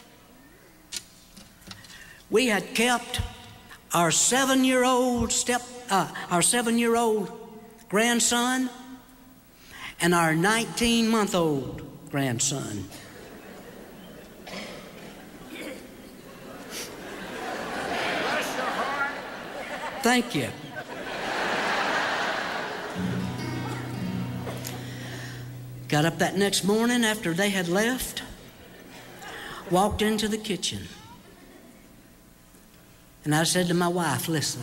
we had kept our 7-year-old grandson and our 19-month-old grandson. Thank you. Got up that next morning after they had left, walked into the kitchen, and I said to my wife, listen.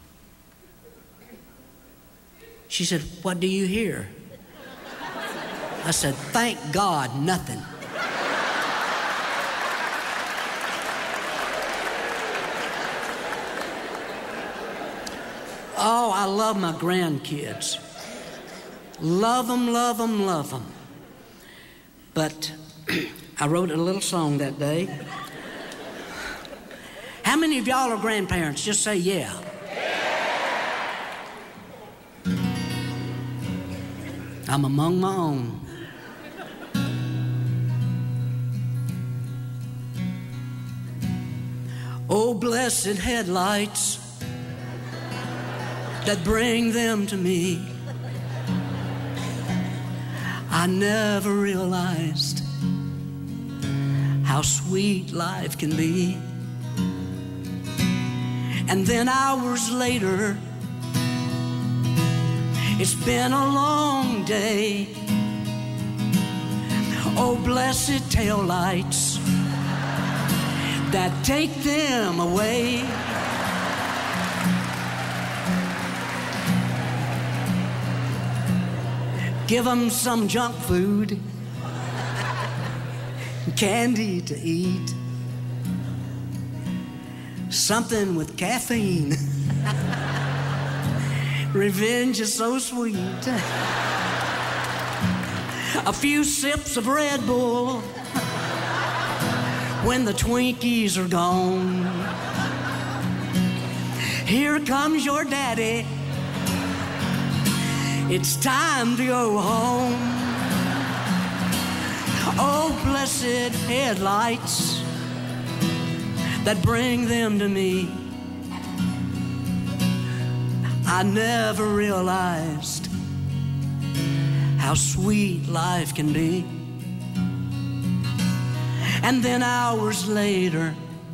She said, what do you hear? I said, thank God, nothing. Oh, I love my grandkids. Love them, love them, love them. But I wrote a little song that day. How many of y'all are grandparents? Just say yeah. I'm among my own. Oh, blessed headlights that bring them to me. I never realized how sweet life can be. And then hours later, it's been a long day. Oh, blessed taillights that take them away. Give them some junk food, candy to eat, something with caffeine. Revenge is so sweet. A few sips of Red Bull when the Twinkies are gone. Here comes your daddy. It's time to go home. Oh, blessed headlights that bring them to me. I never realized how sweet life can be. And then hours later,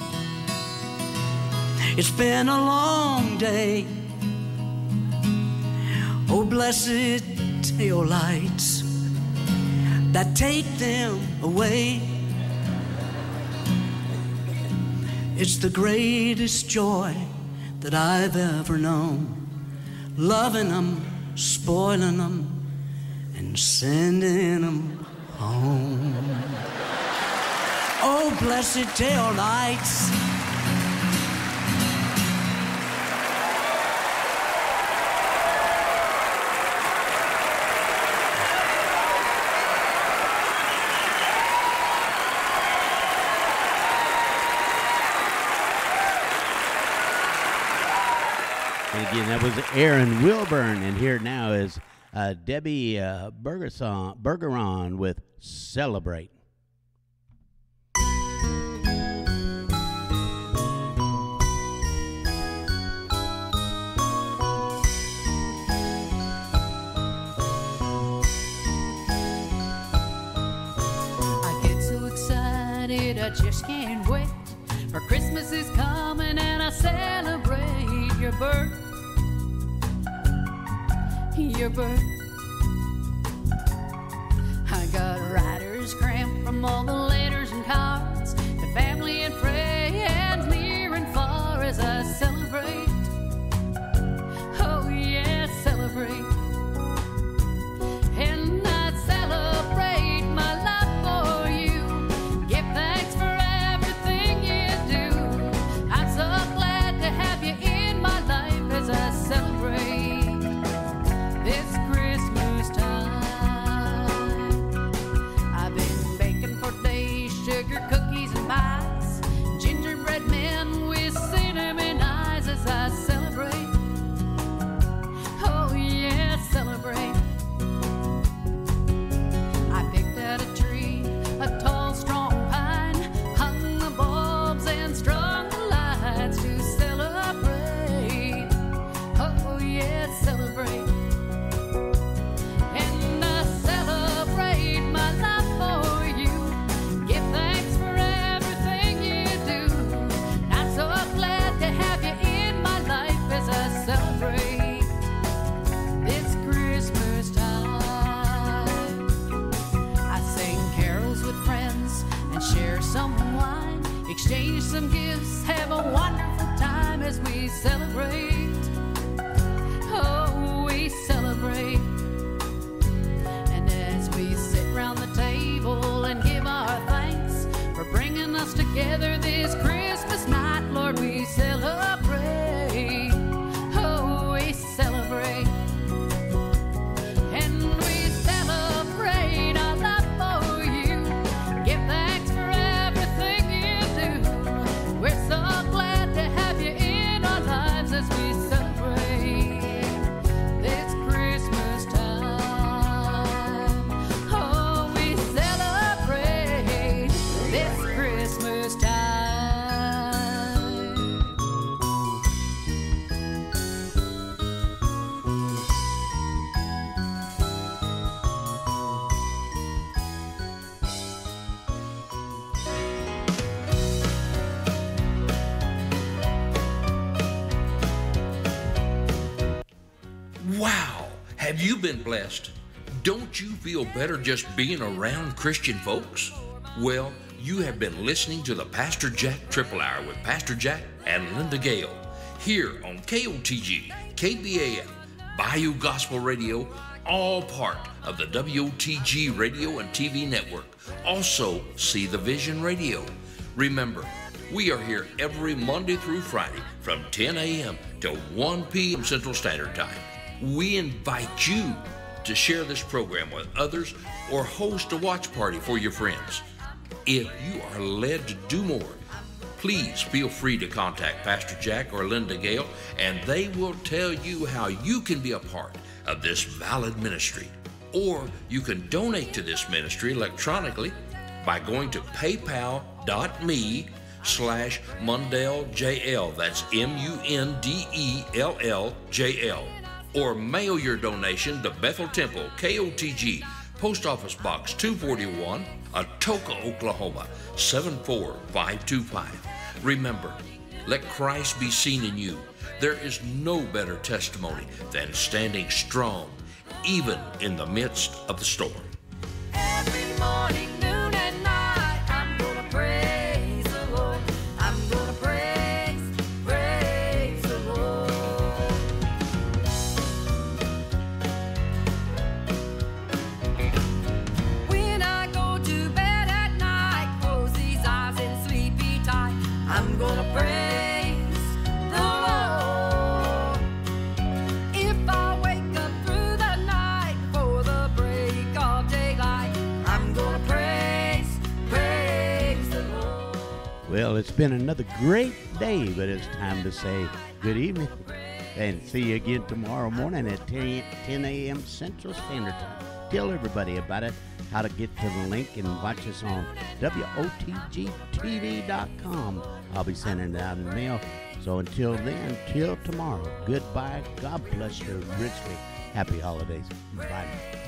it's been a long day. Oh, blessed tail lights that take them away. It's the greatest joy that I've ever known, loving them, spoiling them, and sending them home. Oh, blessed tail lights. And again, that was Aaron Wilburn, and here now is Debbie Bergeron with Celebrate. I get so excited, I just can't wait. For Christmas is coming and I celebrate your birth. Your birth. I got writer's cramp from all the letters and cards to family and friends near and far as I celebrate. Oh yeah, celebrate. And I celebrate my love for you. Give thanks for everything you do. I'm so glad to have you in my life as I celebrate this Christmas time. I've been baking for days, sugar cookies and pies, gingerbread men with cinnamon eyes as I celebrate. Oh yeah, celebrate. I picked out a tree, a tall, strong pine, hung the bulbs and strung the lights to celebrate. Oh yeah, celebrate. And I celebrate my love for you. Give thanks for everything you do. I'm so glad to have you in my life as I celebrate this Christmas time. I sing carols with friends and share some wine, exchange some gifts, have a wonderful time as we celebrate. Oh, we celebrate. And as we sit round the table and give our thanks for bringing us together this Christmas night, Lord, we celebrate. Oh, we celebrate. And we celebrate our love for you. Give thanks for everything you do. We're so glad to have you in our lives as we celebrate this Christmas time. Oh, we celebrate this Christmas time. Wow, have you been blessed? Don't you feel better just being around Christian folks? Well, you have been listening to the Pastor Jack Triple Hour with Pastor Jack and Linda Gale here on KOTG, KBAM, Bayou Gospel Radio, all part of the WOTG Radio and TV network. Also, See the Vision Radio. Remember, we are here every Monday through Friday from 10 a.m. to 1 p.m. Central Standard Time. We invite you to share this program with others or host a watch party for your friends. If you are led to do more, please feel free to contact Pastor Jack or Linda Gale, and they will tell you how you can be a part of this valid ministry. Or you can donate to this ministry electronically by going to paypal.me/ facebook.com/MundellJL. That's MUNDELLJL. Or mail your donation to Bethel Temple, KOTG, Post Office Box 241, Atoka, Oklahoma, 74525. Remember, let Christ be seen in you. There is no better testimony than standing strong, even in the midst of the storm. Every morning, noon, and night, I'm gonna praise the Lord. I'm gonna praise the Lord. When I go to bed at night, close these eyes and sleepy tight, I'm gonna praise the Lord. If I wake up through the night before the break of daylight, I'm gonna praise the Lord. Well, it's been another great day, but it's time to say good evening and see you again tomorrow morning at 10 a.m. Central Standard Time. Tell everybody about it, how to get to the link and watch us on WOTGTV.com. I'll be sending it out in the mail. So until then, till tomorrow, goodbye. God bless you richly. Happy holidays. Bye.